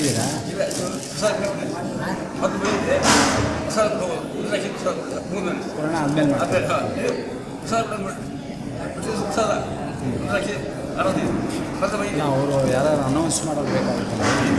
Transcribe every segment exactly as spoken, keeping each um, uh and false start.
ಮಾಡಿದ್ದೀರಾ? ಕೊರೋನಾ ಆದ್ಮೇಲೆ ಅವರು ಯಾರು ಅನೌನ್ಸ್ ಮಾಡೋದು ಬೇಕಾಗುತ್ತೆ.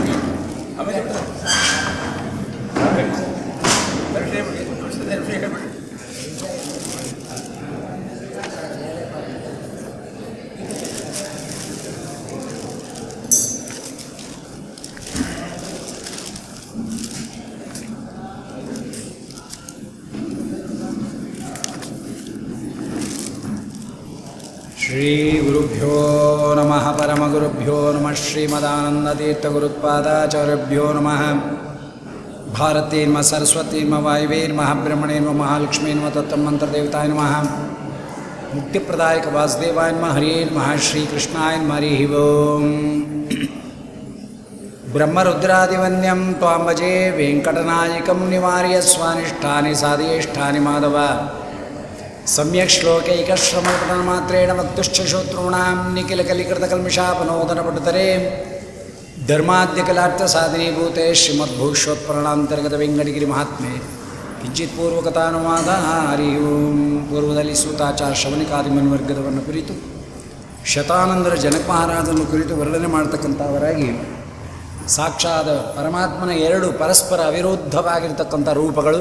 ಶ್ರೀ ಗುರುಭ್ಯೋ ನಮಃ ಪರಮಗುರುಭ್ಯೋ ನಮಃ ಶ್ರೀಮದಾನಂದತೀರ್ಥಗುರುತ್ಪಾದಾಚಾರ್ಯಭ್ಯೋ ನಮಃ. ಭಾರತೀರ್ಮ ಸರಸ್ವತೀರ್ಮ ವಾಯುವೇರ್ಮ ಬ್ರಹ್ಮಣೇರ್ಮ ಮಹಾಲಕ್ಷ್ಮೀರ್ಮ ತತ್ತಮಂತ್ರದೇವತಾಯ ನಮಃ. ಮುಕ್ತಿಪ್ರದಾಯಕ ವಾಸುದೇವಾಯ ನಮಃ. ಹರಿರ್ಮಃ ಶ್ರೀಕೃಷ್ಣಾಯ ನಮಃ. ಹರಿ ಓಂ. ಬ್ರಹ್ಮರುದ್ರಾದಿವನ್ಯಂ ತ್ವಾಂಬಜೇ ವೆಂಕಟನಾಯಕಂ ನಿವಾರ್ಯ ಸ್ವಾನಿಷ್ಠಾನಿ ಸಾಧಯೇಷ್ಠಾನಿ ಮಾಧವ. ಸಮ್ಯಕ್ ಶ್ಲೋಕೈಕಶ್ರಮಪಠನ ಮಾತ್ರೇಣ ವಕ್ತುಶ್ಚ ಶ್ರೋತॄಣಾಂ ನಿಖಿಲ ಕಲಿಕೃತಕಲ್ಮಿಷಾಪನೋದನ ಪಠುತರೆ ಧರ್ಮಾದ್ಯಕಲಾರ್ಥ ಸಾಧನೀಭೂತೆ ಶ್ರೀಮದ್ಭೂಷೋತ್ಪರಣಾಂತರ್ಗತ ವೆಂಕಟಗಿರಿ ಮಹಾತ್ಮೆ ಕಿಂಚಿತ್ ಪೂರ್ವಕಥಾನುವಾದ. ಹರಿ ಓಂ. ಪೂರ್ವದಲ್ಲಿ ಸೂತಾಚಾರ ಶ್ರವಣಿಕಾದಿ ಮನ್ವರ್ಗದವನ್ನು ಕುರಿತು ಶತಾನಂದರ ಜನಕ ಮಹಾರಾಜನ ಕುರಿತು ವರ್ಣನೆ ಮಾಡ್ತಕ್ಕಂಥವರಾಗಿ ಸಾಕ್ಷಾತ್ ಪರಮಾತ್ಮನ ಎರಡು ಪರಸ್ಪರ ಅವಿರುದ್ಧವಾಗಿರ್ತಕ್ಕಂಥ ರೂಪಗಳು,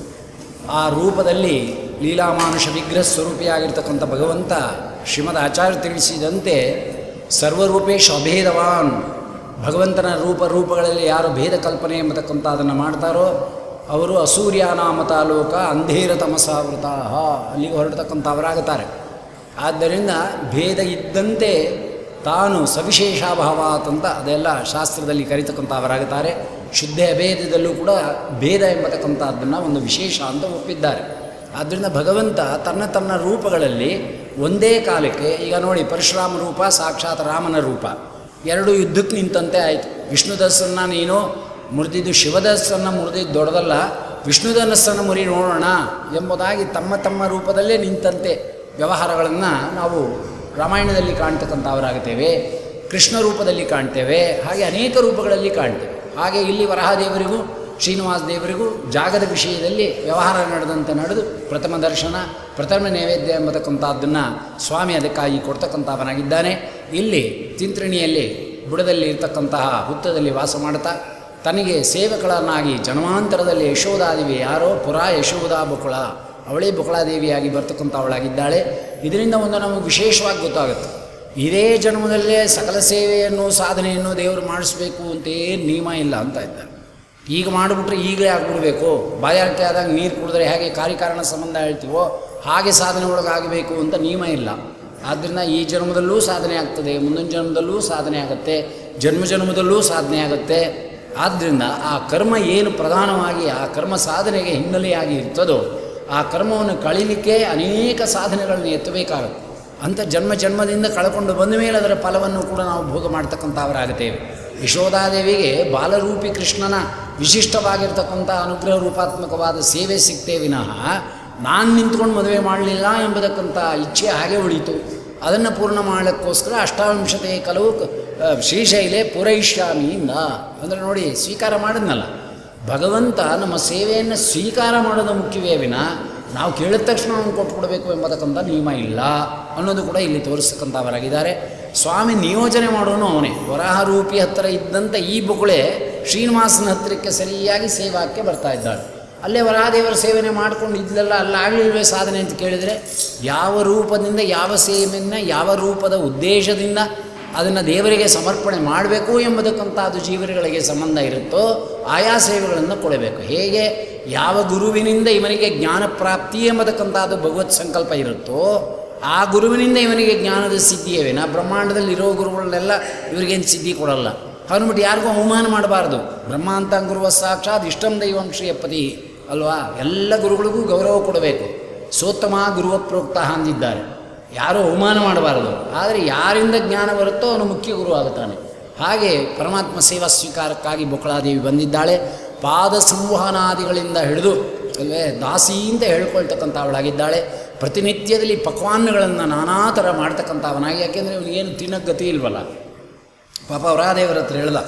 ಆ ರೂಪದಲ್ಲಿ ಲೀಲಾಮಾನುಷ ವಿಗ್ರಹ ಸ್ವರೂಪಿಯಾಗಿರ್ತಕ್ಕಂಥ ಭಗವಂತ ಶ್ರೀಮದ್ ಆಚಾರ್ಯ ತಿಳಿಸಿದಂತೆ ಸರ್ವರೂಪೇಶ ಅಭೇದವಾನ್. ಭಗವಂತನ ರೂಪ ರೂಪಗಳಲ್ಲಿ ಯಾರು ಭೇದ ಕಲ್ಪನೆ ಎಂಬತಕ್ಕಂಥ ಅದನ್ನು ಮಾಡ್ತಾರೋ ಅವರು ಅಸೂರ್ಯಾನಾಮತಾಲೋಕ ಅಂಧೇರ ತಮಸಾವೃತಾಹ, ಅಲ್ಲಿಗೆ ಹೊರಡ್ತಕ್ಕಂಥವರಾಗುತ್ತಾರೆ. ಆದ್ದರಿಂದ ಭೇದ ಇದ್ದಂತೆ ತಾನು ಸವಿಶೇಷಾಭಾವಾತ್ ಅಂತ ಅದೆಲ್ಲ ಶಾಸ್ತ್ರದಲ್ಲಿ ಕರೀತಕ್ಕಂಥವರಾಗುತ್ತಾರೆ. ಶುದ್ಧ ಅಭೇದದಲ್ಲೂ ಕೂಡ ಭೇದ ಎಂಬತಕ್ಕಂಥದ್ದನ್ನು ಒಂದು ವಿಶೇಷ ಅಂತ ಒಪ್ಪಿದ್ದಾರೆ. ಆದ್ದರಿಂದ ಭಗವಂತ ತನ್ನ ತನ್ನ ರೂಪಗಳಲ್ಲಿ ಒಂದೇ ಕಾಲಕ್ಕೆ, ಈಗ ನೋಡಿ ಪರಶುರಾಮ ರೂಪ ಸಾಕ್ಷಾತ್ ರಾಮನ ರೂಪ, ಎರಡು ಯುದ್ಧಕ್ಕೆ ನಿಂತಂತೆ ಆಯಿತು. ವಿಷ್ಣುಧನಸ್ಸನ್ನು ನೀನು ಮುರಿದಿದ್ದು ಶಿವಧನಸ್ಸನ್ನು ಮುರಿದಿದ್ದು ದೊಡ್ಡದಲ್ಲ, ವಿಷ್ಣುಧನಸ್ಸನ್ನು ಮುರಿ ನೋಡೋಣ ಎಂಬುದಾಗಿ ತಮ್ಮ ತಮ್ಮ ರೂಪದಲ್ಲೇ ನಿಂತಂತೆ ವ್ಯವಹಾರಗಳನ್ನು ನಾವು ರಾಮಾಯಣದಲ್ಲಿ ಕಾಣ್ತಕ್ಕಂಥವರಾಗುತ್ತೇವೆ, ಕೃಷ್ಣ ರೂಪದಲ್ಲಿ ಕಾಣ್ತೇವೆ, ಹಾಗೆ ಅನೇಕ ರೂಪಗಳಲ್ಲಿ ಕಾಣ್ತೇವೆ. ಹಾಗೆ ಇಲ್ಲಿ ವರಹದೇವರಿಗೂ ಶ್ರೀನಿವಾಸ ದೇವರಿಗೂ ಜಾಗದ ವಿಷಯದಲ್ಲಿ ವ್ಯವಹಾರ ನಡೆದಂತೆ ನಡೆದು ಪ್ರಥಮ ದರ್ಶನ ಪ್ರಥಮ ನೈವೇದ್ಯ ಎಂಬತಕ್ಕಂಥದ್ದನ್ನು ಸ್ವಾಮಿ ಅದಕ್ಕಾಗಿ ಕೊಡ್ತಕ್ಕಂಥವನಾಗಿದ್ದಾನೆ. ಇಲ್ಲಿ ತಿಂತ್ರಿಣಿಯಲ್ಲಿ ಬುಡದಲ್ಲಿ ಇರ್ತಕ್ಕಂತಹ ಹುತ್ತದಲ್ಲಿ ವಾಸ ಮಾಡ್ತಾ ತನಗೆ ಸೇವಕಳನ್ನಾಗಿ ಜನ್ಮಾಂತರದಲ್ಲಿ ಯಶೋಧಾದೇವಿ ಯಾರೋ ಪುರಾ ಯಶೋಧಾ ಬಕುಳ, ಅವಳೇ ಬಕುಳಾದೇವಿಯಾಗಿ ಬರ್ತಕ್ಕಂಥವಳಾಗಿದ್ದಾಳೆ. ಇದರಿಂದ ಒಂದು ನಮಗೆ ವಿಶೇಷವಾಗಿ ಗೊತ್ತಾಗುತ್ತೆ, ಇದೇ ಜನ್ಮದಲ್ಲೇ ಸಕಲ ಸೇವೆಯನ್ನು ಸಾಧನೆಯನ್ನು ದೇವರು ಮಾಡಿಸ್ಬೇಕು ಅಂತೇನು ನಿಯಮ ಇಲ್ಲ ಅಂತ ಇದ್ದಾರೆ. ಈಗ ಮಾಡಿಬಿಟ್ರೆ ಈಗಲೇ ಆಗಿಬಿಡ್ಬೇಕು, ಬಾಯಾರಿಕೆ ಆದಾಗ ನೀರು ಕುಡಿದ್ರೆ ಹೇಗೆ ಕಾರ್ಯಕಾರಣ ಸಂಬಂಧ ಹೇಳ್ತೀವೋ ಹಾಗೆ ಸಾಧನೆ ಒಳಗಾಗಬೇಕು ಅಂತ ನಿಯಮ ಇಲ್ಲ. ಆದ್ದರಿಂದ ಈ ಜನ್ಮದಲ್ಲೂ ಸಾಧನೆ ಆಗ್ತದೆ, ಮುಂದಿನ ಜನ್ಮದಲ್ಲೂ ಸಾಧನೆ ಆಗುತ್ತೆ, ಜನ್ಮ ಜನ್ಮದಲ್ಲೂ ಸಾಧನೆ ಆಗುತ್ತೆ. ಆದ್ದರಿಂದ ಆ ಕರ್ಮ ಏನು ಪ್ರಧಾನವಾಗಿ ಆ ಕರ್ಮ ಸಾಧನೆಗೆ ಹಿನ್ನೆಲೆಯಾಗಿ ಇರ್ತದೋ ಆ ಕರ್ಮವನ್ನು ಕಳೀಲಿಕ್ಕೆ ಅನೇಕ ಸಾಧನೆಗಳನ್ನು ಎತ್ತಬೇಕಾಗುತ್ತೆ. ಅಂಥ ಜನ್ಮ ಜನ್ಮದಿಂದ ಕಳ್ಕೊಂಡು ಬಂದ ಮೇಲೆ ಅದರ ಫಲವನ್ನು ಕೂಡ ನಾವು ಭೋಗ ಮಾಡ್ತಕ್ಕಂಥವರಾಗುತ್ತೇವೆ. ಯಶೋಧಾದೇವಿಗೆ ಬಾಲರೂಪಿ ಕೃಷ್ಣನ ವಿಶಿಷ್ಟವಾಗಿರ್ತಕ್ಕಂಥ ಅನುಗ್ರಹ ರೂಪಾತ್ಮಕವಾದ ಸೇವೆ ಸಿಗ್ತೇ ವಿನಃ ನಾನು ನಿಂತ್ಕೊಂಡು ಮದುವೆ ಮಾಡಲಿಲ್ಲ ಎಂಬತಕ್ಕಂಥ ಇಚ್ಛೆ ಹಾಗೆ ಉಳಿತು. ಅದನ್ನು ಪೂರ್ಣ ಮಾಡಲಿಕ್ಕೋಸ್ಕರ ಅಷ್ಟಾವಿಂಶತೆ ಕಲವು ಶ್ರೀಶೈಲೆ ಪೂರೈಷ್ಯಾಮಿಯಿಂದ ಅಂದರೆ ನೋಡಿ ಸ್ವೀಕಾರ ಮಾಡಿದ್ನಲ್ಲ ಭಗವಂತ. ನಮ್ಮ ಸೇವೆಯನ್ನು ಸ್ವೀಕಾರ ಮಾಡೋದು ಮುಖ್ಯವೇ ವಿನ ನಾವು ಕೇಳಿದ ತಕ್ಷಣ ಅವನು ಕೊಟ್ಕೊಡ್ಬೇಕು ಎಂಬತಕ್ಕಂಥ ನಿಯಮ ಇಲ್ಲ ಅನ್ನೋದು ಕೂಡ ಇಲ್ಲಿ ತೋರಿಸ್ತಕ್ಕಂಥವರಾಗಿದ್ದಾರೆ. ಸ್ವಾಮಿ ನಿಯೋಜನೆ ಮಾಡೋನು ಅವನೇ. ವರಾಹರೂಪಿ ಹತ್ತಿರ ಇದ್ದಂಥ ಈ ಬೊಗುಳೆ ಶ್ರೀನಿವಾಸನ ಹತ್ತಿರಕ್ಕೆ ಸರಿಯಾಗಿ ಸೇವಾಕ್ಕೆ ಬರ್ತಾ ಇದ್ದಾಳೆ. ಅಲ್ಲೇ ವರಾಹದೇವರ ಸೇವನೆ ಮಾಡ್ಕೊಂಡು ಇದ್ದಲ್ಲ, ಅಲ್ಲಾಗಲಿಲ್ವೇ ಸಾಧನೆ ಅಂತ ಕೇಳಿದರೆ ಯಾವ ರೂಪದಿಂದ ಯಾವ ಸೇವೆಯನ್ನು ಯಾವ ರೂಪದ ಉದ್ದೇಶದಿಂದ ಅದನ್ನು ದೇವರಿಗೆ ಸಮರ್ಪಣೆ ಮಾಡಬೇಕು ಎಂಬುದಕ್ಕಂಥದ್ದು ಜೀವರುಗಳಿಗೆ ಸಂಬಂಧ ಇರುತ್ತೋ ಆಯಾ ಸೇವೆಗಳನ್ನು ಕೊಡಬೇಕು. ಹೇಗೆ ಯಾವ ಗುರುವಿನಿಂದ ಇವನಿಗೆ ಜ್ಞಾನ ಪ್ರಾಪ್ತಿ ಎಂಬತಕ್ಕಂಥದ್ದು ಭಗವತ್ ಸಂಕಲ್ಪ ಇರುತ್ತೋ ಆ ಗುರುವಿನಿಂದ ಇವನಿಗೆ ಜ್ಞಾನದ ಸಿದ್ಧಿಯೇವೇನ. ಬ್ರಹ್ಮಾಂಡದಲ್ಲಿ ಇರೋ ಗುರುಗಳನ್ನೆಲ್ಲ ಇವರಿಗೇನು ಸಿದ್ಧಿ ಕೊಡಲ್ಲ. ಅಂದ್ಬಿಟ್ಟು ಯಾರಿಗೂ ಅವಮಾನ ಮಾಡಬಾರ್ದು. ಬ್ರಹ್ಮ ಅಂತ ಗುರುವ ಸಾಕ್ಷಾತ್ ಇಷ್ಟಂ ದೈವಂ ಶ್ರೀಯಪ್ಪತಿ ಅಲ್ವಾ, ಎಲ್ಲ ಗುರುಗಳಿಗೂ ಗೌರವ ಕೊಡಬೇಕು. ಸೋತ್ತಮ ಗುರುವ ಪ್ರೋಕ್ತ ಅಂದಿದ್ದಾರೆ, ಯಾರೂ ಅವಮಾನ ಮಾಡಬಾರದು. ಆದರೆ ಯಾರಿಂದ ಜ್ಞಾನ ಬರುತ್ತೋ ಅವನು ಮುಖ್ಯ ಗುರು ಆಗುತ್ತಾನೆ. ಹಾಗೆ ಪರಮಾತ್ಮ ಸೇವಾ ಸ್ವೀಕಾರಕ್ಕಾಗಿ ಬಕುಳಾದೇವಿ ಬಂದಿದ್ದಾಳೆ. ಪಾದ ಸಂವಹನಾದಿಗಳಿಂದ ಹಿಡಿದು ಅಲ್ವೇ ದಾಸಿ ಅಂತ ಹೇಳ್ಕೊಳ್ತಕ್ಕಂಥವಳಾಗಿದ್ದಾಳೆ. ಪ್ರತಿನಿತ್ಯದಲ್ಲಿ ಪಕ್ವಾನ್ನಗಳನ್ನು ನಾನಾ ಥರ ಮಾಡ್ತಕ್ಕಂಥವನಾಗಿ, ಯಾಕೆಂದರೆ ಇವನಿಗೇನು ತಿನ್ನೋ ಗತಿ ಇಲ್ವಲ್ಲ. ಪಾಪ ವರಾದೇವರ ಹತ್ರ ಹೇಳ್ದ,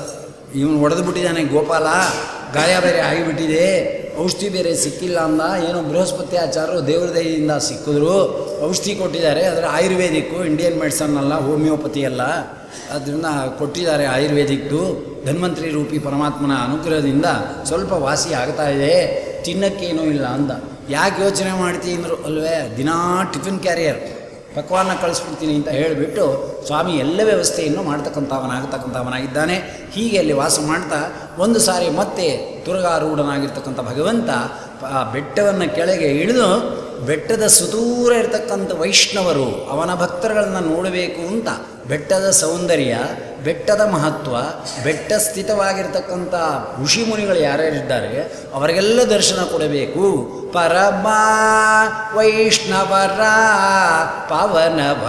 ಇವನು ಹೊಡೆದು ಬಿಟ್ಟಿದ್ದಾನೆ ಗೋಪಾಲ, ಗಾಯ ಬೇರೆ ಆಗಿಬಿಟ್ಟಿದೆ, ಔಷಧಿ ಬೇರೆ ಸಿಕ್ಕಿಲ್ಲ ಅಂದ. ಏನೋ ಬೃಹಸ್ಪತಿ ಆಚಾರ್ಯರು ದೇವ್ರ ದಯೆಯಿಂದ ಸಿಕ್ಕಿದ್ರು, ಔಷಧಿ ಕೊಟ್ಟಿದ್ದಾರೆ. ಆದರೆ ಆಯುರ್ವೇದಿಕ್ಕು, ಇಂಡಿಯನ್ ಮೆಡಿಸನ್ ಅಲ್ಲ, ಹೋಮಿಯೋಪತಿ ಅಲ್ಲ, ಅದರಿಂದ ಕೊಟ್ಟಿದ್ದಾರೆ ಆಯುರ್ವೇದಿಕ್ದು. ಧನ್ವಂತರಿ ರೂಪಿ ಪರಮಾತ್ಮನ ಅನುಗ್ರಹದಿಂದ ಸ್ವಲ್ಪ ವಾಸಿ ಆಗ್ತಾ ಇದೆ, ತಿನ್ನಕ್ಕೇನೂ ಇಲ್ಲ ಅಂದ. ಯಾಕೆ ಯೋಚನೆ ಮಾಡ್ತೀನಿ ಅಂದರು ಅಲ್ವೇ, ದಿನಾ ಟಿಫಿನ್ ಕ್ಯಾರಿಯರ್ ಪಕ್ವಾನ ಕಳಿಸ್ಬಿಡ್ತೀನಿ ಅಂತ ಹೇಳಿಬಿಟ್ಟು ಸ್ವಾಮಿ ಎಲ್ಲ ವ್ಯವಸ್ಥೆಯನ್ನು ಮಾಡ್ತಕ್ಕಂಥವನಾಗತಕ್ಕಂಥವನಾಗಿದ್ದಾನೆ. ಹೀಗೆ ಅಲ್ಲಿ ವಾಸ ಮಾಡ್ತಾ ಒಂದು ಸಾರಿ ಮತ್ತೆ ತುರಗಾರೂಢನಾಗಿರ್ತಕ್ಕಂಥ ಭಗವಂತ ಆ ಬೆಟ್ಟವನ್ನು ಕೆಳಗೆ ಇಳಿದು ಬೆಟ್ಟದ ಸುದೂರ ಇರತಕ್ಕಂಥ ವೈಷ್ಣವರು ಅವನ ಭಕ್ತರುಗಳನ್ನು ನೋಡಬೇಕು ಅಂತ ಬೆಟ್ಟದ ಸೌಂದರ್ಯ, ಬೆಟ್ಟದ ಮಹತ್ವ, ಬೆಟ್ಟ ಸ್ಥಿತವಾಗಿರ್ತಕ್ಕಂಥ ಋಷಿ ಮುನಿಗಳು ಯಾರ್ಯಾರಿದ್ದಾರೆ ಅವರಿಗೆಲ್ಲ ದರ್ಶನ ಕೊಡಬೇಕು. ಪರಮ ವೈಷ್ಣವರ ಪಾವನವ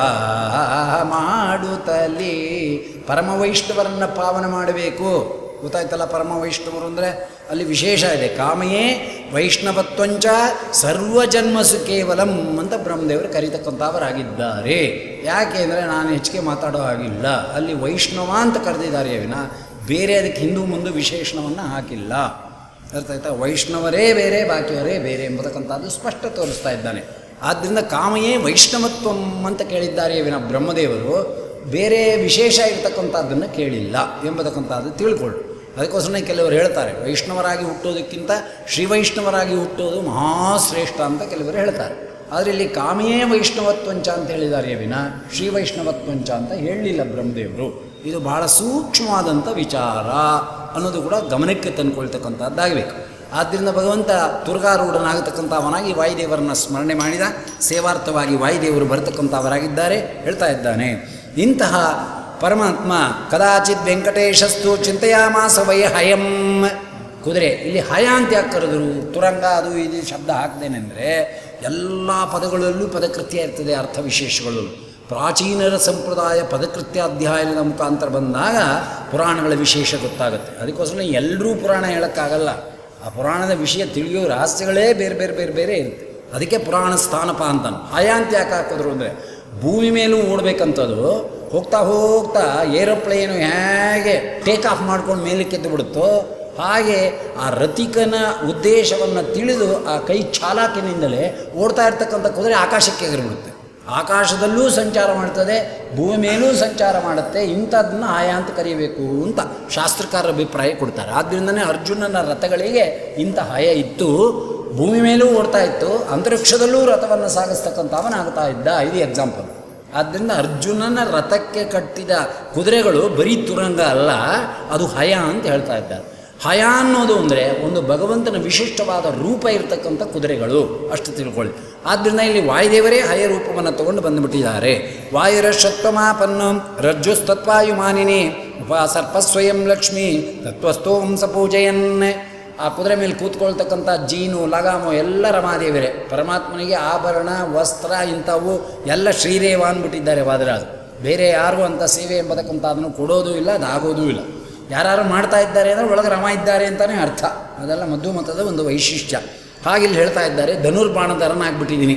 ಮಾಡುತ್ತಲೇ ಪರಮ ವೈಷ್ಣವರನ್ನು ಪಾವನ ಮಾಡಬೇಕು. ಗೊತ್ತಾಯ್ತಲ್ಲ, ಪರಮ ವೈಷ್ಣವರು ಅಂದರೆ ಅಲ್ಲಿ ವಿಶೇಷ ಇದೆ. ಕಾಮೆಯೇ ವೈಷ್ಣವತ್ವಂಚ ಸರ್ವಜನ್ಮಸು ಕೇವಲಂ ಅಂತ ಬ್ರಹ್ಮದೇವರು ಕರೀತಕ್ಕಂಥವರಾಗಿದ್ದಾರೆ. ಯಾಕೆ ಅಂದರೆ ನಾನು ಹೆಚ್ಚಿಗೆ ಮಾತಾಡೋ ಹಾಗಿಲ್ಲ, ಅಲ್ಲಿ ವೈಷ್ಣವ ಅಂತ ಕರೆದಿದ್ದಾರೆ ವಿನ ಬೇರೆ ಅದಕ್ಕೆ ಹಿಂದೂ ಮುಂದೆ ವಿಶೇಷಣವನ್ನು ಹಾಕಿಲ್ಲ. ಅರ್ಥ ಆಯ್ತಾ? ವೈಷ್ಣವರೇ ಬೇರೆ, ಬಾಕಿಯವರೇ ಬೇರೆ ಎಂಬತಕ್ಕಂಥದ್ದು ಸ್ಪಷ್ಟ ತೋರಿಸ್ತಾ ಇದ್ದಾನೆ. ಆದ್ದರಿಂದ ಕಾಮೆಯೇ ವೈಷ್ಣವತ್ವಂ ಅಂತ ಕೇಳಿದ್ದಾರೆ ವಿನ ಬ್ರಹ್ಮದೇವರು ಬೇರೆ ವಿಶೇಷ ಇರತಕ್ಕಂಥದ್ದನ್ನು ಕೇಳಿಲ್ಲ ಎಂಬತಕ್ಕಂಥದ್ದು ತಿಳ್ಕೊಳ್ಳು. ಅದಕ್ಕೋಸ್ಕರ ಕೆಲವರು ಹೇಳ್ತಾರೆ ವೈಷ್ಣವರಾಗಿ ಹುಟ್ಟೋದಕ್ಕಿಂತ ಶ್ರೀ ವೈಷ್ಣವರಾಗಿ ಹುಟ್ಟೋದು ಮಹಾಶ್ರೇಷ್ಠ ಅಂತ ಕೆಲವರು ಹೇಳ್ತಾರೆ. ಆದರೆ ಇಲ್ಲಿ ಕಾಮೆಯೇ ವೈಷ್ಣವತ್ವಂಚ ಅಂತ ಹೇಳಿದ್ದಾರೆ ವಿನ ಶ್ರೀ ವೈಷ್ಣವತ್ವಂಚ ಅಂತ ಹೇಳಲಿಲ್ಲ ಬ್ರಹ್ಮದೇವರು. ಇದು ಬಹಳ ಸೂಕ್ಷ್ಮವಾದಂಥ ವಿಚಾರ ಅನ್ನೋದು ಕೂಡ ಗಮನಕ್ಕೆ ತಂದುಕೊಳ್ತಕ್ಕಂಥದ್ದಾಗಬೇಕು. ಆದ್ದರಿಂದ ಭಗವಂತ ತುರ್ಗಾರೂಢನಾಗತಕ್ಕಂಥವನಾಗಿ ವಾಯುದೇವರನ್ನು ಸ್ಮರಣೆ ಮಾಡಿದ, ಸೇವಾರ್ಥವಾಗಿ ವಾಯುದೇವರು ಬರತಕ್ಕಂಥವರಾಗಿದ್ದಾರೆ ಹೇಳ್ತಾ ಇದ್ದಾನೆ. ಇಂತಹ ಪರಮಾತ್ಮ ಕದಾಚಿತ್ ವೆಂಕಟೇಶಸ್ತು ಚಿಂತೆಯಾಮಾಸ ವೈ ಹಯಂ. ಕುದುರೆ ಇಲ್ಲಿ ಹಯ ಅಂತ ಯಾಕೆ ಕರೆದರು? ತುರಂಗ ಅದು ಇದು ಶಬ್ದ ಹಾಕ್ದೇನೆಂದರೆ ಎಲ್ಲ ಪದಗಳಲ್ಲೂ ಪದಕೃತ್ಯ ಇರ್ತದೆ, ಅರ್ಥ ವಿಶೇಷಗಳು. ಪ್ರಾಚೀನರ ಸಂಪ್ರದಾಯ ಪದಕೃತ್ಯಾಧ್ಯಾಯನದ ಮುಖಾಂತರ ಬಂದಾಗ ಪುರಾಣಗಳ ವಿಶೇಷ ಗೊತ್ತಾಗುತ್ತೆ. ಅದಕ್ಕೋಸ್ಕರ ಎಲ್ಲರೂ ಪುರಾಣ ಹೇಳೋಕ್ಕಾಗಲ್ಲ. ಆ ಪುರಾಣದ ವಿಷಯ ತಿಳಿಯೋ ರಹಸ್ಯಗಳೇ ಬೇರೆ ಬೇರೆ ಬೇರೆ ಬೇರೆ ಇರುತ್ತೆ. ಅದಕ್ಕೆ ಪುರಾಣ ಸ್ಥಾನಪ ಅಂತಾನು. ಹಯ ಅಂತ ಯಾಕೆ ಹಾಕಿದ್ರು ಅಂದರೆ ಭೂಮಿ ಮೇಲೂ ಓಡಬೇಕಂಥದ್ದು ಹೋಗ್ತಾ ಹೋಗ್ತಾ ಏರೋಪ್ಲೇನು ಹೇಗೆ ಟೇಕ್ ಆಫ್ ಮಾಡ್ಕೊಂಡು ಮೇಲಕ್ಕೆ ಎದ್ದು ಬಿಡುತ್ತೋ ಹಾಗೆ ಆ ರತಿಕನ ಉದ್ದೇಶವನ್ನು ತಿಳಿದು ಆ ಕೈ ಚಾಲಾಕಿನಿಂದಲೇ ಓಡ್ತಾ ಇರ್ತಕ್ಕಂಥ ಕುದುರೆ ಆಕಾಶಕ್ಕೆ ಎಗರಿಬಿಡುತ್ತೆ. ಆಕಾಶದಲ್ಲೂ ಸಂಚಾರ ಮಾಡ್ತದೆ, ಭೂಮಿ ಮೇಲೂ ಸಂಚಾರ ಮಾಡುತ್ತೆ. ಇಂಥದ್ದನ್ನು ಆಯ ಅಂತ ಕರೀಬೇಕು ಅಂತ ಶಾಸ್ತ್ರಕಾರರ ಅಭಿಪ್ರಾಯ ಕೊಡ್ತಾರೆ. ಆದ್ದರಿಂದನೇ ಅರ್ಜುನನ ರಥಗಳಿಗೆ ಇಂಥ ಹಯ ಇತ್ತು. ಭೂಮಿ ಮೇಲೂ ಓಡ್ತಾ ಇತ್ತು, ಅಂತರಿಕ್ಷದಲ್ಲೂ ರಥವನ್ನು ಸಾಗಿಸ್ತಕ್ಕಂಥವನಾಗ್ತಾ ಇದ್ದ. ಇದು ಎಕ್ಸಾಂಪಲ್. ಆದ್ದರಿಂದ ಅರ್ಜುನನ ರಥಕ್ಕೆ ಕಟ್ಟಿದ ಕುದುರೆಗಳು ಬರೀ ತುರಂಗ ಅಲ್ಲ, ಅದು ಹಯ ಅಂತ ಹೇಳ್ತಾ ಇದ್ದಾರೆ. ಹಯ ಅನ್ನೋದು ಅಂದರೆ ಒಂದು ಭಗವಂತನ ವಿಶಿಷ್ಟವಾದ ರೂಪ ಇರತಕ್ಕಂಥ ಕುದುರೆಗಳು, ಅಷ್ಟು ತಿಳ್ಕೊಳ್ಳಿ. ಆದ್ದರಿಂದ ಇಲ್ಲಿ ವಾಯುದೇವರೇ ಹಯ ರೂಪವನ್ನು ತಗೊಂಡು ಬಂದುಬಿಟ್ಟಿದ್ದಾರೆ. ವಾಯುರಶ್ವತ್ವಮಾಪನ್ನು ರಜ್ಜುಸ್ತತ್ವಾಯುಮಾನಿನಿ ಉಪ ಸರ್ಪಸ್ವಯಂ ಲಕ್ಷ್ಮೀ ತತ್ವಸ್ಥೋಂಸ ಪೂಜೆಯನ್. ಆ ಕುದುರೆ ಮೇಲೆ ಕೂತ್ಕೊಳ್ತಕ್ಕಂಥ ಜೀನು ಲಗಾಮು ಎಲ್ಲ ರಮಾದೇವರೇ. ಪರಮಾತ್ಮನಿಗೆ ಆಭರಣ ವಸ್ತ್ರ ಇಂಥವು ಎಲ್ಲ ಶ್ರೀದೇವ ಅಂದ್ಬಿಟ್ಟಿದ್ದಾರೆ ವಾದರಾಜ್. ಬೇರೆ ಯಾರು ಅಂಥ ಸೇವೆ ಎಂಬತಕ್ಕಂಥ ಅದನ್ನು ಕೊಡೋದು ಇಲ್ಲ, ಅದಾಗೋದೂ ಇಲ್ಲ. ಯಾರು ಮಾಡ್ತಾ ಇದ್ದಾರೆ ಅಂದರೆ ಒಳಗೆ ರಮ ಇದ್ದಾರೆ ಅಂತಲೇ ಅರ್ಥ. ಅದೆಲ್ಲ ಮಧ್ವಮತದ ಒಂದು ವೈಶಿಷ್ಟ್ಯ. ಹಾಗಿಲ್ಲಿ ಹೇಳ್ತಾ ಇದ್ದಾರೆ, ಧನುರ್ಬಾಣಧರನಾಗ್ಬಿಟ್ಟಿದ್ದೀನಿ.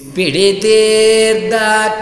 ಪಿಡಿತೀರ್ಧ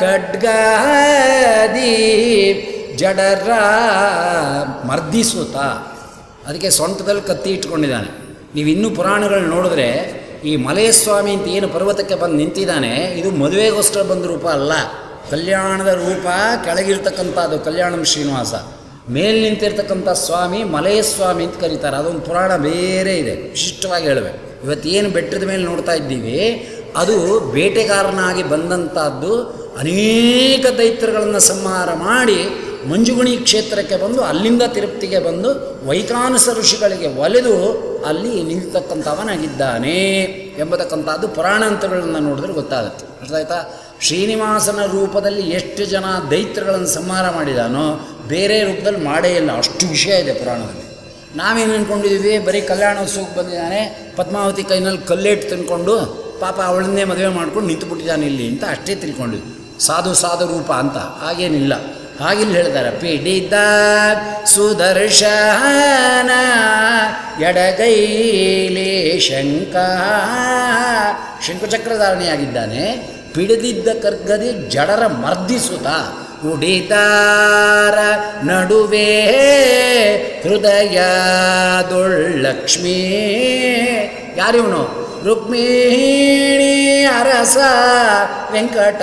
ಖಡ್ಗಾದಿ ಜಡರ ಮರ್ದಿಸುತ್ತ. ಅದಕ್ಕೆ ಸೊಂಟದಲ್ಲಿ ಕತ್ತಿ ಇಟ್ಕೊಂಡಿದ್ದಾನೆ. ನೀವು ಇನ್ನೂ ಪುರಾಣಗಳು ನೋಡಿದ್ರೆ ಈ ಮಲೆಯಸ್ವಾಮಿ ಅಂತ ಏನು ಪರ್ವತಕ್ಕೆ ಬಂದು ನಿಂತಿದ್ದಾನೆ, ಇದು ಮದುವೆಗೋಸ್ಕರ ಬಂದ ರೂಪ ಅಲ್ಲ, ಕಲ್ಯಾಣದ ರೂಪ. ಕೆಳಗಿರ್ತಕ್ಕಂಥದ್ದು ಕಲ್ಯಾಣಂ ಶ್ರೀನಿವಾಸ, ಮೇಲೆ ನಿಂತಿರ್ತಕ್ಕಂಥ ಸ್ವಾಮಿ ಮಲೆಯಸ್ವಾಮಿ ಅಂತ ಕರೀತಾರೆ. ಅದೊಂದು ಪುರಾಣ ಬೇರೆ ಇದೆ, ವಿಶಿಷ್ಟವಾಗಿ ಹೇಳಬೇಕು. ಇವತ್ತೇನು ಬೆಟ್ಟದ ಮೇಲೆ ನೋಡ್ತಾ ಇದ್ದೀವಿ ಅದು ಬೇಟೆಗಾರನಾಗಿ ಬಂದಂಥದ್ದು. ಅನೇಕ ದೈತ್ಯಗಳನ್ನು ಸಂಹಾರ ಮಾಡಿ ಮಂಜುಗುಣಿ ಕ್ಷೇತ್ರಕ್ಕೆ ಬಂದು ಅಲ್ಲಿಂದ ತಿರುಪ್ತಿಗೆ ಬಂದು ವೈಕಾನಸ ಋಷಿಗಳಿಗೆ ಒಲೆದು ಅಲ್ಲಿ ನಿಲ್ತಕ್ಕಂಥವನಾಗಿದ್ದಾನೆ ಎಂಬತಕ್ಕಂಥದ್ದು ಪುರಾಣಾಂತಗಳನ್ನು ನೋಡಿದ್ರೆ ಗೊತ್ತಾಗುತ್ತೆ. ಅರ್ಥ ಆಯ್ತಾ? ಶ್ರೀನಿವಾಸನ ರೂಪದಲ್ಲಿ ಎಷ್ಟು ಜನ ದೈತ್ಯಗಳನ್ನು ಸಂಹಾರ ಮಾಡಿದಾನೋ ಬೇರೆ ರೂಪದಲ್ಲಿ ಮಾಡೇ ಇಲ್ಲ, ಅಷ್ಟು ವಿಷಯ ಇದೆ ಪುರಾಣದಲ್ಲಿ. ನಾವೇನು ಅಂದ್ಕೊಂಡಿದ್ದೀವಿ, ಬರೀ ಕಲ್ಯಾಣೋತ್ಸವಕ್ಕೆ ಬಂದಿದ್ದಾನೆ, ಪದ್ಮಾವತಿ ಕೈನಲ್ಲಿ ಕಲ್ಲೇಟು ತಿನ್ಕೊಂಡು ಪಾಪ ಅವಳನ್ನೇ ಮದುವೆ ಮಾಡ್ಕೊಂಡು ನಿಂತುಬಿಟ್ಟಿದ್ದಾನೆ ಇಲ್ಲಿ ಅಂತ ಅಷ್ಟೇ ತಿಳ್ಕೊಂಡಿದ್ವಿ. ಸಾಧು ಸಾಧು ರೂಪ ಅಂತ ಹಾಗೇನಿಲ್ಲ. ಹಾಗಿಲ್ಲಿ ಹೇಳ್ತಾರೆ, ಪಿಡಿದ ಸುದರ್ಶನ ಎಡಗೈಲಿ ಶಂಕ. ಶಂಕುಚಕ್ರಧಾರಣೆಯಾಗಿದ್ದಾನೆ. ಪಿಡಿದಿದ್ದ ಕರ್ಗದಿ ಜಡರ ಮರ್ದಿಸುತ್ತ. ಉಡಿತಾರ ನಡುವೆ ಹೃದಯದೊಳ್ಳಕ್ಷ್ಮೀ. ಯಾರಿವನು? ರುಕ್ಮಿಣಿ ಅರಸ ವೆಂಕಟ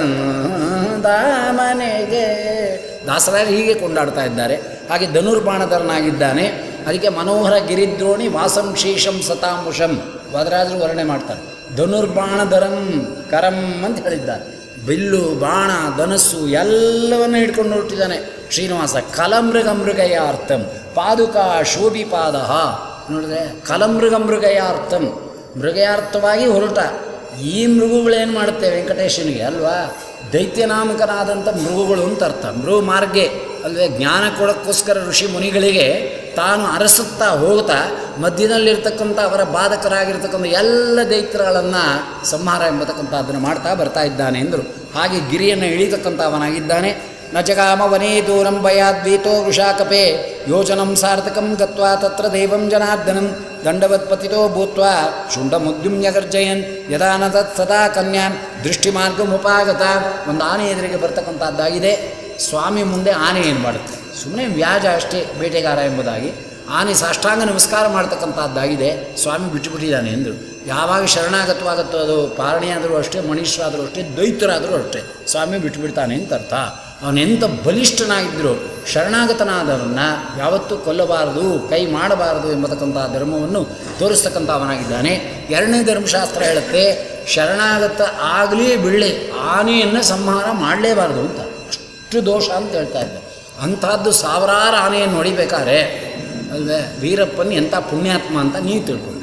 ಬಂದ ಮನೆಗೆ. ದಾಸರಾಯರು ಹೀಗೆ ಕೊಂಡಾಡ್ತಾ ಇದ್ದಾರೆ. ಹಾಗೆ ಧನುರ್ಬಾಣಧರನಾಗಿದ್ದಾನೆ. ಅದಕ್ಕೆ ಮನೋಹರ ಗಿರಿದ್ರೋಣಿ ವಾಸಂ ಶೇಷಂ ಸತಾಂಬುಷಂ ವಾದರಾಜರು ವರ್ಣನೆ ಮಾಡ್ತಾರೆ. ಧನುರ್ಬಾಣಧರಂ ಕರಂ ಅಂತ ಹೇಳಿದ್ದಾರೆ. ಬಿಲ್ಲು ಬಾಣ ಧನಸ್ಸು ಎಲ್ಲವನ್ನು ಹಿಡ್ಕೊಂಡು ಹೊರಟಿದ್ದಾನೆ ಶ್ರೀನಿವಾಸ. ಕಲಮೃಗ ಮೃಗಯಾರ್ಥಂ ಪಾದುಕಾ ಶೋಭಿಪಾದ ನೋಡಿದ್ರೆ ಕಲಮೃಗ ಮೃಗಯಾರ್ಥಂ ಮೃಗಯಾರ್ಥವಾಗಿ ಹೊರಟ. ಈ ಮೃಗಗಳೇನು ಮಾಡುತ್ತೆ ವೆಂಕಟೇಶನಿಗೆ ಅಲ್ವಾ? ದೈತ್ಯನಾಮಕನಾದಂಥ ಮೃಗಗಳು ಅಂತ ಅರ್ಥ. ಮೃಗ ಮಾರ್ಗೆ ಅಲ್ವೇ? ಜ್ಞಾನ ಕೊಡೋಕ್ಕೋಸ್ಕರ ಋಷಿ ಮುನಿಗಳಿಗೆ ತಾನು ಅರಸುತ್ತಾ ಹೋಗ್ತಾ ಮಧ್ಯದಲ್ಲಿರ್ತಕ್ಕಂಥ ಅವರ ಬಾಧಕರಾಗಿರ್ತಕ್ಕಂಥ ಎಲ್ಲ ದೈತ್ಯಗಳನ್ನು ಸಂಹಾರ ಎಂಬತಕ್ಕಂಥದ್ದನ್ನು ಮಾಡ್ತಾ ಬರ್ತಾ ಇದ್ದಾನೆ ಎಂದರು. ಹಾಗೆ ಗಿರಿಯನ್ನು ಇಳಿತಕ್ಕಂಥ ಅವನಾಗಿದ್ದಾನೆ. ನ ಜಗಾಮ ವನೇ ದೂರಂ ಭಯಾದ್ವೀತೋ ವೃಷಾಕಪೆ ಯೋಜನಂ ಸಾರ್ಥಕಂ ಗತ್ವಾ ತತ್ರ ದೇವಂ ಜನಾರ್ದನಂ ದಂಡವತ್ ಪತಿತೋ ಭೂತ್ವಾ ಶುಂಠಮುದ್ಯುಮ್ಯ ಗರ್ಜಯನ್ ಯದಾ ನ ತತ್ ಸದಾ ಕನ್ಯಾನ್ ದೃಷ್ಟಿಮಾರ್ಗಮುಪಾಗತ. ಒಂದು ಆನೆ ಎದುರಿಗೆ ಬರ್ತಕ್ಕಂಥದ್ದಾಗಿದೆ. ಸ್ವಾಮಿ ಮುಂದೆ ಆನೆ ಏನು ಮಾಡುತ್ತೆ? ಸುಮ್ಮನೆ ವ್ಯಾಜ ಅಷ್ಟೇ, ಬೇಟೆಗಾರ ಎಂಬುದಾಗಿ. ಆನೆ ಸಾಷ್ಟಾಂಗ ನಮಸ್ಕಾರ ಮಾಡ್ತಕ್ಕಂಥದ್ದಾಗಿದೆ. ಸ್ವಾಮಿ ಬಿಟ್ಟುಬಿಟ್ಟಿದ್ದಾನೆ ಎಂದರು. ಯಾವಾಗ ಶರಣಾಗತವಾಗುತ್ತೋ ಅದು ಪಾರಣಿಯಾದರೂ ಅಷ್ಟೇ, ಮನುಷ್ಯರಾದರೂ ಅಷ್ಟೇ, ದೈತ್ಯರಾದರೂ ಅಷ್ಟೇ, ಸ್ವಾಮಿ ಬಿಟ್ಟುಬಿಡ್ತಾನೆ ಅಂತ ಅರ್ಥ. ಅವನೆಂಥ ಬಲಿಷ್ಠನಾಗಿದ್ದರು ಶರಣಾಗತನಾದವನ್ನ ಯಾವತ್ತೂ ಕೊಲ್ಲಬಾರದು, ಕೈ ಮಾಡಬಾರದು ಎಂಬತಕ್ಕಂಥ ಧರ್ಮವನ್ನು ತೋರಿಸ್ತಕ್ಕಂಥ ಅವನಾಗಿದ್ದಾನೆ. ಎರಡನೇ ಧರ್ಮಶಾಸ್ತ್ರ ಹೇಳುತ್ತೆ ಶರಣಾಗತ ಆಗಲಿ ಬಿಡಲಿ ಆನೆಯನ್ನು ಸಂಹಾರ ಮಾಡಲೇಬಾರ್ದು ಅಂತ. ಅಷ್ಟು ದೋಷ ಅಂತ ಹೇಳ್ತಾ ಇದ್ದೆ. ಅಂಥದ್ದು ಸಾವಿರಾರು ಆನೆಯನ್ನು ಹೊಡಿಬೇಕಾದ್ರೆ ಅಲ್ವೇ ವೀರಪ್ಪನ ಎಂಥ ಪುಣ್ಯಾತ್ಮ ಅಂತ ನೀವು ತಿಳ್ಕೊಂಡು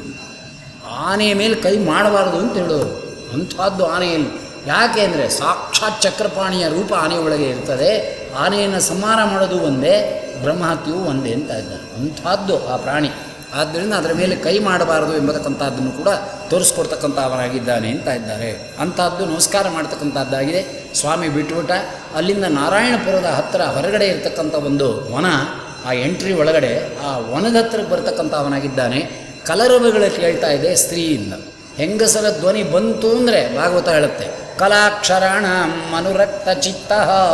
ಆನೆಯ ಮೇಲೆ ಕೈ ಮಾಡಬಾರ್ದು ಅಂತ ಹೇಳೋರು. ಅಂಥದ್ದು ಆನೆಯಲ್ಲಿ ಯಾಕೆ ಅಂದರೆ ಸಾಕ್ಷಾತ್ ಚಕ್ರಪಾಣಿಯ ರೂಪ ಆನೆ ಒಳಗೆ ಇರ್ತದೆ. ಆನೆಯನ್ನು ಸಂಹಾರ ಮಾಡೋದು ಒಂದೇ, ಬ್ರಹ್ಮಹತ್ಯೆಯೂ ಒಂದೇ ಅಂತ ಇದ್ದಾರೆ. ಅಂಥದ್ದು ಆ ಪ್ರಾಣಿ. ಆದ್ದರಿಂದ ಅದರ ಮೇಲೆ ಕೈ ಮಾಡಬಾರದು ಎಂಬತಕ್ಕಂಥದ್ದನ್ನು ಕೂಡ ತೋರಿಸ್ಕೊಡ್ತಕ್ಕಂಥ ಅವನಾಗಿದ್ದಾನೆ ಅಂತ ಇದ್ದಾರೆ. ಅಂಥದ್ದು ನಮಸ್ಕಾರ ಮಾಡ್ತಕ್ಕಂಥದ್ದಾಗಿದೆ. ಸ್ವಾಮಿ ಬಿಟ್ಟುಬಿಟ್ಟ. ಅಲ್ಲಿಂದ ನಾರಾಯಣಪುರದ ಹತ್ತಿರ ಹೊರಗಡೆ ಇರತಕ್ಕಂಥ ಒಂದು ವನ, ಆ ಎಂಟ್ರಿ ಒಳಗಡೆ ಆ ವನದ ಹತ್ತಿರಕ್ಕೆ ಬರ್ತಕ್ಕಂಥ ಅವನಾಗಿದ್ದಾನೆ. ಕಲರವಗಳು ಕೇಳ್ತಾ ಇದೆ ಸ್ತ್ರೀಯಿಂದ. ಹೆಂಗಸರ ಧ್ವನಿ ಬಂತು ಅಂದರೆ ಭಾಗವತ ಹೇಳುತ್ತೆ ಕಲಾಕ್ಷರಾಣ ಮನುರಕ್ತ ಚಿತ್ತ.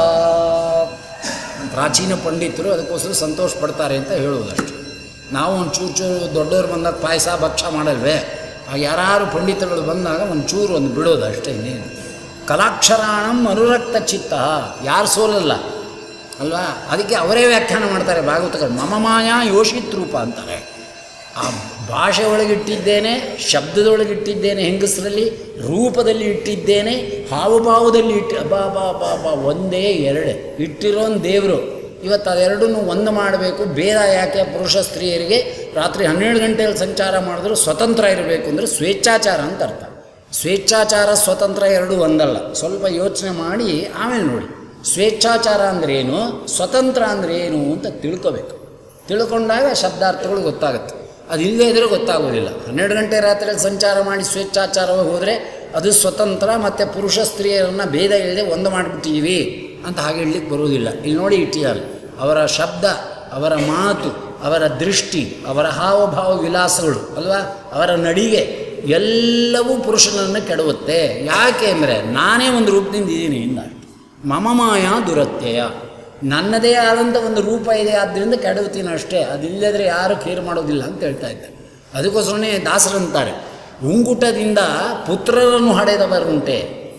ಪ್ರಾಚೀನ ಪಂಡಿತರು ಅದಕ್ಕೋಸ್ಕರ ಸಂತೋಷ ಪಡ್ತಾರೆ ಅಂತ ಹೇಳುವುದಷ್ಟು. ನಾವು ಒಂದು ಚೂರು ಚೂರು ದೊಡ್ಡವ್ರು ಬಂದಾಗ ಪಾಯಸ ಭಕ್ಷ ಮಾಡಲ್ವೇ, ಆ ಯಾರು ಪಂಡಿತರುಗಳು ಬಂದಾಗ ಒಂದು ಚೂರು ಒಂದು ಬಿಡೋದು ಅಷ್ಟೇ, ಇನ್ನೇನು. ಕಲಾಕ್ಷರಾಣಂ ಅನುರಕ್ತ ಚಿತ್ತ, ಯಾರು ಸೋಲಲ್ಲ ಅಲ್ವಾ? ಅದಕ್ಕೆ ಅವರೇ ವ್ಯಾಖ್ಯಾನ ಮಾಡ್ತಾರೆ ಭಾಗವತಗಳು. ಮಮ ಮಾಯಾ ಯೋಷಿತ್ ರೂಪ ಅಂತಾರೆ. ಆ ಭಾಷೆ ಒಳಗಿಟ್ಟಿದ್ದೇನೆ, ಶಬ್ದದೊಳಗಿಟ್ಟಿದ್ದೇನೆ, ಹೆಂಗಸರಲ್ಲಿ ರೂಪದಲ್ಲಿ ಇಟ್ಟಿದ್ದೇನೆ, ಹಾವಭಾವದಲ್ಲಿ ಇಟ್ಟು ಬಾ ಬಾ ಬಾ ಬಾ ಒಂದೇ ಎರಡೇ ಇಟ್ಟಿರೋನ್ ದೇವರು. ಇವತ್ತು ಅದೆರಡನ್ನೂ ಒಂದು ಮಾಡಬೇಕು. ಭೇದ ಯಾಕೆ? ಪುರುಷ ಸ್ತ್ರೀಯರಿಗೆ ರಾತ್ರಿ ಹನ್ನೆರಡು ಗಂಟೆಯಲ್ಲಿ ಸಂಚಾರ ಮಾಡಿದ್ರು ಸ್ವತಂತ್ರ ಇರಬೇಕು ಅಂದರೆ ಸ್ವೇಚ್ಛಾಚಾರ ಅಂತ ಅರ್ಥ. ಸ್ವೇಚ್ಛಾಚಾರ ಸ್ವತಂತ್ರ ಎರಡೂ ಒಂದಲ್ಲ. ಸ್ವಲ್ಪ ಯೋಚನೆ ಮಾಡಿ ಆಮೇಲೆ ನೋಡಿ ಸ್ವೇಚ್ಛಾಚಾರ ಅಂದ್ರೇನು, ಸ್ವತಂತ್ರ ಅಂದರೆ ಏನು ಅಂತ ತಿಳ್ಕೋಬೇಕು. ತಿಳ್ಕೊಂಡಾಗ ಶಬ್ದಾರ್ಥಗಳು ಗೊತ್ತಾಗುತ್ತೆ. ಅದು ಇಲ್ಲದೇ ಇದ್ದರೆ ಗೊತ್ತಾಗೋದಿಲ್ಲ. ಹನ್ನೆರಡು ಗಂಟೆ ರಾತ್ರಿಯಲ್ಲಿ ಸಂಚಾರ ಮಾಡಿ ಸ್ವೇಚ್ಛಾಚಾರವಾಗಿ ಹೋದರೆ ಅದು ಸ್ವತಂತ್ರ. ಮತ್ತು ಪುರುಷ ಸ್ತ್ರೀಯರನ್ನು ಭೇದ ಇಲ್ಲದೆ ಒಂದು ಮಾಡಿಬಿಟ್ಟಿದ್ದೀವಿ ಅಂತ ಹಾಗೆ ಹೇಳಲಿಕ್ಕೆ ಬರುವುದಿಲ್ಲ. ಇಲ್ಲಿ ನೋಡಿ ಇಟ್ಟಿದ್ದಾರೆ. ಅವರ ಶಬ್ದ, ಅವರ ಮಾತು, ಅವರ ದೃಷ್ಟಿ, ಅವರ ಹಾವಭಾವ ವಿಲಾಸಗಳು ಅಲ್ವಾ, ಅವರ ನಡಿಗೆ ಎಲ್ಲವೂ ಪುರುಷನನ್ನು ಕೆಡವುತ್ತೆ. ಯಾಕೆ ಅಂದರೆ ನಾನೇ ಒಂದು ರೂಪದಿಂದ ಇದ್ದೀನಿ ಇಂದ. ಮಮ ಮಾಯಾ ದುರತ್ಯಯ, ನನ್ನದೇ ಆದಂಥ ಒಂದು ರೂಪ ಇದೆ, ಆದ್ದರಿಂದ ಕೆಡವುತ್ತೀನಿ ಅಷ್ಟೇ. ಅದಿಲ್ಲದ್ರೆ ಯಾರು ಕೇರ್ ಮಾಡೋದಿಲ್ಲ ಅಂತ ಹೇಳ್ತಾ ಇದ್ದಾರೆ. ಅದಕ್ಕೋಸ್ಕರನೇ ದಾಸರಂತಾರೆ ಉಂಗುಟದಿಂದ ಪುತ್ರರನ್ನು ಹಡೆದವರುಂಟೆ,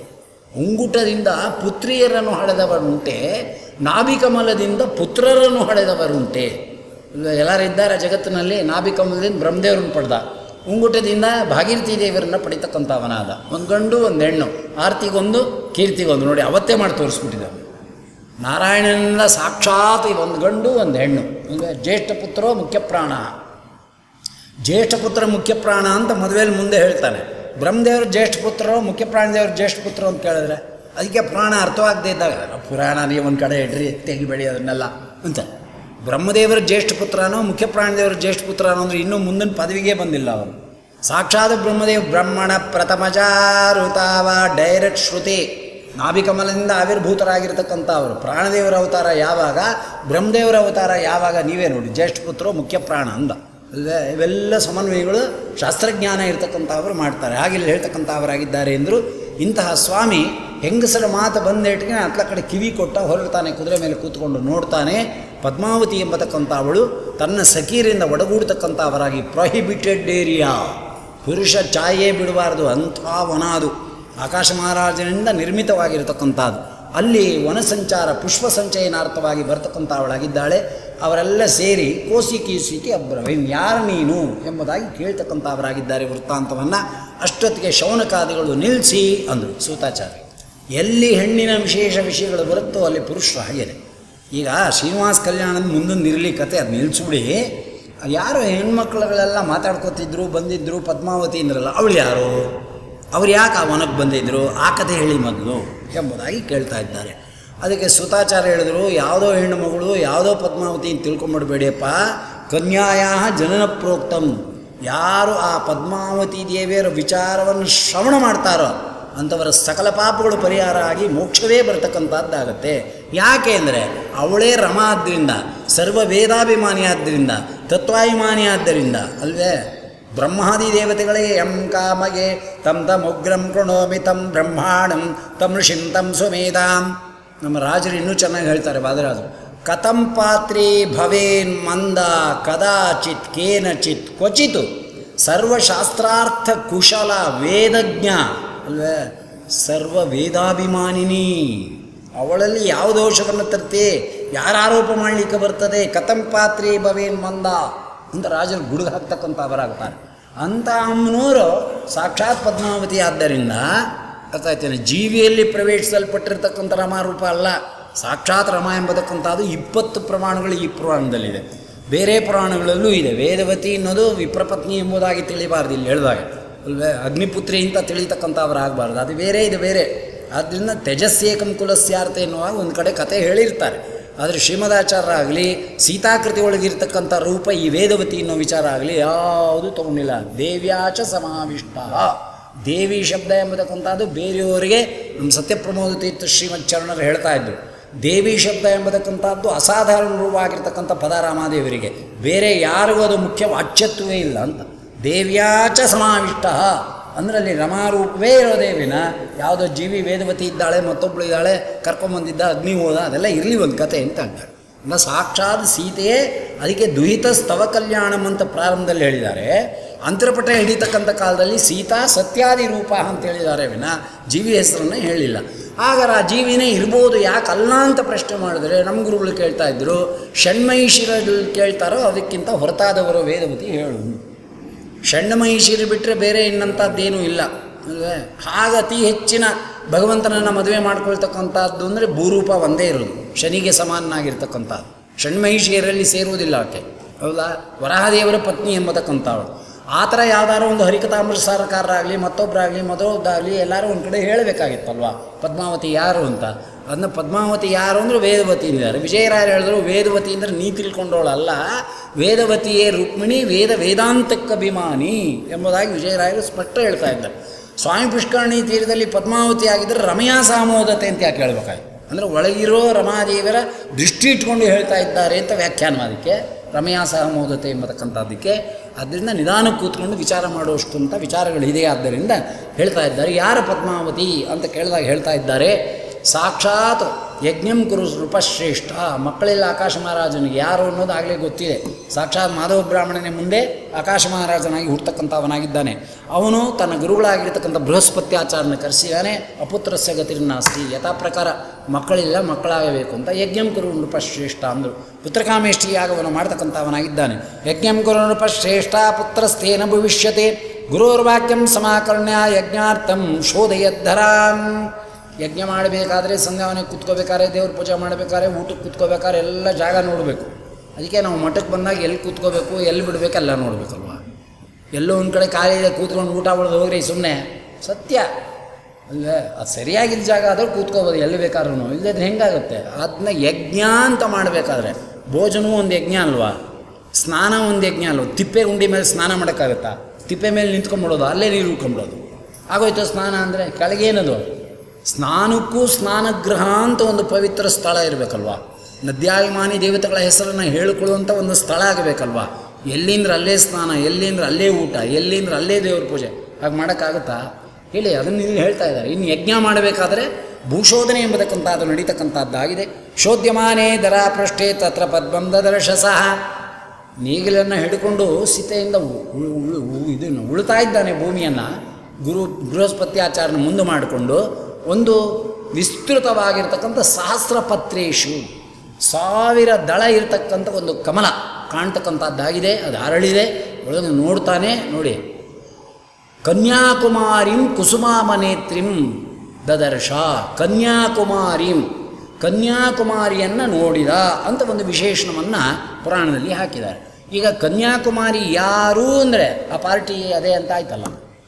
ಉಂಗುಟದಿಂದ ಪುತ್ರಿಯರನ್ನು ಹಡೆದವರುಂಟೆ, ನಾಭಿಕಮಲದಿಂದ ಪುತ್ರರನ್ನು ಹಡೆದವರುಂಟೆ. ಎಲ್ಲರಿದ್ದಾರೆ ಜಗತ್ತಿನಲ್ಲಿ. ನಾಭಿಕಮಲದಿಂದ ಬ್ರಹ್ಮದೇವರನ್ನು ಪಡೆದ, ಉಂಗುಟದಿಂದ ಭಾಗೀರಥಿ ದೇವರನ್ನು ಪಡಿತಕ್ಕಂಥವನಾದ. ಒಂದು ಗಂಡು ಒಂದು ಹೆಣ್ಣು, ಆರ್ತಿಗೊಂದು ಕೀರ್ತಿಗೊಂದು. ನೋಡಿ ಅವತ್ತೇ ಮಾಡಿ ತೋರಿಸ್ಬಿಟ್ಟಿದ್ದ. ನಾರಾಯಣನಿಂದ ಸಾಕ್ಷಾತ್ ಒಂದು ಗಂಡು ಒಂದು ಹೆಣ್ಣು. ಜ್ಯೇಷ್ಠ ಪುತ್ರೋ ಮುಖ್ಯ ಪ್ರಾಣ, ಜ್ಯೇಷ್ಠ ಪುತ್ರ ಮುಖ್ಯ ಪ್ರಾಣ ಅಂತ ಮದುವೆಯಲ್ಲಿ ಮುಂದೆ ಹೇಳ್ತಾನೆ. ಬ್ರಹ್ಮದೇವರು ಜ್ಯೇಷ್ಠ ಪುತ್ರರು, ಮುಖ್ಯ ಪ್ರಾಣದೇವರು ಜ್ಯೇಷ್ಠ ಪುತ್ರ ಅಂತ ಕೇಳಿದ್ರೆ ಅದಕ್ಕೆ ಪ್ರಾಣ ಅರ್ಥವಾಗದೇ ಇದ್ದಾಗ ಪುರಾಣ ನೀವು ಒಂದು ಕಡೆ ಇಡ್ರಿ, ತೆಗಿಬೇಡಿ ಅದನ್ನೆಲ್ಲ ಅಂತ. ಬ್ರಹ್ಮದೇವರ ಜ್ಯೇಷ್ಠ ಪುತ್ರನೋ ಮುಖ್ಯ ಪ್ರಾಣದೇವರ ಜ್ಯೇಷ್ಠ ಪುತ್ರನೋ ಅಂದರೆ ಇನ್ನೂ ಮುಂದಿನ ಪದವಿಗೆ ಬಂದಿಲ್ಲ ಅವರು. ಸಾಕ್ಷಾತ್ ಬ್ರಹ್ಮದೇವ್ ಬ್ರಹ್ಮಣ ಪ್ರಥಮಜಾರುತಾವ ಡೈರೆಕ್ಟ್ ಶ್ರುತಿ. ನಾಭಿಕಮಲದಿಂದ ಆವಿರ್ಭೂತರಾಗಿರ್ತಕ್ಕಂಥ ಅವರು. ಪ್ರಾಣದೇವರ ಅವತಾರ ಯಾವಾಗ, ಬ್ರಹ್ಮದೇವರ ಅವತಾರ ಯಾವಾಗ, ನೀವೇ ನೋಡಿ. ಜ್ಯೇಷ್ಠ ಪುತ್ರ ಮುಖ್ಯ ಪ್ರಾಣ ಅಂದ ಅಲ್ಲದೆ ಇವೆಲ್ಲ ಸಮನ್ವಯಗಳು ಶಾಸ್ತ್ರಜ್ಞಾನ ಇರ್ತಕ್ಕಂಥವರು ಮಾಡ್ತಾರೆ. ಹಾಗೆ ಇಲ್ಲಿ ಹೇಳ್ತಕ್ಕಂಥವರಾಗಿದ್ದಾರೆ ಎಂದರು. ಇಂತಹ ಸ್ವಾಮಿ ಹೆಂಗಸರ ಮಾತು ಬಂದೇಟಿಗೆ ಅತ್ಲ ಕಡೆ ಕಿವಿ ಕೊಟ್ಟ ಹೊರಡ್ತಾನೆ, ಕುದುರೆ ಮೇಲೆ ಕೂತ್ಕೊಂಡು ನೋಡ್ತಾನೆ. ಪದ್ಮಾವತಿ ಎಂಬತಕ್ಕಂಥ ಅವಳು ತನ್ನ ಸಖೀರಿಂದ ಒಡಗೂಡ್ತಕ್ಕಂಥವರಾಗಿ ಪ್ರೊಹಿಬಿಟೆಡ್ ಏರಿಯಾ, ಪುರುಷ ಛಾಯೆ ಬಿಡಬಾರ್ದು ಅಂಥ ವನ ಅದು, ಆಕಾಶ ಮಹಾರಾಜನಿಂದ ನಿರ್ಮಿತವಾಗಿರತಕ್ಕಂಥದ್ದು. ಅಲ್ಲಿ ವನಸಂಚಾರ ಪುಷ್ಪ ಸಂಚಯನಾರ್ಥವಾಗಿ ಬರ್ತಕ್ಕಂಥ ಅವಳಾಗಿದ್ದಾಳೆ. ಅವರೆಲ್ಲ ಸೇರಿ ಕೋಸಿ ಕೀಸಿತಿ ಅಬ್ರವೀನ್, ಯಾರು ನೀನು ಎಂಬುದಾಗಿ ಕೇಳ್ತಕ್ಕಂಥವರಾಗಿದ್ದಾರೆ ವೃತ್ತಾಂತವನ್ನು. ಅಷ್ಟೊತ್ತಿಗೆ ಶೌನಕಾದಿಗಳು ನಿಲ್ಲಿಸಿ ಅಂದರು ಸೂತಾಚಾರ್ಯ. ಎಲ್ಲಿ ಹೆಣ್ಣಿನ ವಿಶೇಷ ವಿಷಯಗಳು ಬರುತ್ತೋ ಅಲ್ಲಿ ಪುರುಷರು ಹಾಗೇನೆ. ಈಗ ಶ್ರೀನಿವಾಸ ಕಲ್ಯಾಣದ ಮುಂದೊಂದು ಇರಲಿ ಕತೆ, ಅದು ನಿಲ್ಲಿಸ್ಬಿಡಿ. ಯಾರು ಹೆಣ್ಮಕ್ಳುಗಳೆಲ್ಲ ಮಾತಾಡ್ಕೋತಿದ್ರು ಬಂದಿದ್ದರು, ಪದ್ಮಾವತಿ ಅಂದ್ರಲ್ಲ ಅವಳು ಯಾರು, ಅವ್ರು ಯಾಕೆ ಆ ವನಕ್ಕೆ ಬಂದಿದ್ದರು, ಆ ಕಥೆ ಹೇಳಿ ಮೊದಲು ಎಂಬುದಾಗಿ ಕೇಳ್ತಾ ಇದ್ದಾರೆ. ಅದಕ್ಕೆ ಸುತಾಚಾರ್ಯ ಹೇಳಿದ್ರು, ಯಾವುದೋ ಹೆಣ್ಣು ಮಗಳು ಯಾವುದೋ ಪದ್ಮಾವತಿ ಅಂತ ತಿಳ್ಕೊಂಬಿಡ್ಬೇಡಿಯಪ್ಪ, ಕನ್ಯಾಯ ಜನನ ಪ್ರೋಕ್ತಂ, ಯಾರು ಆ ಪದ್ಮಾವತಿ ದೇವಿಯರ ವಿಚಾರವನ್ನು ಶ್ರವಣ ಮಾಡ್ತಾರೋ ಅಂಥವರ ಸಕಲ ಪಾಪಗಳು ಪರಿಹಾರ ಆಗಿ ಮೋಕ್ಷವೇ ಬರ್ತಕ್ಕಂಥದ್ದಾಗತ್ತೆ. ಯಾಕೆ ಅಂದರೆ ಅವಳೇ ರಮ ಆದ್ದರಿಂದ, ಸರ್ವ ವೇದಾಭಿಮಾನಿ ಆದ್ದರಿಂದ, ತತ್ವಾಭಿಮಾನಿ ಆದ್ದರಿಂದ ಅಲ್ವೇ. ಬ್ರಹ್ಮಾದಿ ದೇವತೆಗಳೇ ಎಂ ಕಾಮಗೆ ತಂ ತಮುಗ್ರಂ ಕೃಣೋಮಿ ತಂ ಬ್ರಹ್ಮಾಣಂ ತಂ ಋಷಿಂ ತಂ ಸುಮೇಧಾಂ. ನಮ್ಮ ರಾಜರು ಇನ್ನೂ ಚೆನ್ನಾಗಿ ಹೇಳ್ತಾರೆ ವಾದರಾಜರು, ಕಥಂ ಪಾತ್ರಿ ಭವೇನ್ ಮಂದ ಕದಾಚಿತ್ ಕೇನಚಿತ್ ಕ್ವಚಿತ್ ಸರ್ವಶಾಸ್ತ್ರಾರ್ಥ ಕುಶಲ ವೇದಜ್ಞ ಅಲ್ವೇ, ಸರ್ವ ವೇದಾಭಿಮಾನಿನಿ. ಅವಳಲ್ಲಿ ಯಾವ ದೋಷವನ್ನು ತರ್ತಿ, ಯಾರ ಆರೋಪ ಮಾಡಲಿಕ್ಕೆ ಬರ್ತದೆ. ಕಥಂ ಪಾತ್ರಿ ಭವೇನ್ ಮಂದ ಅಂತ ರಾಜರು ಗುಡುಗ ಹಾಕ್ತಕ್ಕಂಥವರಾಗ್ತಾರೆ. ಅಂಥ ಅಮ್ಮನವರು ಸಾಕ್ಷಾತ್ ಪದ್ಮಾವತಿ ಆದ್ದರಿಂದ ಅರ್ಥಾಯ್ತೇನೆ, ಜೀವಿಯಲ್ಲಿ ಪ್ರವೇಶಿಸಲ್ಪಟ್ಟಿರ್ತಕ್ಕಂಥ ರಮಾರೂಪ ಅಲ್ಲ, ಸಾಕ್ಷಾತ್ ರಮ ಎಂಬತಕ್ಕಂಥದ್ದು ಇಪ್ಪತ್ತು ಪ್ರಮಾಣಗಳು ಈ ಪುರಾಣದಲ್ಲಿದೆ, ಬೇರೆ ಪುರಾಣಗಳಲ್ಲೂ ಇದೆ. ವೇದವತಿ ಅನ್ನೋದು ವಿಪ್ರಪತ್ನಿ ಎಂಬುದಾಗಿ ತಿಳಿಬಾರ್ದು ಇಲ್ಲಿ ಹೇಳಿದಾಗ ಅಲ್ವೇ, ಅಗ್ನಿಪುತ್ರಿ ಅಂತ ತಿಳಿತಕ್ಕಂಥವ್ರಾಗಬಾರ್ದು, ಅದು ಬೇರೆ ಇದು ಬೇರೆ. ಆದ್ದರಿಂದ ತೆಜಸ್ಸೇಕಂ ಕುಲಸ್ಯಾರ್ಥ ಎನ್ನುವಾಗ ಒಂದು ಕಡೆ ಕತೆ ಹೇಳಿರ್ತಾರೆ. ಆದರೆ ಶ್ರೀಮದಾಚಾರ್ಯರಾಗಲಿ ಸೀತಾಕೃತಿ ಒಳಗಿರ್ತಕ್ಕಂಥ ರೂಪ ಈ ವೇದವತಿ ಅನ್ನೋ ವಿಚಾರ ಆಗಲಿ ಯಾವುದೂ ತೊಗೊಂಡಿಲ್ಲ. ದೇವ್ಯಾಚ ಸಮಾವಿಷ್ಟ, ದೇವಿ ಶಬ್ದ ಎಂಬತಕ್ಕಂಥದ್ದು ಬೇರೆಯವರಿಗೆ ನಮ್ಮ ಸತ್ಯಪ್ರಮೋದ ತೀರ್ಥ ಶ್ರೀಮಚ್ಚರಣರು ಹೇಳ್ತಾ ಇದ್ದರು. ದೇವಿ ಶಬ್ದ ಎಂಬತಕ್ಕಂಥದ್ದು ಅಸಾಧಾರಣ ರೂಪವಾಗಿರ್ತಕ್ಕಂಥ ಪದ ರಾಮಾದೇವರಿಗೆ, ಬೇರೆ ಯಾರಿಗೂ ಅದು ಮುಖ್ಯ ವಾಚ್ಯತ್ವವೇ ಇಲ್ಲ ಅಂತ. ದೇವ್ಯಾಚ ಸಮಾವಿಷ್ಟ ಅಂದರೆ ಅಲ್ಲಿ ರಮಾರೂಪವೇ ಇರೋ ದೇವಿನ, ಯಾವುದೋ ಜೀವಿ ವೇದವತಿ ಇದ್ದಾಳೆ ಮತ್ತೊಬ್ಬಳು ಇದ್ದಾಳೆ ಕರ್ಕೊಂಬಂದಿದ್ದ ಅಗ್ನಿ ಹೋದ ಅದೆಲ್ಲ ಇರಲಿ ಒಂದು ಕತೆ ಅಂತ ಅಂತಾರೆ. ಇಲ್ಲ, ಸಾಕ್ಷಾತ್ ಸೀತೆಯೇ. ಅದಕ್ಕೆ ದುಹಿತ ಸ್ತವ ಕಲ್ಯಾಣಂ ಅಂತ ಪ್ರಾರಂಭದಲ್ಲಿ ಹೇಳಿದ್ದಾರೆ. ಅಂತರಪಟ ಹಿಡಿತಕ್ಕಂಥ ಕಾಲದಲ್ಲಿ ಸೀತಾ ಸತ್ಯಾದಿ ರೂಪ ಅಂತ ಹೇಳಿದ್ದಾರೆ ವಿನ ಜೀವಿ ಹೆಸರನ್ನು ಹೇಳಿಲ್ಲ. ಹಾಗಾದ್ರೆ ಆ ಜೀವಿನೇ ಇರ್ಬೋದು, ಯಾಕಲ್ಲ ಅಂತ ಪ್ರಶ್ನೆ ಮಾಡಿದ್ರೆ ನಮ್ಮ ಗುರುಗಳು ಕೇಳ್ತಾ ಇದ್ದರು, ಷಣ್ಮಹಿಷಿರಲ್ಲಿ ಕೇಳ್ತಾರೋ ಅದಕ್ಕಿಂತ ಹೊರತಾದವರು ವೇದವತಿ ಹೇಳು. ಷಣ್ಮಹಿಷಿರು ಬಿಟ್ಟರೆ ಬೇರೆ ಇನ್ನಂಥದ್ದೇನೂ ಇಲ್ಲ ಅಲ್ವೇ. ಹಾಗೆ ಅತಿ ಹೆಚ್ಚಿನ ಭಗವಂತನನ್ನು ಮದುವೆ ಮಾಡ್ಕೊಳ್ತಕ್ಕಂಥದ್ದು ಅಂದರೆ ಭೂರೂಪ ಒಂದೇ ಇರೋದು, ಶನಿಗೆ ಸಮಾನನಾಗಿರ್ತಕ್ಕಂಥದ್ದು. ಷಣ್ಮಹಿಷಿಯರಲ್ಲಿ ಸೇರುವುದಿಲ್ಲ ಆಕೆ, ಹೌದಾ. ವರಾಹದೇವರ ಪತ್ನಿ ಎಂಬತಕ್ಕಂಥವಳು. ಆ ಥರ ಯಾವ್ದಾದ್ರು ಒಂದು ಹರಿಕಥಾಮೃತಸಾರಕಾರರಾಗಲಿ ಮತ್ತೊಬ್ಬರಾಗಲಿ ಮೊದಲದಾಗಲಿ ಎಲ್ಲರೂ ಒಂದು ಕಡೆ ಹೇಳಬೇಕಾಗಿತ್ತಲ್ವ ಪದ್ಮಾವತಿ ಯಾರು ಅಂತ. ಅದನ್ನ ಪದ್ಮಾವತಿ ಯಾರು ಅಂದರೆ ವೇದವತಿ ಇದ್ದಾರೆ. ವಿಜಯರಾಯರು ಹೇಳಿದ್ರು ವೇದವತಿ ಅಂದರೆ ನೀ ತಿಳ್ಕೊಂಡವಳಲ್ಲ, ವೇದವತಿಯೇ ರುಕ್ಮಿಣಿ ವೇದ ವೇದಾಂತಕ್ಕಭಿಮಾನಿ ಎಂಬುದಾಗಿ ವಿಜಯರಾಯರು ಸ್ಪಷ್ಟ ಹೇಳ್ತಾ ಇದ್ದಾರೆ. ಸ್ವಾಮಿ ಪುಷ್ಕರಣಿ ತೀರದಲ್ಲಿ ಪದ್ಮಾವತಿ ಆಗಿದ್ದರೆ ರಮಯಾ ಸಾಮೋದತೆ ಅಂತ ಯಾಕೆ ಹೇಳ್ಬೇಕಾಯ್ತು ಅಂದರೆ ಒಳಗಿರೋ ರಮಾದೇವರ ದೃಷ್ಟಿ ಇಟ್ಕೊಂಡು ಹೇಳ್ತಾ ಇದ್ದಾರೆ ಅಂತ ವ್ಯಾಖ್ಯಾನ ಅದಕ್ಕೆ ರಮಯಾ ಸಹಮೋದತೆ ಎಂಬತಕ್ಕಂಥದ್ದಕ್ಕೆ. ಅದರಿಂದ ನಿಧಾನಕ್ಕೆ ಕೂತ್ಕೊಂಡು ವಿಚಾರ ಮಾಡುವಷ್ಟು ಅಂತ ವಿಚಾರಗಳಿದೆ. ಆದ್ದರಿಂದ ಹೇಳ್ತಾ ಇದ್ದಾರೆ ಯಾರ ಪದ್ಮಾವತಿ ಅಂತ ಕೇಳಿದಾಗ ಹೇಳ್ತಾ ಇದ್ದಾರೆ, ಸಾಕ್ಷಾತ್ ಯಜ್ಞಂ ಕುರು ನೃಪಶ್ರೇಷ್ಠ. ಮಕ್ಕಳೆಲ್ಲ ಆಕಾಶ ಮಹಾರಾಜನಿಗೆ ಯಾರು ಅನ್ನೋದು ಆಗಲೇ ಗೊತ್ತಿದೆ. ಸಾಕ್ಷಾತ್ ಮಾಧವ ಬ್ರಾಹ್ಮಣನೇ ಮುಂದೆ ಆಕಾಶ ಮಹಾರಾಜನಾಗಿ ಹುಟ್ಟತಕ್ಕಂಥವನಾಗಿದ್ದಾನೆ. ಅವನು ತನ್ನ ಗುರುಗಳಾಗಿರ್ತಕ್ಕಂಥ ಬೃಹಸ್ಪತ್ಯಾಚಾರನ ಕರೆಸಿದಾನೆ. ಅಪುತ್ರಸ್ಯ ಗತಿರ್ನಾಸ್ತಿ, ಯಥಾ ಪ್ರಕಾರ ಮಕ್ಕಳಿಲ್ಲ ಮಕ್ಕಳಾಗಬೇಕು ಅಂತ ಯಜ್ಞಂ ಕುರು ನೃಪಶ್ರೇಷ್ಠ ಅಂದರು. ಪುತ್ರಕಾಮೇಷ್ಠಿ ಯಾಗವನ್ನು ಮಾಡ್ತಕ್ಕಂಥವನಾಗಿದ್ದಾನೆ. ಯಜ್ಞಂ ಕುರು ನೃಪಶ್ರೇಷ್ಠ ಪುತ್ರಸ್ಥೇನ ಭವಿಷ್ಯತೆ ಗುರೋರ್ವಾಕ್ಯಂ ಸಮಾಕರ್ಣ್ಯ ಯಜ್ಞಾರ್ಥಂ ಶೋಧಯದ್ಧರಾನ್. ಯಜ್ಞ ಮಾಡಬೇಕಾದ್ರೆ ಸಂಧ್ಯಾವನೆ ಕೂತ್ಕೋಬೇಕಾದ್ರೆ ದೇವ್ರ ಪೂಜೆ ಮಾಡಬೇಕಾದ್ರೆ ಊಟಕ್ಕೆ ಕೂತ್ಕೋಬೇಕಾದ್ರೆ ಎಲ್ಲ ಜಾಗ ನೋಡಬೇಕು. ಅದಕ್ಕೆ ನಾವು ಮಠಕ್ಕೆ ಬಂದಾಗ ಎಲ್ಲಿ ಕೂತ್ಕೋಬೇಕು ಎಲ್ಲಿ ಬಿಡಬೇಕು ಎಲ್ಲ ನೋಡಬೇಕಲ್ವ. ಎಲ್ಲೋ ಒಂದು ಕಡೆ ಖಾಲಿ ಕೂತ್ಕೊಂಡು ಊಟ ಮಾಡೋದು ಹೋಗ್ರಿ ಸುಮ್ಮನೆ ಸತ್ಯ ಅಲ್ಲೇ. ಅದು ಸರಿಯಾಗಿದ್ದ ಜಾಗ ಆದರೂ ಕೂತ್ಕೋಬೋದು ಎಲ್ಲಿ ಬೇಕಾದ್ರೂ, ಇಲ್ಲದ್ರೆ ಹೆಂಗಾಗುತ್ತೆ. ಅದನ್ನ ಯಜ್ಞ ಅಂತ ಮಾಡಬೇಕಾದ್ರೆ ಭೋಜನವೂ ಒಂದು ಯಜ್ಞ ಅಲ್ವಾ, ಸ್ನಾನ ಒಂದು ಯಜ್ಞ ಅಲ್ವ. ತಿಪ್ಪೆ ಗುಂಡಿ ಮೇಲೆ ಸ್ನಾನ ಮಾಡೋಕ್ಕಾಗತ್ತಾ? ತಿಪ್ಪೆ ಮೇಲೆ ನಿಂತ್ಕೊಂಡ್ಬಿಡೋದು, ಅಲ್ಲೇ ನೀರು ಉಳ್ಕೊಂಬಿಡೋದು ಆಗೋಯ್ತು. ಸ್ನಾನ ಅಂದರೆ ಕೆಳಗೇನದು ಸ್ನಾನಕ್ಕೂ ಸ್ನಾನಗೃಹ ಅಂತ ಒಂದು ಪವಿತ್ರ ಸ್ಥಳ ಇರಬೇಕಲ್ವ. ನದ್ಯಾಭಿಮಾನಿ ದೇವತೆಗಳ ಹೆಸರನ್ನು ಹೇಳಿಕೊಳ್ಳುವಂಥ ಒಂದು ಸ್ಥಳ ಆಗಬೇಕಲ್ವ. ಎಲ್ಲಿಂದ್ರೆ ಅಲ್ಲೇ ಸ್ನಾನ, ಎಲ್ಲಿಂದ್ರೆ ಅಲ್ಲೇ ಊಟ, ಎಲ್ಲಿಂದ್ರೆ ಅಲ್ಲೇ ದೇವ್ರ ಪೂಜೆ. ಹಾಗೆ ಮಾಡೋಕ್ಕಾಗುತ್ತಾ? ಹೇಳಿ ಅದನ್ನು ಇಲ್ಲಿ ಹೇಳ್ತಾ ಇದ್ದಾರೆ. ಇನ್ನು ಯಜ್ಞ ಮಾಡಬೇಕಾದ್ರೆ ಭೂಶೋಧನೆ ಎಂಬತಕ್ಕಂಥದ್ದು ನಡೀತಕ್ಕಂಥದ್ದಾಗಿದೆ. ಶೋದ್ಯಮಾನೇ ದರ ಪೃಷ್ಠೆ ತತ್ರ ಪದ್ಮಂದ ದರ್ಶಸಃ. ನೇಗಿಲನ್ನು ಹಿಡ್ಕೊಂಡು ಸೀತೆಯಿಂದ ಇದನ್ನು ಉಳ್ತಾ ಇದ್ದಾನೆ ಭೂಮಿಯನ್ನು. ಗುರು ಬೃಹಸ್ಪತ್ಯಾಚಾರನ ಮುಂದೆ ಮಾಡಿಕೊಂಡು ಒಂದು ವಿಸ್ತೃತವಾಗಿರ್ತಕ್ಕಂಥ ಸಹಸ್ರ ಪತ್ರೇಶು ಸಾವಿರ ದಳ ಇರತಕ್ಕಂಥ ಒಂದು ಕಮಲ ಕಾಣ್ತಕ್ಕಂಥದ್ದಾಗಿದೆ. ಅದು ಅರಳಿದೆ. ಒಳಗೆ ನೋಡ್ತಾನೆ. ನೋಡಿ, ಕನ್ಯಾಕುಮಾರಿಂ ಕುಸುಮಾಮನೇತ್ರಿಂ ದದರ್ಶ. ಕನ್ಯಾಕುಮಾರಿಂ, ಕನ್ಯಾಕುಮಾರಿಯನ್ನು ನೋಡಿದ ಅಂತ ಒಂದು ವಿಶೇಷಣವನ್ನು ಪುರಾಣದಲ್ಲಿ ಹಾಕಿದ್ದಾರೆ. ಈಗ ಕನ್ಯಾಕುಮಾರಿ ಯಾರು ಅಂದರೆ ಆ ಪಾರ್ಟಿ ಅದೇ ಅಂತ ಆಯ್ತಲ್ಲ.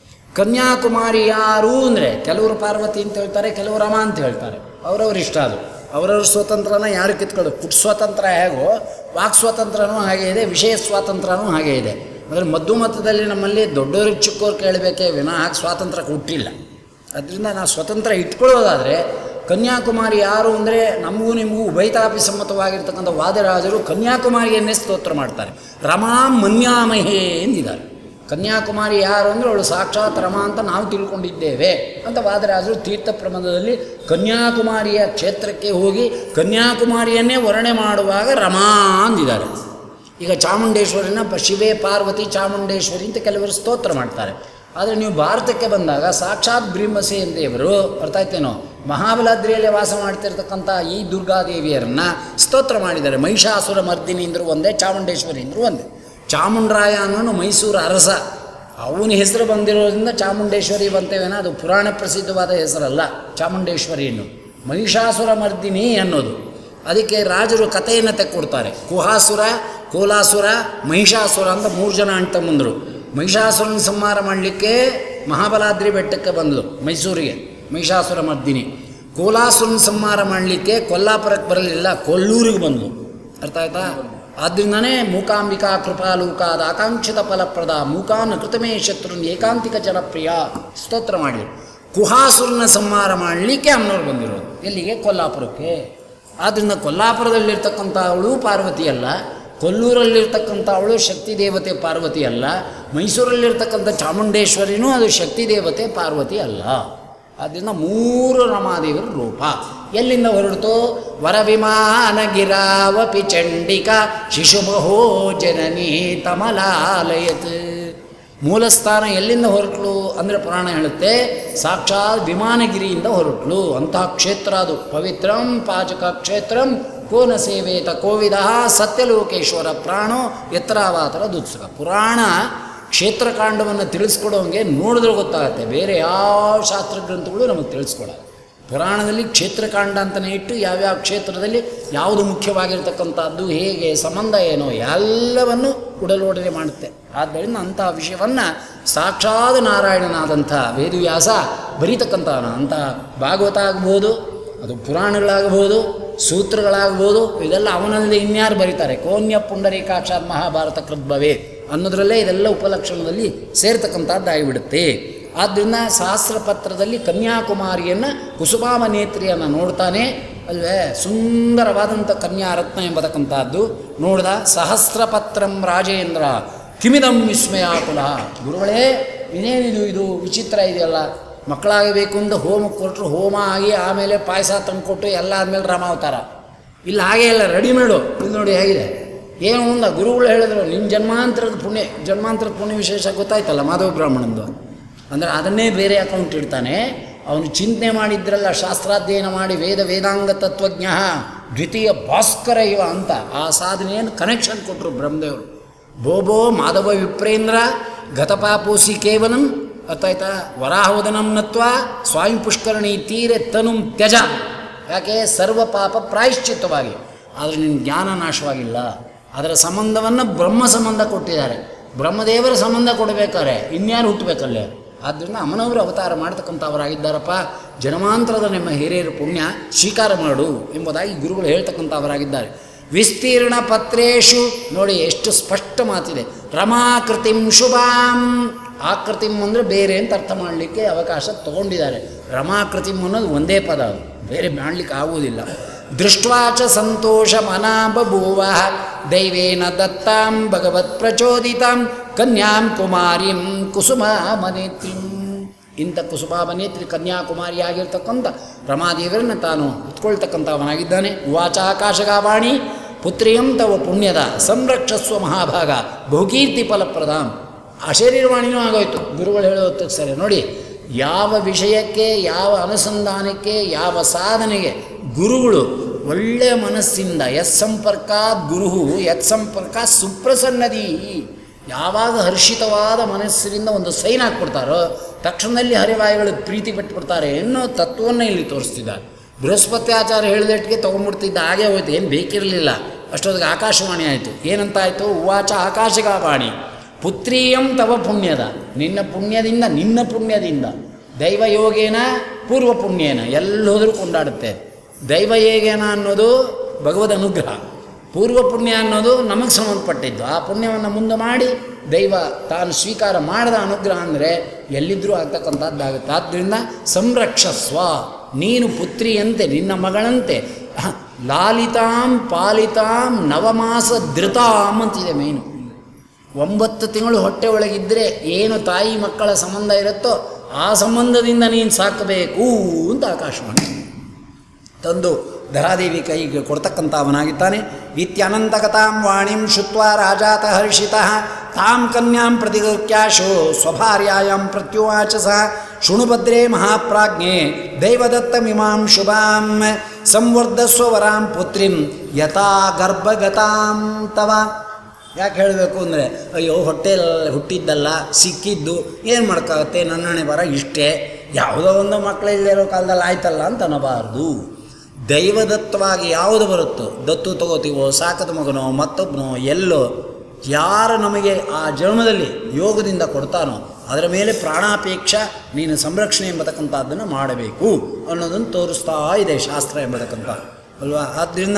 ಕನ್ಯಾಕುಮಾರಿ ಯಾರು ಅಂದರೆ ಕೆಲವರು ಪಾರ್ವತಿ ಅಂತ ಹೇಳ್ತಾರೆ, ಕೆಲವರು ರಮ ಅಂತ ಹೇಳ್ತಾರೆ. ಅವರವ್ರ ಇಷ್ಟ. ಅದು ಅವರವ್ರ ಸ್ವತಂತ್ರನ ಯಾರು ಕಿತ್ಕೊಳ್ಳೋದು. ಪುಟ್ ಸ್ವಾತಂತ್ರ್ಯ ಹೇಗೋ ವಾಕ್ ಸ್ವಾತಂತ್ರ್ಯನೂ ಹಾಗೆ ಇದೆ, ವಿಷಯ ಸ್ವಾತಂತ್ರ್ಯನೂ ಹಾಗೆ ಇದೆ. ಅಂದರೆ ಮದ್ದು ಮತದಲ್ಲಿ ನಮ್ಮಲ್ಲಿ ದೊಡ್ಡವ್ರಿಗೆ ಚಿಕ್ಕವ್ರು ಕೇಳಬೇಕೇ ವಿನಃ ಹಾಗೆ ಸ್ವಾತಂತ್ರ್ಯ ಕೊಟ್ಟಿಲ್ಲ. ಅದರಿಂದ ನಾವು ಸ್ವತಂತ್ರ ಇಟ್ಕೊಳ್ಳೋದಾದರೆ ಕನ್ಯಾಕುಮಾರಿ ಯಾರು ಅಂದರೆ ನಮಗೂ ನಿಮಗೂ ಉಭಯತಾಪಿ ಸಮ್ಮತವಾಗಿರ್ತಕ್ಕಂಥ ವಾದರಾಜರು ಕನ್ಯಾಕುಮಾರಿಯನ್ನೇ ಸ್ತೋತ್ರ ಮಾಡ್ತಾರೆ. ರಮಾ ಮನ್ಯಾಮಹೇ ಎಂದಿದ್ದಾರೆ. ಕನ್ಯಾಕುಮಾರಿ ಯಾರು ಅಂದರೆ ಅವಳು ಸಾಕ್ಷಾತ್ ರಮ ಅಂತ ನಾವು ತಿಳ್ಕೊಂಡಿದ್ದೇವೆ ಅಂತ ವಾದರಾಜರು ತೀರ್ಥ ಪ್ರಬಂಧದಲ್ಲಿ ಕನ್ಯಾಕುಮಾರಿಯ ಕ್ಷೇತ್ರಕ್ಕೆ ಹೋಗಿ ಕನ್ಯಾಕುಮಾರಿಯನ್ನೇ ವರ್ಣನೆ ಮಾಡುವಾಗ ರಮಾ ಅಂದಿದ್ದಾರೆ. ಈಗ ಚಾಮುಂಡೇಶ್ವರಿನ ಶಿವೆ ಪಾರ್ವತಿ ಚಾಮುಂಡೇಶ್ವರಿ ಅಂತ ಕೆಲವರು ಸ್ತೋತ್ರ ಮಾಡ್ತಾರೆ. ಆದರೆ ನೀವು ಭಾರತಕ್ಕೆ ಬಂದಾಗ ಸಾಕ್ಷಾತ್ ಭೀಮಸೇನ ದೇವರು ಬರ್ತಾಯ್ತೇನೋ ಮಹಾಬಲಾದ್ರಿಯಲ್ಲೇ ವಾಸ ಮಾಡ್ತಿರ್ತಕ್ಕಂಥ ಈ ದುರ್ಗಾದೇವಿಯರನ್ನು ಸ್ತೋತ್ರ ಮಾಡಿದ್ದಾರೆ. ಮಹಿಷಾಸುರ ಮರ್ದಿನಿ ಅಂದರು ಒಂದೇ, ಚಾಮುಂಡೇಶ್ವರಿ ಅಂದರು ಒಂದೇ. ಚಾಮುಂಡರಾಯ ಅನ್ನೋನು ಮೈಸೂರು ಅರಸ, ಅವನ ಹೆಸರು ಬಂದಿರೋದ್ರಿಂದ ಚಾಮುಂಡೇಶ್ವರಿ ಬಂತೇವೇನೋ. ಅದು ಪುರಾಣ ಪ್ರಸಿದ್ಧವಾದ ಹೆಸರಲ್ಲ ಚಾಮುಂಡೇಶ್ವರಿಯನ್ನು. ಮಹಿಷಾಸುರ ಮರ್ದಿನಿ ಅನ್ನೋದು. ಅದಕ್ಕೆ ರಾಜರು ಕಥೆಯನ್ನು ತೆಕ್ಕೊಡ್ತಾರೆ. ಕುಹಾಸುರ, ಕೋಲಾಸುರ, ಮಹಿಷಾಸುರ ಅಂತ ಮೂರು ಜನ ಅಣ್ಣ ತಮ್ಮಂದರು. ಮಹಿಷಾಸುರನ ಸಂಹಾರ ಮಾಡಲಿಕ್ಕೆ ಮಹಾಬಲಾದ್ರಿ ಬೆಟ್ಟಕ್ಕೆ ಬಂದಳು ಮೈಸೂರಿಗೆ ಮಹಿಷಾಸುರ ಮರ್ದಿನಿ. ಕೋಲಾಸುರನ ಸಂಹಾರ ಮಾಡಲಿಕ್ಕೆ ಕೊಲ್ಲಾಪುರಕ್ಕೆ ಬರಲಿಲ್ಲ, ಕೊಲ್ಲೂರಿಗೆ ಬಂದಳು. ಅರ್ಥ ಆಯ್ತಾ? ಆದ್ದರಿಂದನೇ ಮೂಕಾಂಬಿಕಾ ಕೃಪಾಲೂಕಾದ ಆಕಾಂಕ್ಷಿತ ಫಲಪ್ರದ ಮೂಕಾನ ಕೃತಮೇ ಶತ್ರುನ್ ಏಕಾಂತಿಕ ಜನಪ್ರಿಯ ಸ್ತೋತ್ರ ಮಾಡಿದರು. ಕುಹಾಸುರನ ಸಂಹಾರ ಮಾಡಲಿಕ್ಕೆ ಅಮ್ಮನವ್ರು ಬಂದಿರೋದು ಎಲ್ಲಿಗೆ? ಕೊಲ್ಲಾಪುರಕ್ಕೆ. ಆದ್ದರಿಂದ ಕೊಲ್ಲಾಪುರದಲ್ಲಿರ್ತಕ್ಕಂಥ ಅವಳು ಪಾರ್ವತಿ ಅಲ್ಲ, ಕೊಲ್ಲೂರಲ್ಲಿರ್ತಕ್ಕಂಥ ಅವಳು ಶಕ್ತಿ ದೇವತೆ ಪಾರ್ವತಿ ಅಲ್ಲ, ಮೈಸೂರಲ್ಲಿರ್ತಕ್ಕಂಥ ಚಾಮುಂಡೇಶ್ವರಿನೂ ಅದು ಶಕ್ತಿ ದೇವತೆ ಪಾರ್ವತಿ ಅಲ್ಲ. ಆದ್ದರಿಂದ ಮೂರು ರಮಾದೇವರ ರೂಪ. ಎಲ್ಲಿಂದ ಹೊರಡ್ತು? ವರವಿಮಾನ ಗಿರಾವಪಿ ಚಂಡಿಕಾ ಶಿಶುಮಹೋ ಜನನೀ ತಮಲಾಲಯತ್. ಮೂಲಸ್ಥಾನ ಎಲ್ಲಿಂದ ಹೊರಟ್ಲು ಅಂದರೆ ಪುರಾಣ ಹೇಳುತ್ತೆ ಸಾಕ್ಷಾತ್ ವಿಮಾನಗಿರಿಯಿಂದ ಹೊರಟ್ಲು. ಅಂತಹ ಕ್ಷೇತ್ರ ಅದು. ಪವಿತ್ರಂ ಪಾಚಕ ಕ್ಷೇತ್ರಂ ಕೋನ ಸೇವೇತ ಕೋವಿದ ಸತ್ಯಲೋಕೇಶ್ವರ ಪ್ರಾಣೋ ಯತ್ರಾವಾತರ ದುತ್ಸುಕ. ಪುರಾಣ ಕ್ಷೇತ್ರಕಾಂಡವನ್ನು ತಿಳಿಸ್ಕೊಡೋಂಗೆ ನೋಡಿದ್ರೆ ಗೊತ್ತಾಗುತ್ತೆ. ಬೇರೆ ಯಾವ ಶಾಸ್ತ್ರಗ್ರಂಥಗಳು ನಮಗೆ ತಿಳಿಸ್ಕೊಡೋದು. ಪುರಾಣದಲ್ಲಿ ಕ್ಷೇತ್ರಕಾಂಡ ಅಂತಲೇ ಇಟ್ಟು ಯಾವ್ಯಾವ ಕ್ಷೇತ್ರದಲ್ಲಿ ಯಾವುದು ಮುಖ್ಯವಾಗಿರ್ತಕ್ಕಂಥದ್ದು, ಹೇಗೆ ಸಂಬಂಧ ಏನೋ ಎಲ್ಲವನ್ನು ಉಡಲೋಡನೆ ಮಾಡುತ್ತೆ. ಆದ್ದರಿಂದ ಅಂತಹ ವಿಷಯವನ್ನು ಸಾಕ್ಷಾತ್ ನಾರಾಯಣನಾದಂಥ ವೇದವ್ಯಾಸ ಬರೀತಕ್ಕಂಥ ಅಂಥ ಭಾಗವತ ಆಗ್ಬೋದು, ಅದು ಪುರಾಣಗಳಾಗಬಹುದು, ಸೂತ್ರಗಳಾಗ್ಬೋದು, ಇದೆಲ್ಲ ಅವನಲ್ಲದೆ ಇನ್ಯಾರು ಬರೀತಾರೆ? ಕೋನ್ಯ ಪುಂಡರೀಕಾಕ್ಷಾತ್ ಮಹಾಭಾರತ ಕೃದ್ಭವೇ ಅನ್ನೋದರಲ್ಲೇ ಇದೆಲ್ಲ ಉಪಲಕ್ಷಣದಲ್ಲಿ ಸೇರ್ತಕ್ಕಂಥದ್ದಾಗಿಬಿಡುತ್ತೆ. ಆದ್ದರಿಂದ ಸಹಸ್ರ ಪತ್ರದಲ್ಲಿ ಕನ್ಯಾಕುಮಾರಿಯನ್ನು ಕುಸುಮಾಮ ನೇತ್ರಿಯನ್ನು ನೋಡ್ತಾನೆ ಅಲ್ವೇ. ಸುಂದರವಾದಂಥ ಕನ್ಯಾರತ್ನ ಎಂಬತಕ್ಕಂಥದ್ದು ನೋಡ್ದ. ಸಹಸ್ರ ಪತ್ರಂ ರಾಜೇಂದ್ರ ಕಿಮಿದಂ ವಿಸ್ಮಯಾಕುಲ. ಗುರುಗಳೇ, ಇನ್ನೇನಿದು ಇದು ವಿಚಿತ್ರ ಇದೆಯಲ್ಲ. ಮಕ್ಕಳಾಗಬೇಕು ಅಂತ ಹೋಮಕ್ಕೆ ಕೊಟ್ಟರು, ಹೋಮ ಆಗಿ ಆಮೇಲೆ ಪಾಯಸ ತಂದುಕೊಟ್ಟು ಎಲ್ಲ ಆದಮೇಲೆ ರಾಮಾವತಾರ. ಇಲ್ಲಿ ಹಾಗೆ ಎಲ್ಲ ರೆಡಿಮೇಡು. ಇದು ನೋಡಿ ಹೇಗಿದೆ. ಏನು ಅಂದ ಗುರುಗಳು ಹೇಳಿದ್ರು, ನಿಮ್ಮ ಜನ್ಮಾಂತರದ ಪುಣ್ಯ ಜನ್ಮಾಂತರದ ಪುಣ್ಯ ವಿಶೇಷ ಗೊತ್ತಾಯ್ತಲ್ಲ ಮಾಧವ ಬ್ರಾಹ್ಮಣಂದು. ಅಂದರೆ ಅದನ್ನೇ ಬೇರೆ ಅಕೌಂಟ್ ಇಡ್ತಾನೆ. ಅವನು ಚಿಂತನೆ ಮಾಡಿದ್ರಲ್ಲ, ಶಾಸ್ತ್ರಾಧ್ಯಯನ ಮಾಡಿ ವೇದ ವೇದಾಂಗ ತತ್ವಜ್ಞ ದ್ವಿತೀಯ ಭಾಸ್ಕರ ಇವ ಅಂತ ಆ ಸಾಧನೆಯನ್ನು ಕನೆಕ್ಷನ್ ಕೊಟ್ಟರು ಬ್ರಹ್ಮದೇವರು. ಬೋಬೋ ಮಾಧವ ವಿಪ್ರೇಂದ್ರ ಗತಪಾಪೋಸಿ ಕೇವಲಂ ಅರ್ಥಾಯ್ತಾ. ವರಾಹವದನಂ ನತ್ವ ಸ್ವಾಮಿ ಪುಷ್ಕರಣಿ ತೀರೆ ತನುಂ ತ್ಯಜ. ಯಾಕೆ? ಸರ್ವ ಪಾಪ ಪ್ರಾಯಶ್ಚಿತ್ತವಾಗಿ. ಆದರೆ ನಿನ್ನ ಜ್ಞಾನ ನಾಶವಾಗಿಲ್ಲ. ಅದರ ಸಂಬಂಧವನ್ನು ಬ್ರಹ್ಮ ಸಂಬಂಧ ಕೊಟ್ಟಿದ್ದಾರೆ. ಬ್ರಹ್ಮದೇವರ ಸಂಬಂಧ ಕೊಡಬೇಕಾರೆ ಇನ್ಯಾರು ಹುಟ್ಟಬೇಕಲ್ಲೇ. ಆದ್ದರಿಂದ ಅಮ್ಮನವರು ಅವತಾರ ಮಾಡ್ತಕ್ಕಂಥವರಾಗಿದ್ದಾರಪ್ಪ. ಜನ್ಮಾಂತರದ ನಿಮ್ಮ ಹಿರಿಯರ ಪುಣ್ಯ ಸ್ವೀಕಾರ ಮಾಡು ಎಂಬುದಾಗಿ ಗುರುಗಳು ಹೇಳ್ತಕ್ಕಂಥವರಾಗಿದ್ದಾರೆ. ವಿಸ್ತೀರ್ಣ ಪತ್ರೇಶು ನೋಡಿ ಎಷ್ಟು ಸ್ಪಷ್ಟ ಮಾತಿದೆ. ರಮಾಕೃತಿಂ ಶುಭಾಂ. ಆಕೃತಿಂ ಅಂದರೆ ಬೇರೆ ಅಂತ ಅರ್ಥ ಮಾಡಲಿಕ್ಕೆ ಅವಕಾಶ ತಗೊಂಡಿದ್ದಾರೆ. ರಮಾಕೃತಿಂ ಅನ್ನೋದು ಒಂದೇ ಪದ, ಅದು ಬೇರೆ ಮಾಡಲಿಕ್ಕೆ ಆಗುವುದಿಲ್ಲ. ದೃಷ್ಟ್ವಾಚ ಸಂತೋಷ ಮನಾ ಬಭೂವ ದೈವೇನ ದತ್ತಾಂ ಭಗವತ್ ಪ್ರಚೋದಿತಾಂ ಕನ್ಯಾಂ ಕುಮಾರಿಂ ಕುಸುಮಾಮನೇತ್ರಿಂ. ಇಂಥ ಕುಸುಮಾಭನೇತ್ರಿ ಕನ್ಯಾಕುಮಾರಿಯಾಗಿರ್ತಕ್ಕಂಥ ರಮಾದೇವರನ್ನು ತಾನು ಹೊತ್ಕೊಳ್ತಕ್ಕಂಥವನಾಗಿದ್ದಾನೆ. ಉವಾಚ ಆಕಾಶಗಾವಾಣಿ ಪುತ್ರಿಯಂ ತವ ಪುಣ್ಯದ ಸಂರಕ್ಷಸ್ವ ಮಹಾಭಾಗ ಬಹುಕೀರ್ತಿ ಫಲಪ್ರದಾಂ. ಅಶರೀರವಾಣಿನೂ ಆಗೋಯ್ತು ಗುರುಗಳು ಹೇಳೋದಕ್ಕೆ ಸರಿ. ನೋಡಿ, ಯಾವ ವಿಷಯಕ್ಕೆ, ಯಾವ ಅನುಸಂಧಾನಕ್ಕೆ, ಯಾವ ಸಾಧನೆಗೆ ಗುರುಗಳು ಒಳ್ಳೆಯ ಮನಸ್ಸಿಂದ ಯತ್ ಸಂಪರ್ಕ ಗುರು ಯತ್ ಸಂಪರ್ಕ ಸುಪ್ರಸನ್ನದಿ, ಯಾವಾಗ ಹರ್ಷಿತವಾದ ಮನಸ್ಸಿನಿಂದ ಒಂದು ಸೈನ್ ಹಾಕ್ಬಿಡ್ತಾರೋ ತಕ್ಷಣದಲ್ಲಿ ಹರಿವಾಯುಗಳು ಪ್ರೀತಿ ಪಟ್ಟುಬಿಡ್ತಾರೆ ಎನ್ನೋ ತತ್ವವನ್ನು ಇಲ್ಲಿ ತೋರಿಸ್ತಿದ್ದಾರೆ. ಬೃಹಸ್ಪತಿ ಆಚಾರ್ಯ ಹೇಳಿದಟ್ಟಿಗೆ ತೊಗೊಂಡ್ಬಿಡ್ತಿದ್ದ, ಹಾಗೆ ಹೋಯ್ತು, ಏನು ಬೇಕಿರಲಿಲ್ಲ. ಅಷ್ಟೊತ್ತಿಗೆ ಆಕಾಶವಾಣಿ ಆಯಿತು. ಏನಂತ ಆಯಿತು? ಉವಾಚ ಆಕಾಶಗಾವಾಣಿ ಪುತ್ರೀಯಂ ತವ ಪುಣ್ಯದ, ನಿನ್ನ ಪುಣ್ಯದಿಂದ, ನಿನ್ನ ಪುಣ್ಯದಿಂದ, ದೈವಯೋಗೇನ ಪೂರ್ವ ಪುಣ್ಯೇನ, ಎಲ್ಲೋದರೂ ಕೊಂಡಾಡುತ್ತೆ. ದೈವಯೋಗೇನ ಅನ್ನೋದು ಭಗವದ್ ಅನುಗ್ರಹ, ಪೂರ್ವ ಪುಣ್ಯ ಅನ್ನೋದು ನಮಗೆ ಸಂಬಂಧಪಟ್ಟಿದ್ದು. ಆ ಪುಣ್ಯವನ್ನು ಮುಂದೆ ಮಾಡಿ ದೈವ ತಾನು ಸ್ವೀಕಾರ ಮಾಡದ ಅನುಗ್ರಹ ಅಂದರೆ ಎಲ್ಲಿದ್ದರೂ ಆಗ್ತಕ್ಕಂಥದ್ದಾಗುತ್ತೆ. ಆದ್ದರಿಂದ ಸಂರಕ್ಷಸ್ವ, ನೀನು ಪುತ್ರಿಯಂತೆ, ನಿನ್ನ ಮಗಳಂತೆ, ಲಾಲಿತಾಂ ಪಾಲಿತಾಂ ನವಮಾಸ ಧೃತಾಂ ಅಂತಿದೆ ಮೇನು. ಒಂಬತ್ತು ತಿಂಗಳು ಹೊಟ್ಟೆ ಒಳಗಿದ್ದರೆ ಏನು ತಾಯಿ ಮಕ್ಕಳ ಸಂಬಂಧ ಇರುತ್ತೋ ಆ ಸಂಬಂಧದಿಂದ ನೀನು ಸಾಕಬೇಕು ಅಂತ ಆಕಾಶವಾಣಿ ತಂದು ಧರಾದೇವಿ ಕೈಗೆ ಕೊಡ್ತಕ್ಕಂಥವನಾಗಿದ್ದಾನೆ. ಇತ್ಯನಂತಕತಾಂ ವಾಣಿಂ ಶುತ್ವಾ ರಾಜಾತ ಹರ್ಷಿತಃ ತಾಂ ಕನ್ಯಾಂ ಪ್ರತಿಗತ್ಯಾಶೋ ಸ್ವಭಾರ್ಯಾಯಾಂ ಪ್ರತ್ಯುವಾಚ ಸಹ ಶೃಣುಭದ್ರೇ ಮಹಾಪ್ರಾಜ್ಞೆ ದೈವದತ್ತಮಿಮಾಂ ಶುಭಾಂ ಸಂವರ್ಧಸ್ವ ವರಾಂ ಪುತ್ರಿಂ ಯಥಾ ಗರ್ಭಗತಾಂ ತವ. ಯಾಕೆ ಹೇಳಬೇಕು ಅಂದರೆ, ಅಯ್ಯೋ ಹೊಟ್ಟೆಯಲ್ಲಿ ಹುಟ್ಟಿದ್ದಲ್ಲ, ಸಿಕ್ಕಿದ್ದು, ಏನು ಮಾಡೋಕ್ಕಾಗುತ್ತೆ, ನನ್ನಣೆ ಬರ ಇಷ್ಟೇ, ಯಾವುದೋ ಒಂದು ಮಕ್ಕಳಿಲ್ಲದೆ ಇರೋ ಕಾಲದಲ್ಲಿ ಆಯ್ತಲ್ಲ ಅಂತ ಅನ್ನಬಾರ್ದು. ದೈವದತ್ತವಾಗಿ ಯಾವುದು ಬರುತ್ತೋ, ದತ್ತು ತಗೋತೀವೋ, ಸಾಕದ ಮಗನೋ, ಮತ್ತೊಬ್ಬನೋ, ಎಲ್ಲೋ ಯಾರು ನಮಗೆ ಆ ಜನ್ಮದಲ್ಲಿ ಯೋಗದಿಂದ ಕೊಡ್ತಾನೋ ಅದರ ಮೇಲೆ ಪ್ರಾಣಾಪೇಕ್ಷ ನೀನು ಸಂರಕ್ಷಣೆ ಎಂಬತಕ್ಕಂಥದ್ದನ್ನು ಮಾಡಬೇಕು ಅನ್ನೋದನ್ನು ತೋರಿಸ್ತಾ ಇದೆ ಶಾಸ್ತ್ರ ಎಂಬತಕ್ಕಂಥ ಅಲ್ವಾ. ಆದ್ದರಿಂದ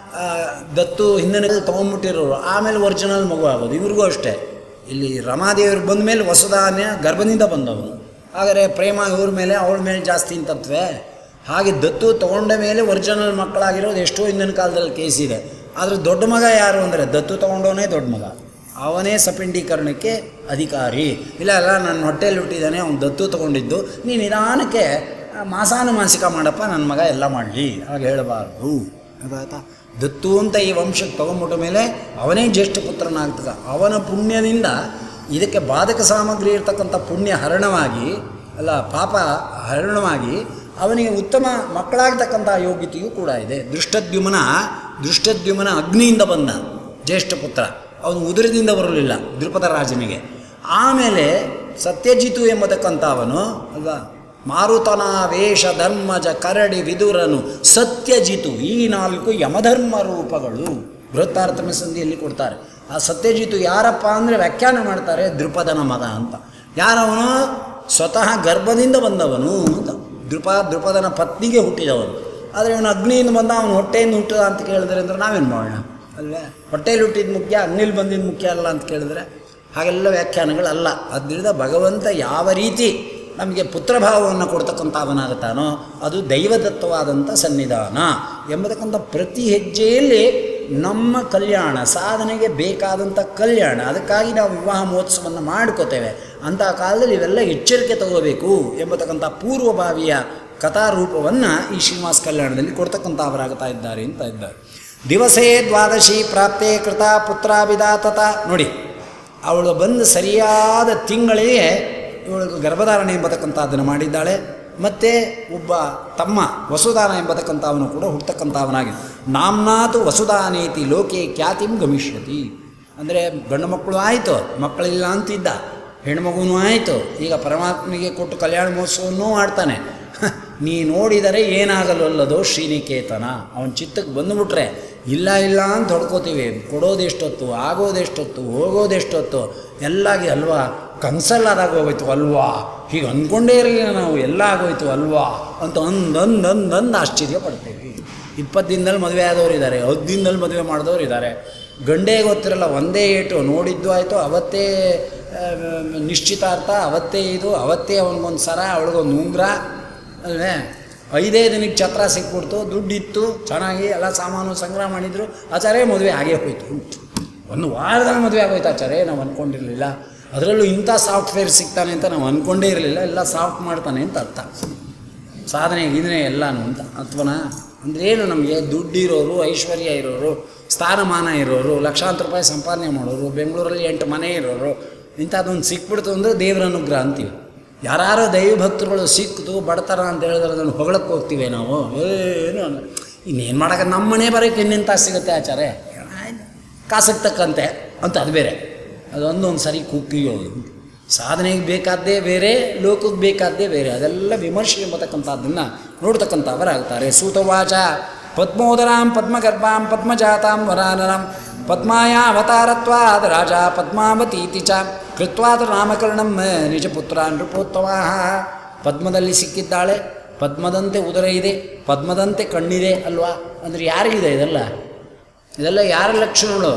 ದತ್ತು ಹಿಂದಿನ ತೊಗೊಂಡ್ಬಿಟ್ಟಿರೋರು ಆಮೇಲೆ ಒರಿಜಿನಲ್ ಮಗು ಆಗೋದು. ಇವ್ರಿಗೂ ಅಷ್ಟೇ, ಇಲ್ಲಿ ರಮಾದೇವ್ರಿಗೆ ಬಂದ ಮೇಲೆ ವಸುಧಾನ ಗರ್ಭದಿಂದ ಬಂದವನು, ಹಾಗಾದರೆ ಪ್ರೇಮ ಇವ್ರ ಮೇಲೆ ಅವಳ ಮೇಲೆ ಜಾಸ್ತಿ ಅಂತತ್ವೆ. ಹಾಗೆ ದತ್ತು ತೊಗೊಂಡ ಮೇಲೆ ಒರಿಜಿನಲ್ ಮಕ್ಕಳಾಗಿರೋದು ಎಷ್ಟೋ ಹಿಂದಿನ ಕಾಲದಲ್ಲಿ ಕೇಸಿದೆ. ಆದರೆ ದೊಡ್ಡ ಮಗ ಯಾರು ಅಂದರೆ ದತ್ತು ತೊಗೊಂಡವನೇ ದೊಡ್ಡ ಮಗ, ಅವನೇ ಸಪಿಂಡೀಕರಣಕ್ಕೆ ಅಧಿಕಾರಿ. ಇಲ್ಲ ಅಲ್ಲ ನನ್ನ ಹೊಟ್ಟೆಯಲ್ಲಿ ಹುಟ್ಟಿದ್ದಾನೆ, ಅವನು ದತ್ತು ತೊಗೊಂಡಿದ್ದು, ನೀನು ನಿಧಾನಕ್ಕೆ ಮಾಸಾನುಮಾಸಿಕ ಮಾಡಪ್ಪ, ನನ್ನ ಮಗ ಎಲ್ಲ ಮಾಡಲಿ, ಹಾಗೆ ಹೇಳಬಾರ್ದು. ಅದಾಯ್ತಾ? ದತ್ತು ಅಂತ ಈ ವಂಶಕ್ಕೆ ತೊಗೊಂಬಿಟ್ಟ ಮೇಲೆ ಅವನೇ ಜ್ಯೇಷ್ಠ ಪುತ್ರನಾಗ್ತದ. ಅವನ ಪುಣ್ಯದಿಂದ ಇದಕ್ಕೆ ಬಾಧಕ ಸಾಮಗ್ರಿ ಇರ್ತಕ್ಕಂಥ ಪುಣ್ಯ ಹರಣವಾಗಿ ಅಲ್ಲ ಪಾಪ ಹರಣವಾಗಿ ಅವನಿಗೆ ಉತ್ತಮ ಮಕ್ಕಳಾಗ್ತಕ್ಕಂಥ ಯೋಗ್ಯತೆಯೂ ಕೂಡ ಇದೆ. ದೃಷ್ಟದ್ಯುಮ್ನ ದೃಷ್ಟದ್ಯುಮ್ನ ಅಗ್ನಿಯಿಂದ ಬಂದ ಜ್ಯೇಷ್ಠ ಪುತ್ರ, ಅವನು ಉದರದಿಂದ ಬರಲಿಲ್ಲ ದ್ರುಪದ ರಾಜನಿಗೆ. ಆಮೇಲೆ ಸತ್ಯಜಿತು ಎಂಬತಕ್ಕಂಥವನು ಅಲ್ವಾ, ಮಾರುತನ ವೇಷ ಧರ್ಮಜ ಕರಡಿ ವಿದುರನು ಸತ್ಯಜಿತು, ಈ ನಾಲ್ಕು ಯಮಧರ್ಮ ರೂಪಗಳು ಬೃಹತ್ತಾರತಮ್ಯ ಸಂಧಿಯಲ್ಲಿ ಕೊಡ್ತಾರೆ. ಆ ಸತ್ಯಜಿತು ಯಾರಪ್ಪ ಅಂದರೆ ವ್ಯಾಖ್ಯಾನ ಮಾಡ್ತಾರೆ, ದೃಪದನ ಮಗ ಅಂತ. ಯಾರವನು? ಸ್ವತಃ ಗರ್ಭದಿಂದ ಬಂದವನು ಅಂತ. ದೃಪ ದೃಪದನ ಪತ್ನಿಗೆ ಹುಟ್ಟಿದವನು. ಆದರೆ ಅವನು ಅಗ್ನಿಯಿಂದ ಬಂದ, ಅವನು ಹೊಟ್ಟೆಯಿಂದ ಹುಟ್ಟಿದ ಅಂತ ಕೇಳಿದ್ರೆ ಅಂದ್ರೆ ನಾವೇನು ಮಾಡೋಣ ಅಲ್ವೇ? ಹೊಟ್ಟೆಯಲ್ಲಿ ಹುಟ್ಟಿದ ಮುಖ್ಯ, ಅಗ್ನಿಲಿ ಬಂದಿದ್ದು ಮುಖ್ಯ ಅಲ್ಲ ಅಂತ ಕೇಳಿದ್ರೆ ಹಾಗೆಲ್ಲ ವ್ಯಾಖ್ಯಾನಗಳಲ್ಲ. ಅದರಿಂದ ಭಗವಂತ ಯಾವ ರೀತಿ ನಮಗೆ ಪುತ್ರಭಾವವನ್ನು ಕೊಡ್ತಕ್ಕಂಥವನಾಗುತ್ತಾನೋ ಅದು ದೈವದತ್ತವಾದಂಥ ಸನ್ನಿಧಾನ ಎಂಬತಕ್ಕಂಥ ಪ್ರತಿ ಹೆಜ್ಜೆಯಲ್ಲಿ ನಮ್ಮ ಕಲ್ಯಾಣ ಸಾಧನೆಗೆ ಬೇಕಾದಂಥ ಕಲ್ಯಾಣ. ಅದಕ್ಕಾಗಿ ನಾವು ವಿವಾಹ ಮಹೋತ್ಸವವನ್ನು ಮಾಡ್ಕೋತೇವೆ. ಅಂತಹ ಕಾಲದಲ್ಲಿ ಇವೆಲ್ಲ ಎಚ್ಚರಿಕೆ ತಗೋಬೇಕು ಎಂಬತಕ್ಕಂಥ ಪೂರ್ವಭಾವಿಯ ಕಥಾರೂಪವನ್ನು ಈ ಶ್ರೀನಿವಾಸ ಕಲ್ಯಾಣದಲ್ಲಿ ಕೊಡ್ತಕ್ಕಂಥವರಾಗ್ತಾ ಇದ್ದಾರೆ ಅಂತ ಇದ್ದಾರೆ. ದಿವಸೇ ದ್ವಾದಶಿ ಪ್ರಾಪ್ತೇ ಕೃತ ಪುತ್ರಾಭಿದಾತತ. ನೋಡಿ, ಅವಳು ಬಂದು ಸರಿಯಾದ ತಿಂಗಳಿಗೆ ಇವಳು ಗರ್ಭಧಾರಣೆ ಎಂಬತಕ್ಕಂಥದ್ದನ್ನು ಮಾಡಿದ್ದಾಳೆ. ಮತ್ತು ಒಬ್ಬ ತಮ್ಮ ವಸುದಾನ ಎಂಬತಕ್ಕಂಥವನು ಕೂಡ ಹುಟ್ಟತಕ್ಕಂಥವನಾಗಿದೆ. ನಾಮ್ನಾತು ವಸುದಾನೇತಿ ಲೋಕೆ ಖ್ಯಾತಿಂ ಗಮಿಷ್ಯತಿ. ಅಂದರೆ ಗಂಡು ಮಕ್ಕಳು ಆಯಿತು, ಮಕ್ಕಳಿಲ್ಲ ಅಂತಿದ್ದ, ಹೆಣ್ಮಗುನೂ ಆಯಿತು, ಈಗ ಪರಮಾತ್ಮನಿಗೆ ಕೊಟ್ಟು ಕಲ್ಯಾಣ ಮಹೋತ್ಸವನ್ನೂ ಮಾಡ್ತಾನೆ. ನೀ ನೋಡಿದರೆ ಏನಾಗಲಲ್ಲದೋ ಶ್ರೀನಿಕೇತನ. ಅವನ ಚಿತ್ತಕ್ಕೆ ಬಂದುಬಿಟ್ರೆ ಇಲ್ಲ ಇಲ್ಲ ಅಂತ ಹೊಡ್ಕೋತೀವಿ. ಕೊಡೋದೆಷ್ಟೊತ್ತು, ಆಗೋದೆಷ್ಟೊತ್ತು, ಹೋಗೋದೆಷ್ಟೊತ್ತು ಎಲ್ಲಾಗಿ ಅಲ್ವಾ, ಕನಸಲ್ಲಾದಾಗ ಹೋಗೋಯ್ತು ಅಲ್ವಾ, ಹೀಗೆ ಅಂದ್ಕೊಂಡೇ ಇರಲಿಲ್ಲ ನಾವು, ಎಲ್ಲ ಆಗೋಯ್ತು ಅಲ್ವಾ ಅಂತ ಅಂದಂದು ಅಂದಂದು ಆಶ್ಚರ್ಯ ಪಡ್ತೇವೆ. ಇಪ್ಪತ್ತು ದಿನದಲ್ಲಿ ಮದುವೆ ಆದವ್ರು ಇದ್ದಾರೆ, ಹತ್ತು ದಿನದಲ್ಲಿ ಮದುವೆ ಮಾಡಿದವ್ರು ಇದ್ದಾರೆ. ಗಂಡೇ ಗೊತ್ತಿರಲ್ಲ, ಒಂದೇ ಏಟು ನೋಡಿದ್ದು ಆಯಿತು, ಅವತ್ತೇ ನಿಶ್ಚಿತಾರ್ಥ, ಅವತ್ತೇ ಇದು, ಅವತ್ತೇ ಅವನಿಗೊಂದು ಸರ, ಅವಳಿಗೊಂದು ಉಂಗುರ ಅಲ್ವೇ. ಐದೇ ದಿನಕ್ಕೆ ಛತ್ರ ಸಿಕ್ಬಿಡ್ತು, ದುಡ್ಡಿತ್ತು, ಚೆನ್ನಾಗಿ ಎಲ್ಲ ಸಾಮಾನು ಸಂಗ್ರಹ ಮಾಡಿದ್ರು. ಆಚಾರ್ಯ ಮದುವೆ ಆಗೇ ಹೋಯ್ತು. ಒಂದು ವಾರದಲ್ಲಿ ಮದುವೆ ಆಗೋಯ್ತು ಆಚಾರ್ಯ, ನಾವು ಅಂದ್ಕೊಂಡಿರಲಿಲ್ಲ. ಅದರಲ್ಲೂ ಇಂಥ ಸಾಫ್ಟ್ವೇರ್ ಸಿಗ್ತಾನೆ ಅಂತ ನಾವು ಅಂದ್ಕೊಂಡೇ ಇರಲಿಲ್ಲ. ಎಲ್ಲ ಸಾಫ್ಟ್ ಮಾಡ್ತಾನೆ ಅಂತ ಅರ್ಥ. ಸಾಧನೆ ಇದನ್ನೇ ಎಲ್ಲನೂ ಅಂತ ಅಥವನಾ ಅಂದರೆ ಏನು, ನಮಗೆ ದುಡ್ಡಿರೋರು, ಐಶ್ವರ್ಯ ಇರೋರು, ಸ್ಥಾನಮಾನ ಇರೋರು, ಲಕ್ಷಾಂತರ ರೂಪಾಯಿ ಸಂಪಾದನೆ ಮಾಡೋರು, ಬೆಂಗಳೂರಲ್ಲಿ ಎಂಟು ಮನೆ ಇರೋರು, ಇಂಥದ್ದೊಂದು ಸಿಕ್ಬಿಡ್ತು ಅಂದರೆ ದೇವರ ಅನುಗ್ರಹ ಅಂತೀವಿ. ಯಾರು ದೈವಭಕ್ತರುಗಳು ಸಿಕ್ತು ಬಡತನ ಅಂತ ಹೇಳಿದ್ರೆ ಅದನ್ನು ಹೊಗಳಕ್ಕೆ ಹೋಗ್ತೀವಿ ನಾವು. ಏನು ಇನ್ನೇನು ಮಾಡೋಕೆ, ನಮ್ಮ ಮನೆ ಬರೋಕ್ಕೆ ಇನ್ನೆಂತ ಸಿಗುತ್ತೆ ಆಚಾರೆ, ಕಾಸಕ್ಕೆ ತಕ್ಕಂತೆ ಅಂತ. ಅದು ಬೇರೆ, ಅದೊಂದೊಂದು ಸರಿ ಕುಕ್ಕಿಯೋದು. ಸಾಧನೆಗೆ ಬೇಕಾದ್ದೇ ಬೇರೆ, ಲೋಕಕ್ಕೆ ಬೇಕಾದ್ದೇ ಬೇರೆ. ಅದೆಲ್ಲ ವಿಮರ್ಶೆ ಎಂಬತಕ್ಕಂಥದ್ದನ್ನು ನೋಡ್ತಕ್ಕಂಥವರಾಗ್ತಾರೆ. ಸೂತವಾಚ ಪದ್ಮೋದರಾಂ ಪದ್ಮಗರ್ಭಾಂ ಪದ್ಮಜಾತಾಂ ವರಾನರಾಂ ಪದ್ಮಾಯ ಅವತಾರತ್ವಾದ ರಾಜ ಪದ್ಮಾವತೀತಿ ಚ ಕೃತ್ವಾದ ನಾಮಕರಣಂ ನಿಜಪುತ್ರ ನೃಪೋತ್ತಮ. ಪದ್ಮದಲ್ಲಿ ಸಿಕ್ಕಿದ್ದಾಳೆ, ಪದ್ಮದಂತೆ ಉದರ ಇದೆ, ಪದ್ಮದಂತೆ ಕಣ್ಣಿದೆ ಅಲ್ವಾ. ಅಂದರೆ ಯಾರಿಗಿದೆ ಇದೆಲ್ಲ? ಇದೆಲ್ಲ ಯಾರ ಲಕ್ಷಣಗಳು?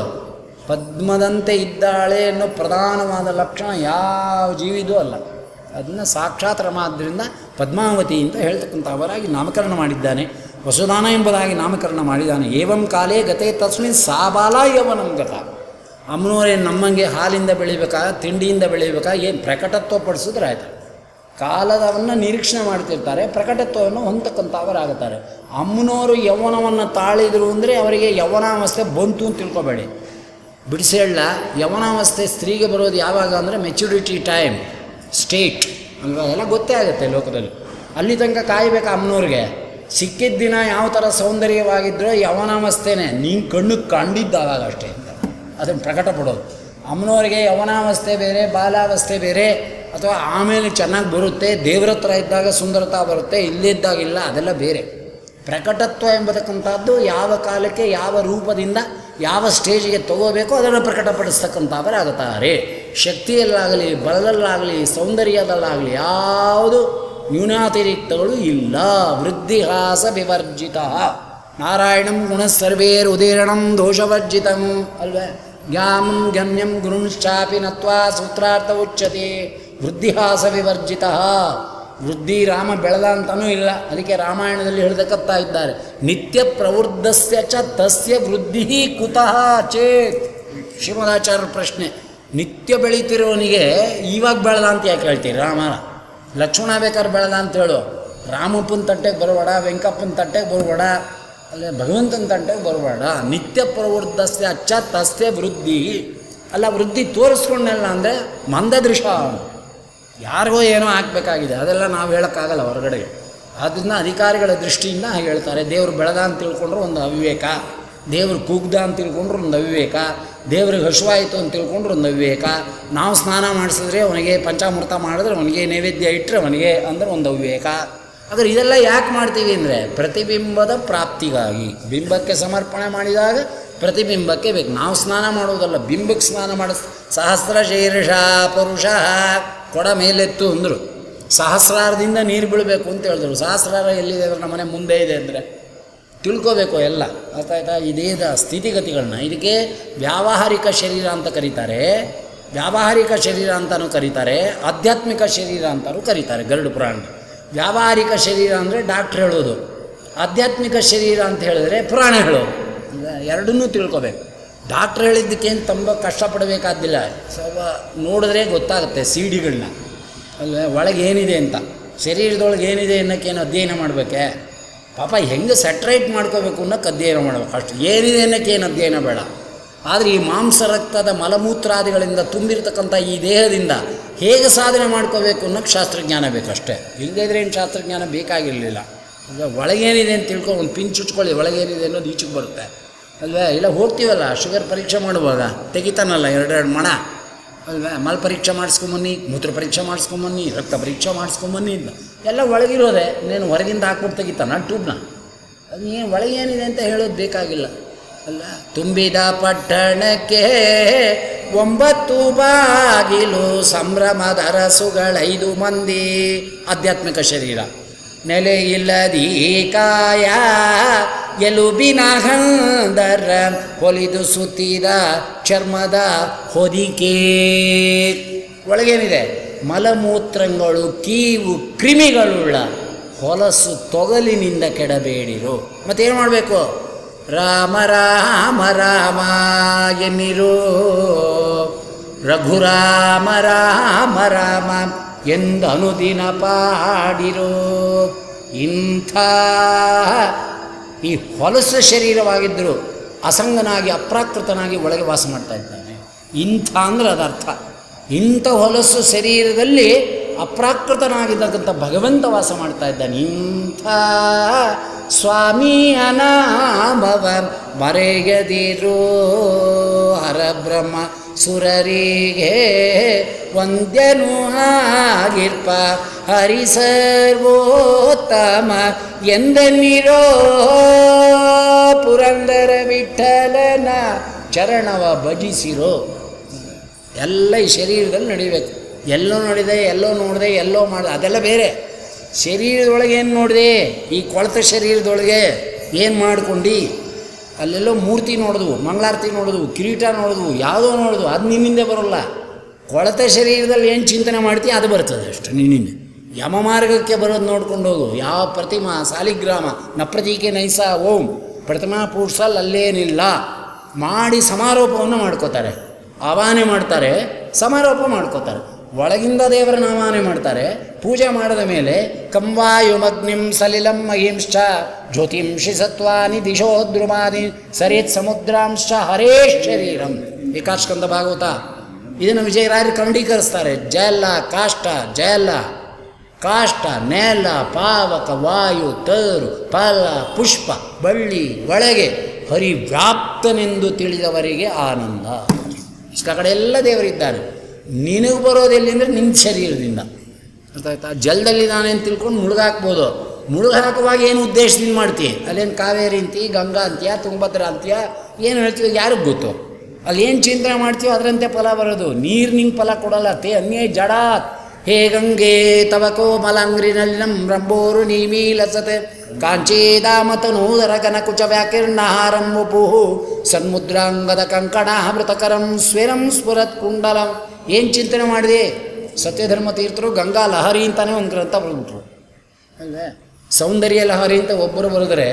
ಪದ್ಮದಂತೆ ಇದ್ದಾಳೆ ಅನ್ನೋ ಪ್ರಧಾನವಾದ ಲಕ್ಷಣ ಯಾವ ಜೀವಿದೂ ಅಲ್ಲ. ಅದನ್ನು ಸಾಕ್ಷಾತ್ ರಮಾದ್ರಿಂದ ಪದ್ಮಾವತಿ ಅಂತ ಹೇಳ್ತಕ್ಕಂಥವರಾಗಿ ನಾಮಕರಣ ಮಾಡಿದ್ದಾನೆ. ವಸುದಾನ ಎಂಬುದಾಗಿ ನಾಮಕರಣ ಮಾಡಿದ್ದಾನೆ. ಏವಂ ಕಾಲೇ ಗತೆ ತಸ್ಮಿನ್ ಸಾಬಾಲ ಯವನಂ ಗತ. ಅಮ್ಮನವರೇ ನಮ್ಮಂಗೆ ಹಾಲಿಂದ ಬೆಳಿಬೇಕಾ, ತಿಂಡಿಯಿಂದ ಬೆಳಿಬೇಕಾ, ಏನು ಪ್ರಕಟತ್ವ ಪಡಿಸಿದ್ರೆ ಆಯ್ತು. ಕಾಲದವನ್ನು ನಿರೀಕ್ಷಣೆ ಮಾಡ್ತಿರ್ತಾರೆ, ಪ್ರಕಟತ್ವವನ್ನು ಹೊಂದತಕ್ಕಂಥವರಾಗುತ್ತಾರೆ. ಅಮ್ಮನವರು ಯೌವನವನ್ನು ತಾಳಿದರು ಅಂದರೆ ಅವರಿಗೆ ಯೌವನಾವಸ್ಥೆ ಬಂತು ಅಂತ ತಿಳ್ಕೊಬೇಡಿ. ಬಿಡಿಸೇಳ ಯೌವನಾವಸ್ಥೆ ಸ್ತ್ರೀಗೆ ಬರೋದು ಯಾವಾಗ ಅಂದರೆ ಮೆಚುರಿಟಿ ಟೈಮ್ ಸ್ಟೇಟ್ ಅಲ್ವಾ, ಎಲ್ಲ ಗೊತ್ತೇ ಆಗುತ್ತೆ ಲೋಕದಲ್ಲಿ. ಅಲ್ಲಿ ತನಕ ಕಾಯಬೇಕು ಅಮ್ಮನವ್ರಿಗೆ. ಸಿಕ್ಕಿದ ದಿನ ಯಾವ ಥರ ಸೌಂದರ್ಯವಾಗಿದ್ದರೂ ಯೌವನಾವಸ್ಥೆನೇ, ನೀನು ಕಣ್ಣು ಕಂಡಿದ್ದಾವಾಗ ಅಷ್ಟೇ ಅಂತ ಅದನ್ನು ಪ್ರಕಟ ಪಡೋದು. ಅಮ್ಮನವ್ರಿಗೆ ಯೌವನಾವಸ್ಥೆ ಬೇರೆ, ಬಾಲಾವಸ್ಥೆ ಬೇರೆ, ಅಥವಾ ಆಮೇಲೆ ಚೆನ್ನಾಗಿ ಬರುತ್ತೆ, ದೇವ್ರ ಹತ್ರ ಇದ್ದಾಗ ಸುಂದರತಾ ಬರುತ್ತೆ, ಇಲ್ಲಿದ್ದಾಗಿಲ್ಲ, ಅದೆಲ್ಲ ಬೇರೆ. ಪ್ರಕಟತ್ವ ಎಂಬತಕ್ಕಂಥದ್ದು ಯಾವ ಕಾಲಕ್ಕೆ ಯಾವ ರೂಪದಿಂದ ಯಾವ ಸ್ಟೇಜಿಗೆ ತಗೋಬೇಕೋ ಅದನ್ನು ಪ್ರಕಟಪಡಿಸ್ತಕ್ಕಂಥವರಾಗುತ್ತಾರೆ. ಶಕ್ತಿಯಲ್ಲಾಗಲಿ, ಬಲದಲ್ಲಾಗಲಿ, ಸೌಂದರ್ಯದಲ್ಲಾಗಲಿ ಯಾವುದು ನ್ಯೂನಾತಿರಿಕ್ತಗಳು ಇಲ್ಲ. ವೃದ್ಧಿಹಾಸ ವಿವರ್ಜಿತ ನಾರಾಯಣಂ ಗುಣಸರ್ವೇರ್ ಉದೀರ್ಣಂ ದೋಷವರ್ಜಿತಂ ಅಲ್ವೇ. ಜ್ಞಾಂ ಗಮ್ಯಂ ಗುರುಂಶ್ಚಾಪಿ ನತ್ವಾ ಸೂತ್ರಾರ್ಥ ಉಚ್ಯತೆ. ವೃದ್ಧಿಹಾಸ ವಿವರ್ಜಿತ. ವೃದ್ಧಿ ರಾಮ ಬೆಳೆದ ಅಂತನೂ ಇಲ್ಲ. ಅದಕ್ಕೆ ರಾಮಾಯಣದಲ್ಲಿ ಹೇಳ್ದಕ್ಕತ್ತಾ ಇದ್ದಾರೆ, ನಿತ್ಯ ಪ್ರವೃದ್ಧಸ್ಯ ಚ ತಸ್ಯ ವೃದ್ಧಿ ಕುತಃ ಚೇತ್. ಶ್ರೀಮದಾಚಾರ್ಯರ ಪ್ರಶ್ನೆ, ನಿತ್ಯ ಬೆಳೀತಿರೋನಿಗೆ ಇವಾಗ ಬೆಳೆದ ಅಂತ ಯಾಕೆ ಹೇಳ್ತೀರಿ? ರಾಮ ಲಕ್ಷ್ಮಣ ಬೇಕಾದ್ರೆ ಬೆಳೆದ ಅಂತ ಹೇಳು. ರಾಮಪ್ಪನ ತಟ್ಟೆಗೆ ಬರಬೇಡ, ವೆಂಕಪ್ಪನ ತಟ್ಟೆಗೆ ಬರಬೇಡ, ಅಲ್ಲೇ ಭಗವಂತನ ತಟ್ಟೆಗೆ ಬರಬೇಡ. ನಿತ್ಯ ಪ್ರವೃದ್ಧಸ್ಯ ಚ ತಸ್ಯ ವೃದ್ಧಿ. ಅಲ್ಲ, ವೃದ್ಧಿ ತೋರಿಸ್ಕೊಂಡಲ್ಲ ಅಂದರೆ ಮಂದದೃಶ, ಯಾರಿಗೋ ಏನೋ ಹಾಕಬೇಕಾಗಿದೆ, ಅದೆಲ್ಲ ನಾವು ಹೇಳೋಕ್ಕಾಗಲ್ಲ ಹೊರಗಡೆಗೆ. ಆದ್ದರಿಂದ ಅಧಿಕಾರಿಗಳ ದೃಷ್ಟಿಯಿಂದ ಹಾಗೆ ಹೇಳ್ತಾರೆ. ದೇವರು ಬೆಳೆದ ಅಂತ ತಿಳ್ಕೊಂಡ್ರೆ ಒಂದು ಅವಿವೇಕ, ದೇವರು ಕೂಗ್ದ ಅಂತ ತಿಳ್ಕೊಂಡ್ರೆ ಒಂದು ಅವಿವೇಕ, ದೇವ್ರಿಗೆ ಹಸುವಾಯಿತು ಅಂತ ತಿಳ್ಕೊಂಡ್ರೆ ಒಂದು ಅವಿವೇಕ, ನಾವು ಸ್ನಾನ ಮಾಡಿಸಿದ್ರೆ ಅವನಿಗೆ ಪಂಚಾಮೃತ ಮಾಡಿದ್ರೆ ಅವನಿಗೆ ನೈವೇದ್ಯ ಇಟ್ಟರೆ ಅವನಿಗೆ ಅಂದರೆ ಒಂದು ಅವಿವೇಕ. ಆದರೆ ಇದೆಲ್ಲ ಯಾಕೆ ಮಾಡ್ತೀವಿ ಅಂದರೆ ಪ್ರತಿಬಿಂಬದ ಪ್ರಾಪ್ತಿಗಾಗಿ. ಬಿಂಬಕ್ಕೆ ಸಮರ್ಪಣೆ ಮಾಡಿದಾಗ ಪ್ರತಿಬಿಂಬಕ್ಕೆ ಬೇಕು. ನಾವು ಸ್ನಾನ ಮಾಡೋದಲ್ಲ, ಬಿಂಬಕ್ಕೆ ಸ್ನಾನ ಮಾಡಿಸ್. ಸಹಸ್ರ ಶೀರ್ಷ ಪುರುಷ ಕೊಡ ಮೇಲೆತ್ತು ಅಂದರು. ಸಹಸ್ರಾರದಿಂದ ನೀರು ಬೀಳಬೇಕು ಅಂತ ಹೇಳಿದ್ರು. ಸಹಸ್ರಾರ ಎಲ್ಲಿದೆ ಅಂದರೆ ನಮ್ಮ ಮನೆ ಮುಂದೆ ಇದೆ ಅಂದರೆ ತಿಳ್ಕೋಬೇಕು ಎಲ್ಲ. ಅರ್ಥ ಆಯ್ತಾ? ಇದೇದ ಸ್ಥಿತಿಗತಿಗಳನ್ನ. ಇದಕ್ಕೆ ವ್ಯಾವಹಾರಿಕ ಶರೀರ ಅಂತ ಕರೀತಾರೆ, ವ್ಯಾವಹಾರಿಕ ಶರೀರ ಅಂತಲೂ ಕರೀತಾರೆ, ಆಧ್ಯಾತ್ಮಿಕ ಶರೀರ ಅಂತಲೂ ಕರೀತಾರೆ ಗರುಡ ಪುರಾಣ. ವ್ಯಾವಹಾರಿಕ ಶರೀರ ಅಂದರೆ ಡಾಕ್ಟ್ರ್ ಹೇಳೋದು, ಆಧ್ಯಾತ್ಮಿಕ ಶರೀರ ಅಂತ ಹೇಳಿದ್ರೆ ಪುರಾಣ ಹೇಳೋದು. ಎರಡನ್ನೂ ತಿಳ್ಕೊಬೇಕು. ಡಾಕ್ಟ್ರ್ ಹೇಳಿದ್ದಕ್ಕೇನು ತುಂಬ ಕಷ್ಟಪಡಬೇಕಾದಿಲ್ಲ. ಸ್ವಲ್ಪ ನೋಡಿದ್ರೆ ಗೊತ್ತಾಗುತ್ತೆ ಸಿ ಡಿಗಳನ್ನ ಅಲ್ವೇ, ಒಳಗೆ ಏನಿದೆ ಅಂತ. ಶರೀರದೊಳಗೆ ಏನಿದೆ ಅನ್ನೋಕ್ಕೇನು ಅಧ್ಯಯನ ಮಾಡಬೇಕೆ? ಪಾಪ ಹೆಂಗೆ ಸೆಟ್ರೈಟ್ ಮಾಡ್ಕೋಬೇಕು ಅನ್ನೋಕ್ಕೆ ಅಧ್ಯಯನ ಮಾಡಬೇಕು ಅಷ್ಟು. ಏನಿದೆ ಅನ್ನೋಕ್ಕೇನು ಅಧ್ಯಯನ ಬೇಡ. ಆದರೆ ಈ ಮಾಂಸ ರಕ್ತದ ಮಲಮೂತ್ರಾದಿಗಳಿಂದ ತುಂಬಿರ್ತಕ್ಕಂಥ ಈ ದೇಹದಿಂದ ಹೇಗೆ ಸಾಧನೆ ಮಾಡ್ಕೋಬೇಕು ಅನ್ನೋಕ್ಕೆ ಶಾಸ್ತ್ರಜ್ಞಾನ ಬೇಕಷ್ಟೇ. ಇಲ್ಲದಿದ್ರೆ ಏನು ಶಾಸ್ತ್ರಜ್ಞಾನ ಬೇಕಾಗಿರಲಿಲ್ಲ. ಒಳಗೇನಿದೆ ಅಂತ ತಿಳ್ಕೊಂಡು ಒಂದು ಪಿನ್ ಚುಚ್ಕೊಳ್ಳಿ, ಒಳಗೇನಿದೆ ಅನ್ನೋದು ಈಚೆಗೆ ಬರುತ್ತೆ ಅಲ್ವೇ. ಇಲ್ಲ ಹೋಗ್ತೀವಲ್ಲ ಶುಗರ್ ಪರೀಕ್ಷೆ ಮಾಡುವಾಗ ತೆಗಿತಾನಲ್ಲ ಎರಡೆರಡು ಮಣ ಅಲ್ವೇ. ಮಲ ಪರೀಕ್ಷೆ ಮಾಡಿಸ್ಕೊಂಬನ್ನಿ, ಮೂತ್ರ ಪರೀಕ್ಷೆ ಮಾಡಿಸ್ಕೊಂಬನ್ನಿ, ರಕ್ತ ಪರೀಕ್ಷೆ ಮಾಡಿಸ್ಕೊಂಬನ್ನಿ ಅಂತ ಎಲ್ಲ ಒಳಗಿರೋದೆ. ಇನ್ನೇನು ಹೊರಗಿಂದ ಹಾಕ್ಬಿಟ್ಟು ತೆಗಿತಾನ ಟ್ಯೂಬ್ನ. ಅದು ಏನು ಒಳಗೇನಿದೆ ಅಂತ ಹೇಳೋದು ಬೇಕಾಗಿಲ್ಲ ಅಲ್ಲ. ತುಂಬಿದ ಪಟ್ಟಣಕ್ಕೆ ಒಂಬತ್ತು ಬಾಗಿಲು, ಸಂಭ್ರಮದ ರಸುಗಳೈದು ಮಂದಿ. ಆಧ್ಯಾತ್ಮಿಕ ಶರೀರ. ನೆಲೆ ಇಲ್ಲದಿ ಕಾಯ ಎಲುಬಿನ ಹಂದರ ಹೊಲಿದು ಸುತ್ತಿದ ಚರ್ಮದ ಹೊದಿಕೆ. ಒಳಗೇನಿದೆ? ಮಲಮೂತ್ರಗಳು, ಕೀವು, ಕ್ರಿಮಿಗಳುಳ್ಳ ಹೊಲಸು ತೊಗಲಿನಿಂದ ಕೆಡಬೇಡಿರು. ಮತ್ತೇನು ಮಾಡಬೇಕು? ರಾಮ ರಾಮ ರಾಮ ಎನ್ನಿರು, ರಘುರಾಮ ರಾಮ ರಾಮ ಎಂದು ಅನುದಿನ ಪಾಡಿರೋ. ಇಂಥ ಈ ಹೊಲಸು ಶರೀರವಾಗಿದ್ದರು ಅಸಂಗನಾಗಿ ಅಪ್ರಾಕೃತನಾಗಿ ಒಳಗೆ ವಾಸ ಮಾಡ್ತಾ ಇದ್ದಾನೆ. ಇಂಥ ಅಂದ್ರೆ ಅದರ್ಥ. ಇಂಥ ಹೊಲಸು ಶರೀರದಲ್ಲಿ ಅಪ್ರಾಕೃತನಾಗಿದ್ದಕ್ಕಂಥ ಭಗವಂತ ವಾಸ ಮಾಡ್ತಾ ಇದ್ದಾನೆ. ಇಂಥ ಸ್ವಾಮಿಯ ನಾಮವ ಮರೆಯದಿರೋ ಹರಬ್ರಹ್ಮ ಸುರರಿಗೆ ವಂದ್ಯನು ಆಗಿರ್ಪ ಹರಿ ಸರ್ವೋತ್ತಮ ಎಂದನಿರೋ ಪುರಂದರ ವಿಠಲನ ಚರಣವ ಭಜಿಸಿರೋ. ಎಲ್ಲ ಈ ಶರೀರದಲ್ಲಿ ನಡಿಬೇಕು. ಎಲ್ಲೋ ನೋಡಿದೆ, ಎಲ್ಲೋ ನೋಡಿದೆ, ಎಲ್ಲೋ ಮಾಡಿದೆ, ಅದೆಲ್ಲ ಬೇರೆ. ಶರೀರದೊಳಗೆ ಏನು ನೋಡಿದೆ? ಈ ಕೊಳೆತ ಶರೀರದೊಳಗೆ ಏನು ಮಾಡ್ಕೊಂಡು ಅಲ್ಲೆಲ್ಲೋ ಮೂರ್ತಿ ನೋಡಿದ್ವು, ಮಂಗಳಾರತಿ ನೋಡಿದ್ವು, ಕಿರೀಟ ನೋಡಿದ್ವು, ಯಾವುದೋ ನೋಡಿದ್ವು, ಅದು ನಿನ್ನಿಂದ ಬರೋಲ್ಲ. ಕೊಳೆತ ಶರೀರದಲ್ಲಿ ಏನು ಚಿಂತನೆ ಮಾಡ್ತೀವಿ ಅದು ಬರ್ತದೆ ಅಷ್ಟು ನಿನ್ನಿಂದ. ಯಮ ಮಾರ್ಗಕ್ಕೆ ಬರೋದು ನೋಡ್ಕೊಂಡು ಹೋಗು. ಯಾವ ಪ್ರತಿಮಾ ಸಾಲಿಗ್ರಾಮ ನ ಪ್ರತೀಕೆ ನೈಸ ಓಂ ಪ್ರತಿಮಾ ಪುರುಷಲ್ಲಿ ಅಲ್ಲೇನಿಲ್ಲ ಮಾಡಿ ಸಮಾರೋಪವನ್ನು ಮಾಡ್ಕೋತಾರೆ, ಆವಾಹನೆ ಮಾಡ್ತಾರೆ, ಸಮಾರೋಪ ಮಾಡ್ಕೋತಾರೆ. ಒಳಗಿಂದ ದೇವರ ನಾಮಾನೆ ಮಾಡ್ತಾರೆ. ಪೂಜೆ ಮಾಡಿದ ಮೇಲೆ ಕಂವಾಯುಮಗ್ನಿಂ ಸಲಿಲಂ ಮಹಿಂಶ್ಚ ಜ್ಯೋತಿಂಷಿ ಸತ್ವಾನಿ ದಿಶೋದ್ರುಮಾನಿ ಸರೇತ್ ಸಮುದ್ರಾಂಶ ಹರೇಶ್ ಶರೀರಂ. ಏಕಾಸ್ಕಂದ ಭಾಗವತ. ಇದನ್ನು ವಿಜಯರಾಯರು ಕ್ರೋಢೀಕರಿಸ್ತಾರೆ. ಜಯಲ್ಲ ಕಾಷ್ಟ, ಜಯಲ್ಲ ಕಾಷ್ಟ, ನೆಲ, ಪಾವಕ, ವಾಯು, ತರು, ಫಲ, ಪುಷ್ಪ, ಬಳ್ಳಿ ಒಳಗೆ ಹರಿ ವ್ಯಾಪ್ತನೆಂದು ತಿಳಿದವರಿಗೆ ಆನಂದ. ಇಷ್ಟ ಕಡೆ ಎಲ್ಲ ದೇವರಿದ್ದಾನೆ. ನಿನಗೆ ಬರೋದೆಲ್ಲಿಂದರೆ ನಿನ್ನ ಶರೀರದಿಂದ. ಅರ್ಥ ಆಯ್ತಾ? ಜಲದಲ್ಲಿದ್ದಾನೆ ಅಂತ ತಿಳ್ಕೊಂಡು ಮುಳುಗಾಕ್ಬೋದು. ಮುಳುಗಾಕುವಾಗ ಏನು ಉದ್ದೇಶದಿಂದ ಮಾಡ್ತೀವಿ? ಅಲ್ಲೇನು ಕಾವೇರಿ ಅಂತೀಯ, ಗಂಗಾ ಅಂತೀಯ, ತುಂಗಭದ್ರಾ ಅಂತೀಯ, ಏನು ಹೇಳ್ತೀವಿ ಯಾರಿಗೆ ಗೊತ್ತು? ಅಲ್ಲಿ ಏನು ಚಿಂತನೆ ಮಾಡ್ತೀವೋ ಅದರಂತೆ ಫಲ ಬರೋದು. ನೀರು ನಿಂಗೆ ಫಲ ಕೊಡಲ್ಲ. ತೇ ಅನ್ಯೇ ಜಡಾತ್ ಹೇ ಗಂಗೆ ತವ ಕೋಮಲಾಂಗ್ರಿನಲ್ಲಿನಂ ರಂಬೋರು ನೀಮೀಲಸತೆ ಕಾಂಚೀದಾಮತನೂದರ ಕನಕುಚ ವ್ಯಾಕಿರ್ಣಹಾರಂ ವಪುಹು ಸನ್ಮುದ್ರಾಂಗದ ಕಂಕಣಾಮೃತಕರಂ ಸ್ವೇರಂ ಸ್ಫುರತ್ ಕುಂಡಲಂ. ಏನು ಚಿಂತನೆ ಮಾಡಿದೆ? ಸತ್ಯಧರ್ಮ ತೀರ್ಥರು ಗಂಗಾ ಲಹರಿ ಅಂತಾನೆ ಒಂದು ಗ್ರಂಥ ಬರೆದ್ಬಿಟ್ರು ಅಲ್ವೇ? ಸೌಂದರ್ಯ ಲಹರಿ ಅಂತ ಒಬ್ಬರು ಬರೆದ್ರೆ,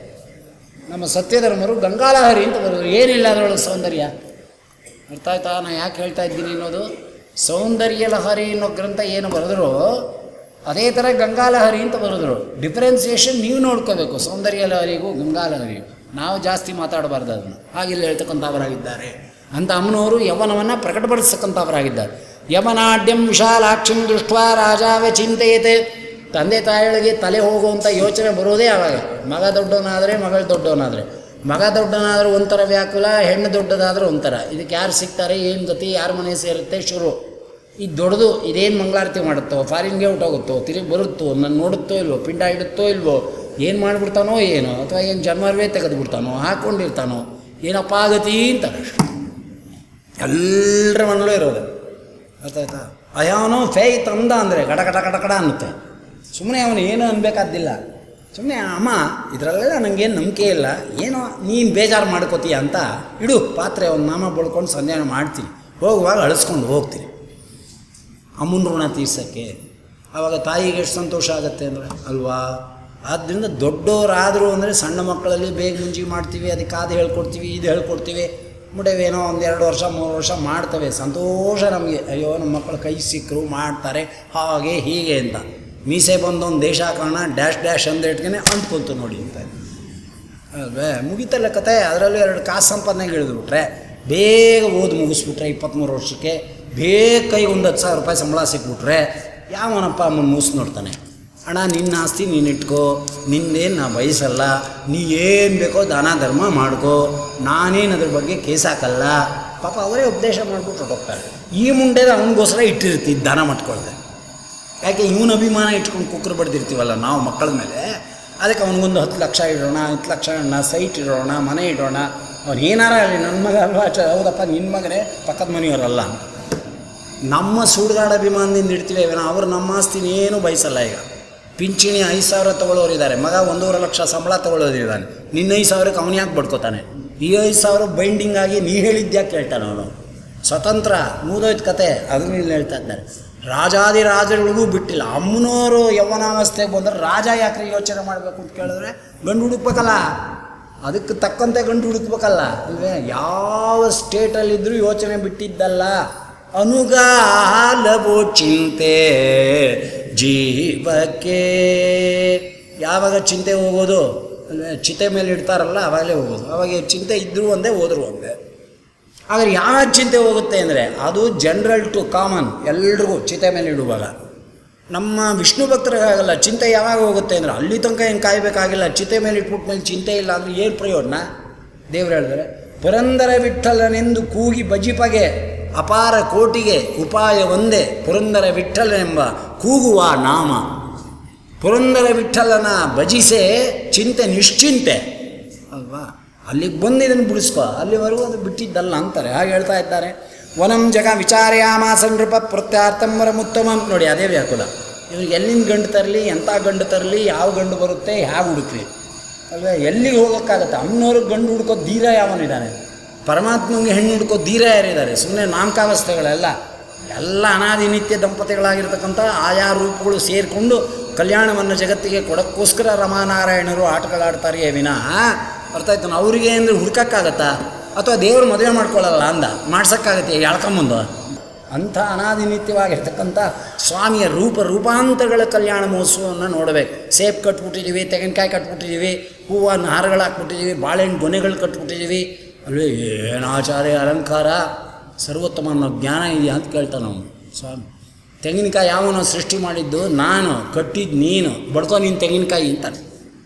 ನಮ್ಮ ಸತ್ಯಧರ್ಮರು ಗಂಗಾ ಲಹರಿ ಅಂತ ಬರೆದ್ರು. ಏನಿಲ್ಲ ಅದರೊಳಗೆ ಸೌಂದರ್ಯ. ಅರ್ಥ ಆಯ್ತಾ ನಾ ಯಾಕೆ ಹೇಳ್ತಾ ಇದ್ದೀನಿ ಅನ್ನೋದು? ಸೌಂದರ್ಯ ಲಹರಿ ಅನ್ನೋ ಗ್ರಂಥ ಏನು ಬರೆದ್ರು ಅದೇ ಥರ ಗಂಗಾ ಲಹರಿ ಅಂತ ಬರೆದ್ರು. ಡಿಫ್ರೆನ್ಸಿಯೇಷನ್ ನೀವು ನೋಡ್ಕೋಬೇಕು, ಸೌಂದರ್ಯ ಲಹರಿಗೂ ಗಂಗಾ ಲಹರಿಗೂ. ನಾವು ಜಾಸ್ತಿ ಮಾತಾಡಬಾರ್ದು ಅದನ್ನು. ಹಾಗಿಲ್ಲ ಹೇಳ್ತಕ್ಕಂಥವರಾಗಿದ್ದಾರೆ ಅಂತ ಅಮ್ಮನವರು ಯವನವನ್ನು ಪ್ರಕಟಪಡಿಸ್ತಕ್ಕಂಥವರಾಗಿದ್ದಾರೆ. ಯವನಾಡ್ಯಂ ವಿಶಾಲಾಕ್ಷಿಂ ದೃಷ್ಟ ರಾಜಾವೆ ಚಿಂತೆಯತೆ. ತಂದೆ ತಾಯಿಗಳಿಗೆ ತಲೆ ಹೋಗುವಂಥ ಯೋಚನೆ ಬರೋದೇ ಆವಾಗ. ಮಗ ದೊಡ್ಡವನಾದರೆ ಮಗಳು ದೊಡ್ಡವನಾದರೆ, ಮಗ ದೊಡ್ಡವನಾದರೂ ಒಂಥರ ವ್ಯಾಕುಲ, ಹೆಣ್ಣು ದೊಡ್ಡದಾದರೂ ಒಂಥರ. ಇದಕ್ಕೆ ಯಾರು ಸಿಗ್ತಾರೆ, ಏನು ಗತಿ, ಯಾರ ಮನೆ ಸೇರುತ್ತೆ ಶುರು. ಇದು ದೊಡ್ಡದು, ಇದೇನು ಮಂಗಳಾರತಿ ಮಾಡುತ್ತೋ, ಫಾರಿನ್ಗೆ ಹೊಟ್ಟೋಗುತ್ತೋ, ತಿರುಗಿ ಬರುತ್ತೋ, ನನ್ನ ನೋಡುತ್ತೋ ಇಲ್ವೋ, ಪಿಂಡ ಇಡುತ್ತೋ ಇಲ್ವೋ, ಏನು ಮಾಡಿಬಿಡ್ತಾನೋ ಏನೋ, ಅಥವಾ ಏನು ಜನ್ಮರ್ವೇ ತೆಗೆದುಬಿಡ್ತಾನೋ, ಹಾಕ್ಕೊಂಡಿರ್ತಾನೋ, ಏನಪ್ಪ ಆಗತಿ ಅಂತಾರೆ. ಎಲ್ಲರ ಮನಲ್ಲೂ ಇರೋದು. ಅರ್ಥ ಆಯ್ತಾ? ಅಯಾವನೋ ಫೇತ್ ಅಂದ ಅಂದರೆ ಗಡ ಗಡ ಗಡ ಗಡ ಅನ್ನುತ್ತೆ. ಸುಮ್ಮನೆ ಅವನು ಏನೂ ಅನ್ಬೇಕಾದ್ದಿಲ್ಲ. ಸುಮ್ಮನೆ ಅಮ್ಮ ಇದರಲ್ಲೆಲ್ಲ ನನಗೇನು ನಂಬಿಕೆ ಇಲ್ಲ, ಏನೋ ನೀನು ಬೇಜಾರು ಮಾಡ್ಕೋತೀಯ ಅಂತ ಇಡು ಪಾತ್ರೆ, ಒಂದು ನಾಮ ಬಳ್ಕೊಂಡು ಸಂಧ್ಯಾನ ಮಾಡ್ತೀನಿ, ಹೋಗುವಾಗ ಅಳಿಸ್ಕೊಂಡು ಹೋಗ್ತೀನಿ ಅಮ್ಮನ ಋಣ ತೀರ್ಸೋಕ್ಕೆ. ಆವಾಗ ತಾಯಿಗೆ ಎಷ್ಟು ಸಂತೋಷ ಆಗುತ್ತೆ ಅಂದರೆ ಅಲ್ವಾ? ಆದ್ದರಿಂದ ದೊಡ್ಡವರಾದರು ಅಂದರೆ ಸಣ್ಣ ಮಕ್ಕಳಲ್ಲಿ ಬೇಗ ಮುಂಜಿ ಮಾಡ್ತೀವಿ, ಅದಕ್ಕೆ ಅದು ಹೇಳ್ಕೊಡ್ತೀವಿ, ಇದು ಹೇಳ್ಕೊಡ್ತೀವಿ. ಮುಡವೇನೋ ಒಂದೆರಡು ವರ್ಷ ಮೂರು ವರ್ಷ ಮಾಡ್ತವೆ, ಸಂತೋಷ ನಮಗೆ. ಅಯ್ಯೋ ನಮ್ಮ ಮಕ್ಕಳು ಕೈ ಸಿಕ್ಕರು ಮಾಡ್ತಾರೆ ಹಾಗೆ ಹೀಗೆ ಅಂತ. ಮೀಸೆ ಬಂದೊಂದು ದೇಶ ಕಾರಣ ಡ್ಯಾಶ್ ಡ್ಯಾಶ್ ಅಂದ್ರೆ ಇಟ್ಕೊಂಡೆ ಅಂಟ್ಕೊಂತು ನೋಡಿ ಅಂತ ಅಲ್ವೇ? ಮುಗಿತಲ್ಲ ಕತೆ. ಅದರಲ್ಲೂ ಎರಡು ಕಾಸು ಸಂಪಾದನೆಗೆ ಇಳಿದ್ಬಿಟ್ರೆ ಬೇಗ ಓದಿ ಮುಗಿಸ್ಬಿಟ್ರೆ ಇಪ್ಪತ್ತ್ಮೂರು ವರ್ಷಕ್ಕೆ ಬೇಗ ಕೈಗೆ ಒಂದು ಹತ್ತು ಸಾವಿರ ರೂಪಾಯಿ ಸಂಬಳ ಸಿಕ್ಬಿಟ್ರೆ ಯಾವನಪ್ಪ ಅಮ್ಮನ ಮೂಸ್ ನೋಡ್ತಾನೆ? ಅಣ್ಣ ನಿನ್ನ ಆಸ್ತಿ ನೀನು ಇಟ್ಕೋ, ನಿನ್ನೇನು ನಾ ಬಯಸಲ್ಲ, ನೀ ಏನು ಬೇಕೋ ದಾನ ಧರ್ಮ ಮಾಡ್ಕೋ, ನಾನೇನು ಅದ್ರ ಬಗ್ಗೆ ಕೇಸ್ ಹಾಕಲ್ಲ. ಪಾಪ ಅವರೇ ಉಪದೇಶ ಮಾಡಿಬಿಟ್ಟು ಹೊರಟೋಗ್ತಾರೆ. ಈ ಮುಂಡೆದ ಅವನಿಗೋಸ್ಕರ ಇಟ್ಟಿರ್ತೀವಿ ದಾನ ಮಾಡ್ಕೊಳ್ದೆ. ಯಾಕೆ ಇವನ ಅಭಿಮಾನ ಇಟ್ಕೊಂಡು ಕುಕ್ಕರು ಬಡ್ದಿರ್ತೀವಲ್ಲ ನಾವು ಮಕ್ಕಳ ಮೇಲೆ, ಅದಕ್ಕೆ ಅವನಿಗೊಂದು ಹತ್ತು ಲಕ್ಷ ಇಡೋಣ, ಹತ್ತು ಲಕ್ಷ ಇಡೋಣ, ಸೈಟ್ ಇಡೋಣ, ಮನೆ ಇಡೋಣ. ಅವ್ನು ಏನಾರ ಅಲ್ಲಿ ನನ್ನ ಮಗ ಅಲ್ವಾ, ಹೌದಪ್ಪ ನಿನ್ನ ಮಗನೇ, ಪಕ್ಕದ ಮನೆಯವರಲ್ಲ ಅಂತ ನಮ್ಮ ಸುಡುಗಾಡ ಅಭಿಮಾನದಿಂದ ಇಡ್ತೀವಿ. ಏನೋ ಅವರು ನಮ್ಮ ಆಸ್ತಿನ ಏನೂ ಬಯಸಲ್ಲ. ಈಗ ಪಿಂಚಣಿ ಐದು ಸಾವಿರ ತೊಗೊಳ್ಳೋರು ಇದ್ದಾರೆ, ಮಗ ಒಂದೂವರೆ ಲಕ್ಷ ಸಂಬಳ ತೊಗೊಳ್ಳೋದಿದ್ದಾನೆ. ನಿನ್ನ ಐದು ಸಾವಿರಕ್ಕೆ ಅವನು ಯಾಕೆ ಬಡ್ಕೋತಾನೆ? ಈ ಐದು ಸಾವಿರ ಬೈಂಡಿಂಗ್ ಆಗಿ ನೀ ಹೇಳಿದ್ಯಾಕೆ ಕೇಳ್ತಾನೆ ಅವನು? ಸ್ವತಂತ್ರ ಮೂದೋಯ್ತು ಕತೆ. ಅದನ್ನು ಇಲ್ಲಿ ಹೇಳ್ತಾ ಇದ್ದಾರೆ. ರಾಜಾದಿರಾಜರಿಗೂ ಬಿಟ್ಟಿಲ್ಲ. ಅಮ್ಮನವರು ಯೌವನಾವಸ್ಥೆಗೆ ಬಂದರೆ ರಾಜ ಯಾಕ್ರಿ ಯೋಚನೆ ಮಾಡಬೇಕು ಅಂತ ಕೇಳಿದ್ರೆ ಗಂಡು ಹುಡುಕ್ಬೇಕಲ್ಲ, ಅದಕ್ಕೆ ತಕ್ಕಂತೆ ಗಂಡು ಹುಡುಕ್ಬೇಕಲ್ಲ ಅಲ್ವೇ? ಯಾವ ಸ್ಟೇಟಲ್ಲಿದ್ದರೂ ಯೋಚನೆ ಬಿಟ್ಟಿದ್ದಲ್ಲ. ಅನುಗಾಲವೋ ಚಿಂತೆ ಜೀವಕ್ಕೆ. ಯಾವಾಗ ಚಿಂತೆ ಹೋಗೋದು ಚಿತೆ ಮೇಲೆ ಇಡ್ತಾರಲ್ಲ ಅವಾಗಲೇ ಹೋಗೋದು. ಅವಾಗ ಚಿಂತೆ ಇದ್ದರೂ ಒಂದೇ ಹೋದರೂ ಒಂದೇ. ಆದರೆ ಯಾವಾಗ ಚಿಂತೆ ಹೋಗುತ್ತೆ ಅಂದರೆ ಅದು ಜನರಲ್ ಟು ಕಾಮನ್, ಎಲ್ರಿಗೂ ಚಿತೆ ಮೇಲೆ ಇಡುವಾಗ. ನಮ್ಮ ವಿಷ್ಣು ಭಕ್ತರಿಗಾಗಲ್ಲ. ಚಿಂತೆ ಯಾವಾಗ ಹೋಗುತ್ತೆ ಅಂದರೆ ಅಲ್ಲಿ ತನಕ ಏನು ಕಾಯಬೇಕಾಗಿಲ್ಲ. ಚಿತೆ ಮೇಲೆ ಇಟ್ಬಿಟ್ಟು ಮೇಲೆ ಚಿಂತೆ ಇಲ್ಲ ಅಂದರೆ ಏನು ಪ್ರಯೋಜನ? ದೇವರು ಹೇಳಿದರೆ ಪುರಂದರ ವಿಠ್ಠಲನೆಂದು ಕೂಗಿ ಬಜಿಪಗೆ ಅಪಾರ ಕೋಟಿಗೆ ಉಪಾಯ ಒಂದೇ ಪುರಂದರ ವಿಠ್ಠಲನೆಂಬ ಕೂಗುವ ನಾಮ. ಪುರಂದರ ವಿಠ್ಠಲನ ಭಜಿಸೆ ಚಿಂತೆ ನಿಶ್ಚಿಂತೆ ಅಲ್ವಾ. ಅಲ್ಲಿಗೆ ಬಂದು ಇದನ್ನು ಬಿಡಿಸ್ಕೊ, ಅಲ್ಲಿವರೆಗೂ ಅದು ಬಿಟ್ಟಿದ್ದಲ್ಲ ಅಂತಾರೆ. ಹಾಗೆ ಹೇಳ್ತಾ ಇದ್ದಾರೆ. ವನಂ ಜಗ ವಿಚಾರ್ಯಾಮಾಸ ನೃಪ ಪ್ರತ್ಯಾರ್ಥಂಬರ ಮುತ್ತಮಂ. ನೋಡಿ ಅದೇ ವ್ಯಾಕುಲ. ಇವ್ರಿಗೆ ಎಲ್ಲಿಂದ ಗಂಡು ತರಲಿ, ಎಂಥ ಗಂಡು ತರಲಿ, ಯಾವ ಗಂಡು ಬರುತ್ತೆ, ಹೇಗೆ ಹುಡುಕ್ರಿ ಅಲ್ವೇ. ಎಲ್ಲಿಗೆ ಹೋಗೋಕ್ಕಾಗತ್ತೆ? ಅಮ್ಮನವ್ರಿಗೆ ಗಂಡು ಹುಡ್ಕೋ ಧೀರ ಯಾವನಿದ್ದಾನೆ? ಪರಮಾತ್ಮನಿಗೆ ಹೆಣ್ಣು ಹುಡ್ಕೋ ಧೀರ ಯಾರಿದ್ದಾರೆ? ಸುಮ್ಮನೆ ನಾಮಕಾವಸ್ಥೆಗಳೆಲ್ಲ ಎಲ್ಲ ಅನಾದಿ ನಿತ್ಯ ದಂಪತಿಗಳಾಗಿರ್ತಕ್ಕಂಥ ಆಯಾ ರೂಪಗಳು ಸೇರಿಕೊಂಡು ಕಲ್ಯಾಣವನ್ನು ಜಗತ್ತಿಗೆ ಕೊಡೋಕ್ಕೋಸ್ಕರ ರಮಾನಾರಾಯಣರು ಆಟಗಳಾಡ್ತಾರೆಯೇ ವಿನಃ ಅರ್ಥ ಆಯ್ತು ಅವರಿಗೆ ಅಂದರೆ ಹುಡ್ಕೋಕ್ಕಾಗತ್ತಾ? ಅಥವಾ ದೇವರು ಮದುವೆ ಮಾಡ್ಕೊಳ್ಳಲ್ಲ ಅಂದ ಮಾಡ್ಸೋಕ್ಕಾಗತ್ತೆ ಎಳ್ಕೊಂಬಂದು? ಅಂಥ ಅನಾದಿ ನಿತ್ಯವಾಗಿರ್ತಕ್ಕಂಥ ಸ್ವಾಮಿಯ ರೂಪ ರೂಪಾಂತರಗಳ ಕಲ್ಯಾಣ ಮಹೋತ್ಸವವನ್ನು ನೋಡಬೇಕು. ಸೇಬ್ ಕಟ್ಬಿಟ್ಟಿದ್ದೀವಿ, ತೆಂಗಿನಕಾಯಿ ಕಟ್ಬಿಟ್ಟಿದ್ದೀವಿ, ಹೂವನ್ನು ಹಾರಗಳು ಹಾಕ್ಬಿಟ್ಟಿದ್ದೀವಿ, ಬಾಳೆಹಣ್ಣು ಗೊನೆಗಳು ಕಟ್ಬಿಟ್ಟಿದ್ದೀವಿ. ಅಲ್ಲೇ ಏನು ಆಚಾರ್ಯ ಅಲಂಕಾರ, ಸರ್ವೋತ್ತಮ ಅನ್ನೋ ಜ್ಞಾನ ಇದೆಯಾ ಅಂತ ಕೇಳ್ತಾನೆ ಅವನು ಸ್ವಾಮಿ. ತೆಂಗಿನಕಾಯಿ ಯಾವನೋ ಸೃಷ್ಟಿ ಮಾಡಿದ್ದು ನಾನು, ಕಟ್ಟಿದ್ದು ನೀನು, ಬಡ್ಕೊ ನೀನು ತೆಂಗಿನಕಾಯಿ ಅಂತಾನೆ.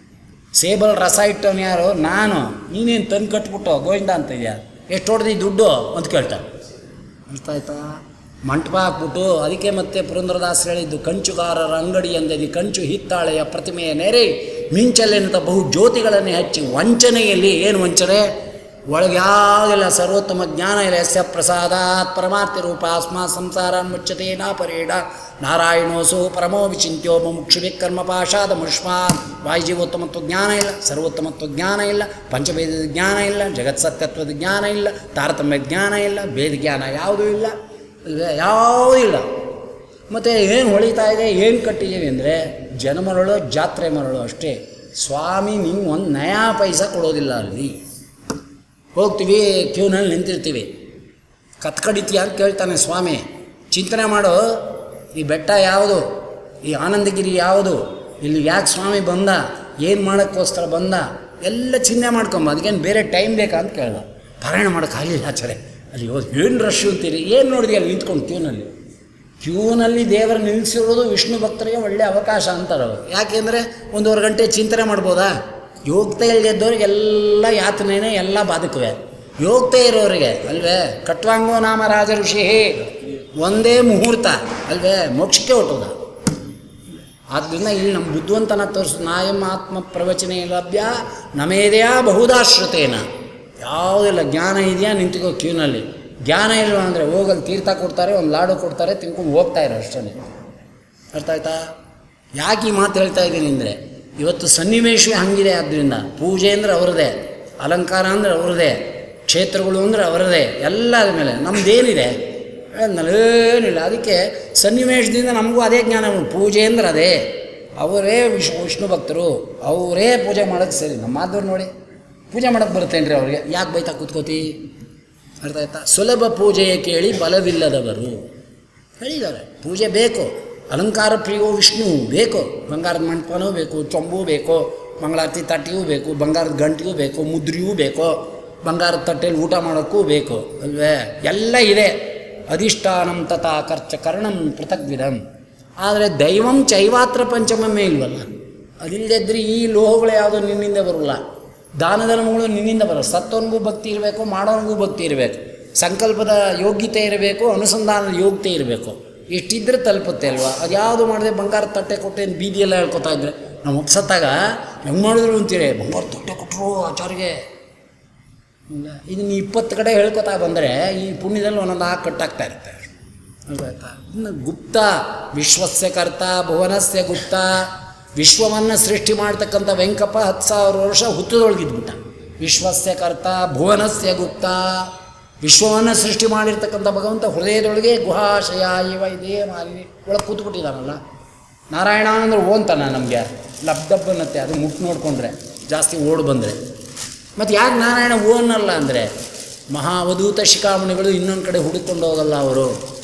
ಸೇಬಲ್ ರಸ ಇಟ್ಟವನು ಯಾರು? ನಾನು. ನೀನೇನು ತಂದು ಕಟ್ಬಿಟ್ಟು ಗೋವಿಂದ ಅಂತ ಇದೆಯಾ? ಎಷ್ಟು ಹೊಡೆದಿ ದುಡ್ಡು ಅಂತ ಕೇಳ್ತಾನೆ. ಅರ್ಥ ಆಯ್ತಾ? ಮಂಟಪ ಹಾಕ್ಬಿಟ್ಟು ಅದಕ್ಕೆ ಮತ್ತೆ ಪುರಂದರದಾಸ್ ಹೇಳಿದ್ದು ಕಂಚುಗಾರರ ಅಂಗಡಿ ಎಂದದಿ ಕಂಚು ಹಿತ್ತಾಳೆಯ ಪ್ರತಿಮೆಯ ನೆರೆ ಮಿಂಚಲೆಂತ ಬಹು ಜ್ಯೋತಿಗಳನ್ನು ಹಚ್ಚಿ ವಂಚನೆಯಲ್ಲಿ ಏನು ವಂಚನೆ? ಒಳಗೆ ಯಾವುದಿಲ್ಲ, ಸರ್ವೋತ್ತಮ ಜ್ಞಾನ ಇಲ್ಲ. ಯಸ್ಯ ಪ್ರಸಾದಾತ್ ಪರಮಾರ್ಥಿ ರೂಪ ಅಸ್ಮಾತ್ ಸಂಸಾರ ಮುಚ್ಚತೆ ನಾ ಪರೇಡ ನಾರಾಯಣೋಸು ಪರಮೋ ವಿಚಿಂತ್ಯೋ ಮುಕ್ಷುಭಿ ಕರ್ಮ ಪಾಶಾದ ಮುಷ್ಮಾತ್. ವಾಯುಜೀವೋತ್ತಮತ್ವ ಜ್ಞಾನ ಇಲ್ಲ, ಸರ್ವೋತ್ತಮತ್ವ ಜ್ಞಾನ ಇಲ್ಲ, ಪಂಚಭೇದದ ಜ್ಞಾನ ಇಲ್ಲ, ಜಗತ್ ಸತ್ಯತ್ವದ ಜ್ಞಾನ ಇಲ್ಲ, ತಾರತಮ್ಯ ಜ್ಞಾನ ಇಲ್ಲ, ಭೇದ ಜ್ಞಾನ ಯಾವುದೂ ಇಲ್ಲ, ಯಾವುದೂ ಇಲ್ಲ. ಮತ್ತು ಏನು ಹೊಳಿತಾ ಇದೆ, ಏನು ಕಟ್ಟಿದ್ದೀವಿ ಅಂದರೆ ಜನ ಮರಳು, ಜಾತ್ರೆ ಮರಳು ಅಷ್ಟೇ. ಸ್ವಾಮಿ ನೀವು ಒಂದು ನಯಾ ಪೈಸಾ ಕೊಡೋದಿಲ್ಲ. ಅಲ್ಲಿ ಹೋಗ್ತೀವಿ, ಕ್ಯೂನಲ್ಲಿ ನಿಂತಿರ್ತೀವಿ, ಕತ್ಕಡಿತೀಯ ಅಂತ ಕೇಳ್ತಾನೆ ಸ್ವಾಮಿ. ಚಿಂತನೆ ಮಾಡು, ಈ ಬೆಟ್ಟ ಯಾವುದು, ಈ ಆನಂದಗಿರಿ ಯಾವುದು, ಇಲ್ಲಿ ಯಾಕೆ ಸ್ವಾಮಿ ಬಂದ, ಏನು ಮಾಡೋಕ್ಕೋಸ್ಕರ ಬಂದ, ಎಲ್ಲ ಚಿಂತೆ ಮಾಡ್ಕೊಂಬ. ಅದಕ್ಕೇನು ಬೇರೆ ಟೈಮ್ ಬೇಕಾ ಅಂತ ಕೇಳ್ದ. ಪಾರಾಯಣ ಮಾಡೋಕ್ಕಾಗಲಿಲ್ಲ ಆಚಾರೆ. ಅಲ್ಲಿ ಹೋಗಿ ಏನು ರಶ್ ಅಂತೀರಿ, ಏನು ನೋಡಿದ್ವಿ ಅಲ್ಲಿ ನಿಂತ್ಕೊಂಡು ಕ್ಯೂನಲ್ಲಿ. ಕ್ಯೂನಲ್ಲಿ ದೇವರು ನಿಲ್ಲಿಸಿರೋದು ವಿಷ್ಣು ಭಕ್ತರಿಗೆ ಒಳ್ಳೆಯ ಅವಕಾಶ ಅಂತಾರೆ ಅವರು. ಯಾಕೆಂದರೆ ಒಂದೂವರೆ ಗಂಟೆ ಚಿಂತನೆ ಮಾಡ್ಬೋದಾ? ಯೋಗ್ತಾ ಇಲ್ಲದವ್ರಿಗೆ ಎಲ್ಲ ಯಾತನೆಯೇ, ಎಲ್ಲ ಬಾಧಕವೇ. ಯೋಗ್ತಾ ಇರೋರಿಗೆ ಅಲ್ವೇ ಕಟ್ವಾಂಗೋ ನಾಮ ರಾಜ ಋಷಿ ಒಂದೇ ಮುಹೂರ್ತ ಅಲ್ವೇ ಮೋಕ್ಷಕ್ಕೆ ಹೊಟ್ಟೋದ. ಆದ್ದರಿಂದ ಇಲ್ಲಿ ನಮ್ಮ ಬುದ್ಧಿವಂತನ ತೋರಿಸು. ನಾಯಂ ಆತ್ಮ ಪ್ರವಚನೆ ಲಭ್ಯ ನಮೇದೆಯಾ ಬಹುದಾಶ್ರುತೇನ. ಯಾವುದಿಲ್ಲ, ಜ್ಞಾನ ಇದೆಯಾ ನಿಂತಿಗೋ ಕ್ಯೂನಲ್ಲಿ. ಜ್ಞಾನ ಇಲ್ವ ಅಂದರೆ ಹೋಗಲ್ಲಿ ತೀರ್ಥ ಕೊಡ್ತಾರೆ, ಒಂದು ಲಾಡು ಕೊಡ್ತಾರೆ, ತಿನ್ಕೊಂಡು ಹೋಗ್ತಾ ಇರೋ ಅಷ್ಟೇ. ಅರ್ಥ ಆಯ್ತಾ? ಯಾಕೆ ಈ ಮಾತು ಹೇಳ್ತಾ ಇದ್ದೀನಿ ಅಂದರೆ ಇವತ್ತು ಸನ್ನಿವೇಶವೇ ಹಂಗಿದೆ. ಆದ್ದರಿಂದ ಪೂಜೆ ಅಂದರೆ ಅವರದೇ, ಅಲಂಕಾರ ಅಂದರೆ ಅವರದೇ, ಕ್ಷೇತ್ರಗಳು ಅಂದರೆ ಅವರದೇ, ಎಲ್ಲ ಅದ ಮೇಲೆ ನಮ್ಮದೇನಿದೆ ಏನಿಲ್ಲ. ಅದಕ್ಕೆ ಸನ್ನಿವೇಶದಿಂದ ನಮಗೂ ಅದೇ ಜ್ಞಾನ. ಪೂಜೆ ಅಂದ್ರೆ ಅದೇ, ಅವರೇ ವಿಶ್ ವಿಷ್ಣು ಭಕ್ತರು, ಅವರೇ ಪೂಜೆ ಮಾಡೋಕ್ಕೆ ಸರಿ. ನಮ್ಮ ಮಾಧವ್ರು ನೋಡಿ ಪೂಜೆ ಮಾಡೋಕ್ಕೆ ಬರುತ್ತೇನ್ರಿ ಅವ್ರಿಗೆ, ಯಾಕೆ ಬೈತಾ ಕೂತ್ಕೋತಿ? ಅರ್ಥ ಆಯ್ತಾ? ಸುಲಭ ಪೂಜೆಯ ಕೇಳಿ ಬಲವಿಲ್ಲದವರು ಹೇಳಿದ್ದಾರೆ. ಪೂಜೆ ಬೇಕು, ಅಲಂಕಾರ ಪ್ರಿಯೋ ವಿಷ್ಣು ಬೇಕು, ಬಂಗಾರದ ಮಂಟಪನೂ ಬೇಕು, ಚೊಂಬೂ ಬೇಕು, ಮಂಗಳಾರತಿ ತಟ್ಟೆಯೂ ಬೇಕು, ಬಂಗಾರದ ಗಂಟೆಯೂ ಬೇಕು, ಮುದ್ರೆಯೂ ಬೇಕು, ಬಂಗಾರದ ತಟ್ಟೆಯಲ್ಲಿ ಊಟ ಮಾಡೋಕ್ಕೂ ಬೇಕು ಅಲ್ವೇ, ಎಲ್ಲ ಇದೆ. ಅಧಿಷ್ಠಾನಂ ತಥಾ ಖರ್ಚ ಕರ್ಣಂ ಪೃಥಗ್ವಿಧಂ. ಆದರೆ ದೈವಂ ಚೈವಾತ್ರ ಪಂಚಮಮ್ಮೆ ಇಲ್ವಲ್ಲ. ಅದಿಲ್ಲದಿದ್ದರೆ ಈ ಲೋಹಗಳು ಯಾವುದೋ ನಿನ್ನಿಂದ ಬರೋಲ್ಲ, ದಾನ ಧರ್ಮಗಳು ನಿನ್ನಿಂದ ಬರೋಲ್ಲ. ಸತ್ತವನಿಗೂ ಭಕ್ತಿ ಇರಬೇಕು, ಮಾಡೋನಿಗೂ ಭಕ್ತಿ ಇರಬೇಕು, ಸಂಕಲ್ಪದ ಯೋಗ್ಯತೆ ಇರಬೇಕು, ಅನುಸಂಧಾನದ ಯೋಗ್ಯತೆ ಇರಬೇಕು. ಎಷ್ಟಿದ್ರೆ ತಲುಪುತ್ತೆ ಅಲ್ವಾ? ಅದು ಯಾವುದು ಮಾಡಿದೆ ಬಂಗಾರದ ತಟ್ಟೆ ಕೊಟ್ಟೆ ಬೀದಿಯೆಲ್ಲ ಹೇಳ್ಕೊತಾ ಇದ್ರೆ ನಾವು ಒಪ್ಸತ್ತಾಗ ಹೆಂಗೆ ಮಾಡಿದ್ರು ಅಂತೀರಿ, ಬಂಗಾರ ತಟ್ಟೆ ಕೊಟ್ಟರು ಆಚಾರಿಗೆ. ಇದನ್ನು ಇಪ್ಪತ್ತು ಕಡೆ ಹೇಳ್ಕೊತಾ ಬಂದರೆ ಈ ಪುಣ್ಯದಲ್ಲಿ ಒಂದೊಂದು ಹಾಕಿ ಕಟ್ಟಾಗ್ತಾ ಇರುತ್ತೆ. ಅಲ್ವಾಯ್ತಾ? ಇನ್ನು ಗುಪ್ತ ವಿಶ್ವಸ್ಯ ಕರ್ತ ಭುವನಸ್ಯ ಗುಪ್ತ. ವಿಶ್ವವನ್ನು ಸೃಷ್ಟಿ ಮಾಡ್ತಕ್ಕಂಥ ವೆಂಕಪ್ಪ ಹತ್ತು ಸಾವಿರ ವರ್ಷ ಹುತ್ತದೊಳಗಿದ್ಬಿಟ್ಟ. ವಿಶ್ವಸ್ಯ ಕರ್ತ ಭುವನಸ್ಯ ಗುಪ್ತ. ವಿಶ್ವವನ್ನು ಸೃಷ್ಟಿ ಮಾಡಿರ್ತಕ್ಕಂಥ ಭಗವಂತ ಹೃದಯದೊಳಗೆ ಗುಹಾಶಯ ಇವ ಇದೇ ಮಾಲಿನಿ ಒಳಗೆ ಕೂತ್ಬಿಟ್ಟಿದ್ದಾನಲ್ಲ. ನಾರಾಯಣ ಅಂದ್ರೆ ಓಂತಾನ ನಮಗೆ ಲಬ್ದಬ್ಬ ಅನ್ನತ್ತೆ, ಅದು ಮುಟ್ಟು ನೋಡಿಕೊಂಡ್ರೆ ಜಾಸ್ತಿ ಓಡ್ ಬಂದರೆ. ಮತ್ತು ಯಾಕೆ ನಾರಾಯಣ ಓನಲ್ಲ ಅಂದರೆ ಮಹಾವಧೂತ ಶಿಖಾಮಣಿಗಳು ಇನ್ನೊಂದು ಕಡೆ ಹುಡುಕೊಂಡು ಹೋಗಲ್ಲ ಅವರು.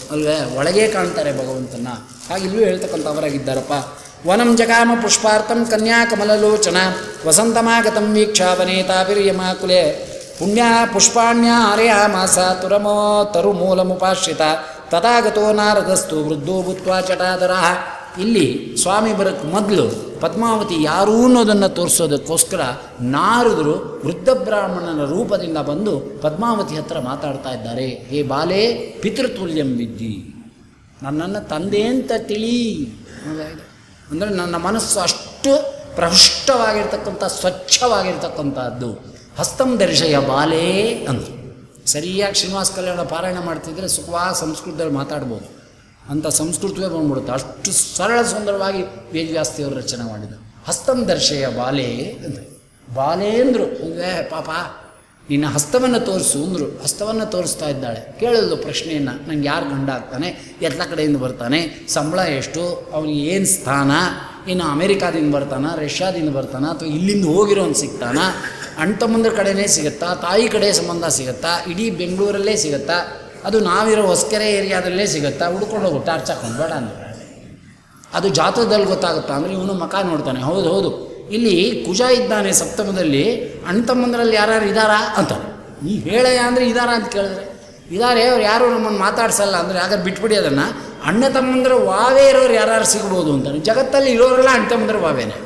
ಅಲ್ವೇ, ಒಳಗೆ ಕಾಣ್ತಾರೆ ಭಗವಂತನ. ಹಾಗೆ ಇಲ್ಲೂ ಹೇಳ್ತಕ್ಕಂಥವರಾಗಿದ್ದಾರಪ್ಪ. ವನಂ ಜಗಾಮ ಪುಷ್ಪಾರ್ಥಂ ಕನ್ಯಾಕಮಲಲೋಚನ ವಸಂತಮಾಗತಂ ವೀಕ್ಷಾವನೇತಾಭಿರ್ಯಮಾಕುಲೆ ಪುಣ್ಯ ಪುಷ್ಪಾಣ್ಯ ಆರ್ಯಾಮಾಸ ತುರಮೋ ತರುಮೂಲಮುಪಾಶ್ರಿತ ತಥಾಗತೋ ನಾರದಸ್ತು ವೃದ್ಧೋ ಭೂತ್ವಾ ಚಟಾಧರ. ಇಲ್ಲಿ ಸ್ವಾಮಿ ಬರೋಕ್ಕೆ ಮೊದಲು ಪದ್ಮಾವತಿ ಯಾರೂ ಅನ್ನೋದನ್ನು ತೋರಿಸೋದಕ್ಕೋಸ್ಕರ ನಾರದರು ವೃದ್ಧ ಬ್ರಾಹ್ಮಣನ ರೂಪದಿಂದ ಬಂದು ಪದ್ಮಾವತಿ ಹತ್ರ ಮಾತಾಡ್ತಾ ಇದ್ದಾರೆ. ಹೇ ಬಾಲೆ ಪಿತೃತುಲ್ಯಂ ವಿದ್ಯಿ, ನನ್ನನ್ನು ತಂದೆ ಅಂತ ತಿಳಿ. ಅಂದರೆ ನನ್ನ ಮನಸ್ಸು ಅಷ್ಟು ಪ್ರಹೃಷ್ಟವಾಗಿರ್ತಕ್ಕಂಥ ಸ್ವಚ್ಛವಾಗಿರ್ತಕ್ಕಂಥದ್ದು. ಹಸ್ತಂ ದರ್ಶಯ ಬಾಲೇ ಅಂದರು. ಸರಿಯಾಗಿ ಶ್ರೀನಿವಾಸ ಕಲ್ಯಾಣ ಪಾರಾಯಣ ಮಾಡ್ತಿದ್ರೆ ಸುಖವಾಗಿ ಸಂಸ್ಕೃತದಲ್ಲಿ ಮಾತಾಡ್ಬೋದು. ಅಂಥ ಸಂಸ್ಕೃತವೇ ಬಂದ್ಬಿಡುತ್ತೆ. ಅಷ್ಟು ಸರಳ ಸುಂದರವಾಗಿ ವೇದವ್ಯಾಸದೇವರು ರಚನೆ ಮಾಡಿದರು. ಹಸ್ತಂ ದರ್ಶಯ ಬಾಲೆ ಅಂದರು. ಬಾಲೆ ಅಂದರು. ಅಂದರೆ ಪಾಪ ನಿನ್ನ ಹಸ್ತವನ್ನು ತೋರಿಸು ಅಂದರು. ಹಸ್ತವನ್ನು ತೋರಿಸ್ತಾ ಇದ್ದಾಳೆ. ಕೇಳೋದು ಪ್ರಶ್ನೆಯನ್ನು, ನಂಗೆ ಯಾರು ಗಂಡ ಆಗ್ತಾನೆ, ಎಲ್ಲ ಕಡೆಯಿಂದ ಬರ್ತಾನೆ, ಸಂಬಳ ಎಷ್ಟು, ಅವನಿಗೆ ಏನು ಸ್ಥಾನ, ಇನ್ನು ಅಮೇರಿಕಾದಿಂದ ಬರ್ತಾನ, ರಷ್ಯಾದಿಂದ ಬರ್ತಾನ, ಅಥವಾ ಇಲ್ಲಿಂದ ಹೋಗಿರೋನು ಸಿಗ್ತಾನ, ಅಣ್ತಮ್ಮಂದ್ರ ಕಡೆಯೇ ಸಿಗುತ್ತಾ, ತಾಯಿ ಕಡೆ ಸಂಬಂಧ ಸಿಗುತ್ತಾ, ಇಡೀ ಬೆಂಗಳೂರಲ್ಲೇ ಸಿಗುತ್ತಾ, ಅದು ನಾವಿರೋ ಹೊಸಕೆರೆ ಏರಿಯಾದಲ್ಲೇ ಸಿಗುತ್ತಾ, ಹುಡ್ಕೊಂಡು ಹೋಗು ಟಾರ್ಚ್ ಹಾಕೊಂಡು ಬೇಡ ಅಂದರೆ. ಅದು ಜಾತಕದಲ್ಲಿ ಗೊತ್ತಾಗುತ್ತಾ ಅಂದರೆ ಇವನು ಮಕ ನೋಡ್ತಾನೆ. ಹೌದು ಹೌದು ಇಲ್ಲಿ ಕುಜ ಇದ್ದಾನೆ ಸಪ್ತಮದಲ್ಲಿ, ಅಣ್ತಮ್ಮಂದ್ರಲ್ಲಿ ಯಾರು ಇದ್ದಾರಾ ಅಂತಾನೆ. ನೀ ಹೇಳಯ್ಯ ಅಂದರೆ ಇದ್ದಾರಾ ಅಂತ ಕೇಳಿದ್ರೆ ಇದ್ದಾರೆ, ಅವ್ರು ಯಾರು ನಮ್ಮನ್ನು ಮಾತಾಡ್ಸಲ್ಲ ಅಂದರೆ ಹಾಗಾದ್ರೆ ಬಿಟ್ಬಿಡಿ ಅದನ್ನು. ಅಣ್ಣ ತಮ್ಮಂದ್ರ ವಾವೇ ಇರೋರು ಯಾರು ಸಿಗ್ಬೋದು ಅಂತಾನೆ. ಜಗತ್ತಲ್ಲಿ ಇರೋರೆಲ್ಲ ಅಣ್ಣ ತಮ್ಮಂದ್ರ ವಾವೇನೆ.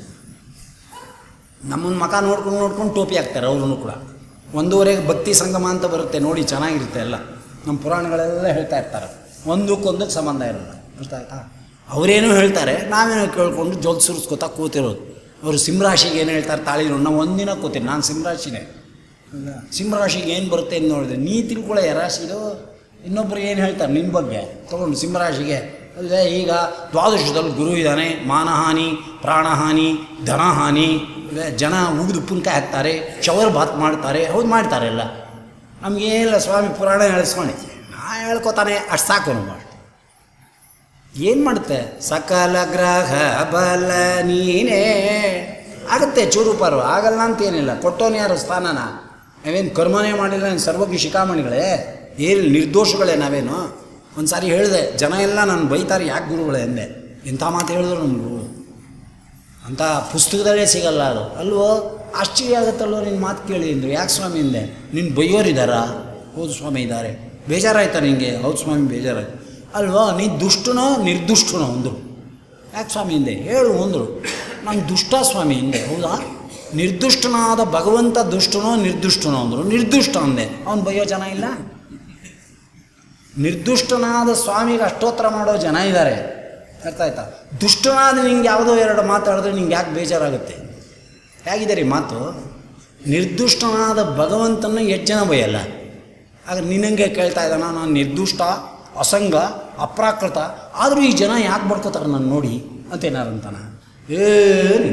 ನಮ್ಮನ್ನು ಮಕ ನೋಡ್ಕೊಂಡು ನೋಡ್ಕೊಂಡು ಟೋಪಿ ಹಾಕ್ತಾರೆ ಅವ್ರೂ ಕೂಡ. ಒಂದೂವರೆಗೆ ಭಕ್ತಿ ಸಂಗಮ ಅಂತ ಬರುತ್ತೆ ನೋಡಿ, ಚೆನ್ನಾಗಿರುತ್ತೆ ಎಲ್ಲ. ನಮ್ಮ ಪುರಾಣಗಳೆಲ್ಲ ಹೇಳ್ತಾ ಇರ್ತಾರೆ, ಒಂದಕ್ಕೊಂದಕ್ಕೆ ಸಂಬಂಧ ಇರೋದು. ಅರ್ಥ ಆಯ್ತಾ? ಅವರೇನೋ ಹೇಳ್ತಾರೆ, ನಾವೇನೋ ಕೇಳ್ಕೊಂಡು ಜೊಲ್ ಸುರಿಸ್ಕೊತಾ ಕೂತಿರೋದು. ಅವರು ಸಿಂಹರಾಶಿಗೆ ಏನು ಹೇಳ್ತಾರೆ ತಾಳಿ ನೋಡಿ, ನಾವು ಒಂದಿನ ಕೂತೀನಿ. ನಾನು ಸಿಂಹರಾಶಿನೇ. ಸಿಂಹರಾಶಿಗೆ ಏನು ಬರುತ್ತೆ ಅಂತ ನೋಡಿದೆ, ನೀ ತಿಳ್ಕೊಳ್ಳೋ ರಾಶಿದು. ಇನ್ನೊಬ್ಬರು ಏನು ಹೇಳ್ತಾರೆ ನಿನ್ನ ಬಗ್ಗೆ ತೊಗೊಂಡು ಸಿಂಹರಾಶಿಗೆ. ಅಲ್ಲದೆ ಈಗ ದ್ವಾದಶದಲ್ಲಿ ಗುರು ಇದ್ದಾನೆ, ಮಾನಹಾನಿ, ಪ್ರಾಣಹಾನಿ, ಧನಹಾನಿ, ಜನ ಉಗಿದು ಉಪ್ಪಿನಕಾಯಿ ಹಾಕ್ತಾರೆ, ಶವರ್ ಬಾತ್ ಮಾಡ್ತಾರೆ. ಹೌದು ಮಾಡ್ತಾರೆ ಎಲ್ಲ. ನಮಗೇನಿಲ್ಲ, ಸ್ವಾಮಿ ಪುರಾಣ ಹೇಳಿಸ್ಕೊಂಡಿದ್ದೆ ನಾ ಹೇಳ್ಕೊತಾನೆ, ಅಷ್ಟು ಸಾಕು ನಮ್ಮ. ಏನು ಮಾಡುತ್ತೆ, ಸಕಲ ಗ್ರಹ ಬಲ ನೀನೇ ಆಗುತ್ತೆ. ಚೂರುಪಾರು ಆಗಲ್ಲ ಅಂತೇನಿಲ್ಲ. ಕೊಟ್ಟೋನು ಯಾರು ಸ್ಥಾನನ? ನಾವೇನು ಕರ್ಮನೇ ಮಾಡಿಲ್ಲ, ಸರ್ವಜ್ಞ ಶಿಖಾಮಣಿಗಳೇ, ಏನು ನಿರ್ದೋಷಗಳೇ ನಾವೇನು. ಒಂದು ಸಾರಿ ಹೇಳಿದೆ, ಜನ ಎಲ್ಲ ನಾನು ಬೈತಾರೆ, ಯಾಕೆ ಗುರುಗಳೇ ಅಂದೆ. ಇಂಥ ಮಾತು ಹೇಳಿದ್ರು ನಮ್ಮ ಗುರು ಅಂತ ಪುಸ್ತಕದಲ್ಲೇ ಸಿಗಲ್ಲ ಅದು ಅಲ್ವೋ. ಆಶ್ಚರ್ಯ ಆಗುತ್ತಲ್ವ ನಿನ್ನ ಮಾತು ಕೇಳಿ ಅಂದರು. ಯಾಕೆ ಸ್ವಾಮಿ ಹಿಂದೆ ನಿನ್ನ ಬೈಯೋರಿದ್ದಾರಾ? ಹೌದು ಸ್ವಾಮಿ ಇದ್ದಾರೆ. ಬೇಜಾರಾಯ್ತಾ ನಿನಗೆ? ಹೌದು ಸ್ವಾಮಿ ಬೇಜಾರಾಯ್ತು. ಅಲ್ವಾ, ನೀ ದುಷ್ಟನೋ ನಿರ್ದುಷ್ಟನೋ ಅಂದರು. ಯಾಕೆ ಸ್ವಾಮಿ ಹಿಂದೆ ಹೇಳು ಅಂದರು. ನಾನು ದುಷ್ಟ ಸ್ವಾಮಿ ಹಿಂದೆ. ಹೌದಾ? ನಿರ್ದುಷ್ಟನಾದ ಭಗವಂತ ದುಷ್ಟನೋ ನಿರ್ದುಷ್ಟನೋ ಅಂದರು. ನಿರ್ದುಷ್ಟ ಅಂದೆ. ಅವನು ಬೈಯೋ ಜನ ಇಲ್ಲ. ನಿರ್ದುಷ್ಟನಾದ ಸ್ವಾಮಿಗೆ ಅಷ್ಟೋತ್ತರ ಮಾಡೋ ಜನ ಇದ್ದಾರೆ. ಅರ್ಥ ಆಯ್ತಾ? ದುಷ್ಟನಾದ ನಿಂಗೆ ಯಾವುದೋ ಎರಡು ಮಾತಾಡಿದ್ರೆ ನಿಂಗೆ ಯಾಕೆ ಬೇಜಾರಾಗುತ್ತೆ? ಹೇಗಿದೆ ರೀ ಮಾತು? ನಿರ್ದುಷ್ಟನಾದ ಭಗವಂತನ ಎಷ್ಟು ಜನ ಬೈಯಲ್ಲ. ಆಗ ನಿನ್ನಂಗೆ ಕೇಳ್ತಾ ಇದ್ದಾನ, ನಾನು ನಿರ್ದುಷ್ಟ, ಅಸಂಗ, ಅಪ್ರಾಕೃತ, ಆದರೂ ಈ ಜನ ಯಾಕೆ ಬಡ್ಕೋತಾರೆ ನಾನು ನೋಡಿ ಅಂತೇನಾರಂತಾನ. ಏನು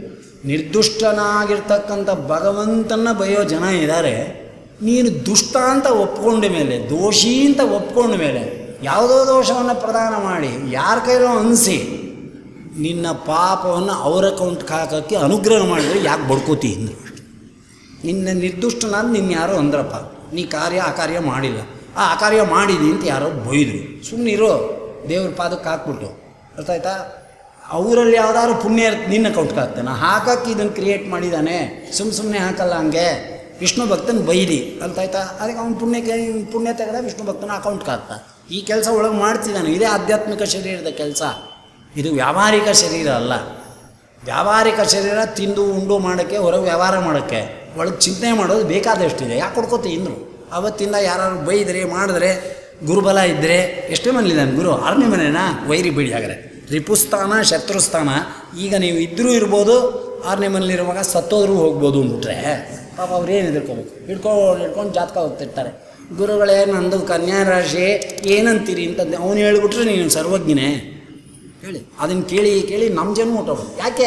ನಿರ್ದುಷ್ಟನಾಗಿರ್ತಕ್ಕಂಥ ಭಗವಂತನ ಬೈಯೋ ಜನ ಇದ್ದಾರೆ. ನೀನು ದುಷ್ಟ ಅಂತ ಒಪ್ಕೊಂಡ ಮೇಲೆ, ದೋಷಿ ಅಂತ ಒಪ್ಕೊಂಡ ಮೇಲೆ ಯಾವುದೋ ದೋಷವನ್ನು ಪ್ರದಾನ ಮಾಡಿ ಯಾರ ಕೈಲೋ ಅನಿಸಿ ನಿನ್ನ ಪಾಪವನ್ನು ಅವರ ಅಕೌಂಟ್ಗೆ ಹಾಕೋಕ್ಕೆ ಅನುಗ್ರಹ ಮಾಡಿದ್ರೆ ಯಾಕೆ ಬಡ್ಕೋತಿ ಅಂದರು. ನಿನ್ನ ನಿರ್ದುಷ್ಟನಾದ ನಿನ್ನ ಯಾರೋ ಅಂದ್ರಪ್ಪ, ನೀ ಕಾರ್ಯ ಆ ಕಾರ್ಯ ಮಾಡಿಲ್ಲ, ಆ ಕಾರ್ಯ ಮಾಡಿದಿ ಅಂತ ಯಾರೋ ಬೈದರು. ಸುಮ್ಮನೆ ಇರೋ, ದೇವ್ರ ಪಾದಕ್ಕೆ ಹಾಕ್ಬಿಟ್ಟು. ಅರ್ಥ ಆಯ್ತಾ? ಅವರಲ್ಲಿ ಯಾವ್ದಾದ್ರು ಪುಣ್ಯ ನಿನ್ನ ಅಕೌಂಟ್ಗೆ ಹಾಕ್ತಾನೆ. ಹಾಕಕ್ಕೆ ಇದನ್ನು ಕ್ರಿಯೇಟ್ ಮಾಡಿದ್ದಾನೆ, ಸುಮ್ಮ ಸುಮ್ಮನೆ ಹಾಕಲ್ಲ. ಹಂಗೆ ವಿಷ್ಣು ಭಕ್ತನ ಬೈದಿ ಅರ್ಥ ಆಯ್ತಾ? ಅದಕ್ಕೆ ಅವ್ನು ಪುಣ್ಯಕ್ಕೆ ಪುಣ್ಯ ತೆಗೆದ ವಿಷ್ಣು ಭಕ್ತನ ಅಕೌಂಟ್ಗೆ ಹಾಕ್ತಾ. ಈ ಕೆಲಸ ಒಳಗೆ ಮಾಡ್ತಿದ್ದಾನೆ. ಇದೇ ಆಧ್ಯಾತ್ಮಿಕ ಶರೀರದ ಕೆಲಸ. ಇದು ವ್ಯಾವಹಾರಿಕ ಶರೀರ ಅಲ್ಲ. ವ್ಯಾವಹಾರಿಕ ಶರೀರ ತಿಂದು ಉಂಡು ಮಾಡೋಕ್ಕೆ, ಹೊರಗೆ ವ್ಯವಹಾರ ಮಾಡೋಕ್ಕೆ, ಒಳಗೆ ಚಿಂತನೆ ಮಾಡೋದು ಬೇಕಾದಷ್ಟಿದೆ. ಯಾಕೆ ಕೊಡ್ಕೋತಿ ಇಂದರು? ಅವತ್ತಿಂದ ಯಾರು ಬೈದರೆ ಮಾಡಿದ್ರೆ, ಗುರುಬಲ ಇದ್ದರೆ ಎಷ್ಟೇ ಮನೇಲಿದ್ದಾನೆ ಗುರು? ಆರನೇ ಮನೇನಾ? ವೈರಿ ಬಿಡಿ. ಹಾಗಾದ್ರೆ ರಿಪುಸ್ಥಾನ ಶತ್ರುಸ್ಥಾನ. ಈಗ ನೀವು ಇದ್ದರೂ ಇರ್ಬೋದು, ಆರನೇ ಮನೇಲಿರುವಾಗ ಸತ್ತೋದ್ರೂ ಹೋಗ್ಬೋದು ಅಂದ್ಬಿಟ್ರೆ ಪಾಪ ಅವ್ರು ಏನು ಎದುರ್ಕೋಬೇಕು? ಹಿಡ್ಕೊಂಡು ಹಿಡ್ಕೊಂಡು ಜಾತಕ ಹೋಗ್ತಿರ್ತಾರೆ. ಗುರುಗಳೇ ನಂದು ಕನ್ಯಾ ರಾಶಿ ಏನಂತೀರಿ ಅಂತಂದೆ. ಅವನು ಹೇಳ್ಬಿಟ್ರೆ ನೀನು ಸರ್ವಜ್ಞನೇ ಹೇಳಿ. ಅದನ್ನು ಕೇಳಿ ಕೇಳಿ ನಮ್ಮ ಜನ್ಮ ಹೊಟ್ಟೋಗ್ಬೋದು. ಯಾಕೆ?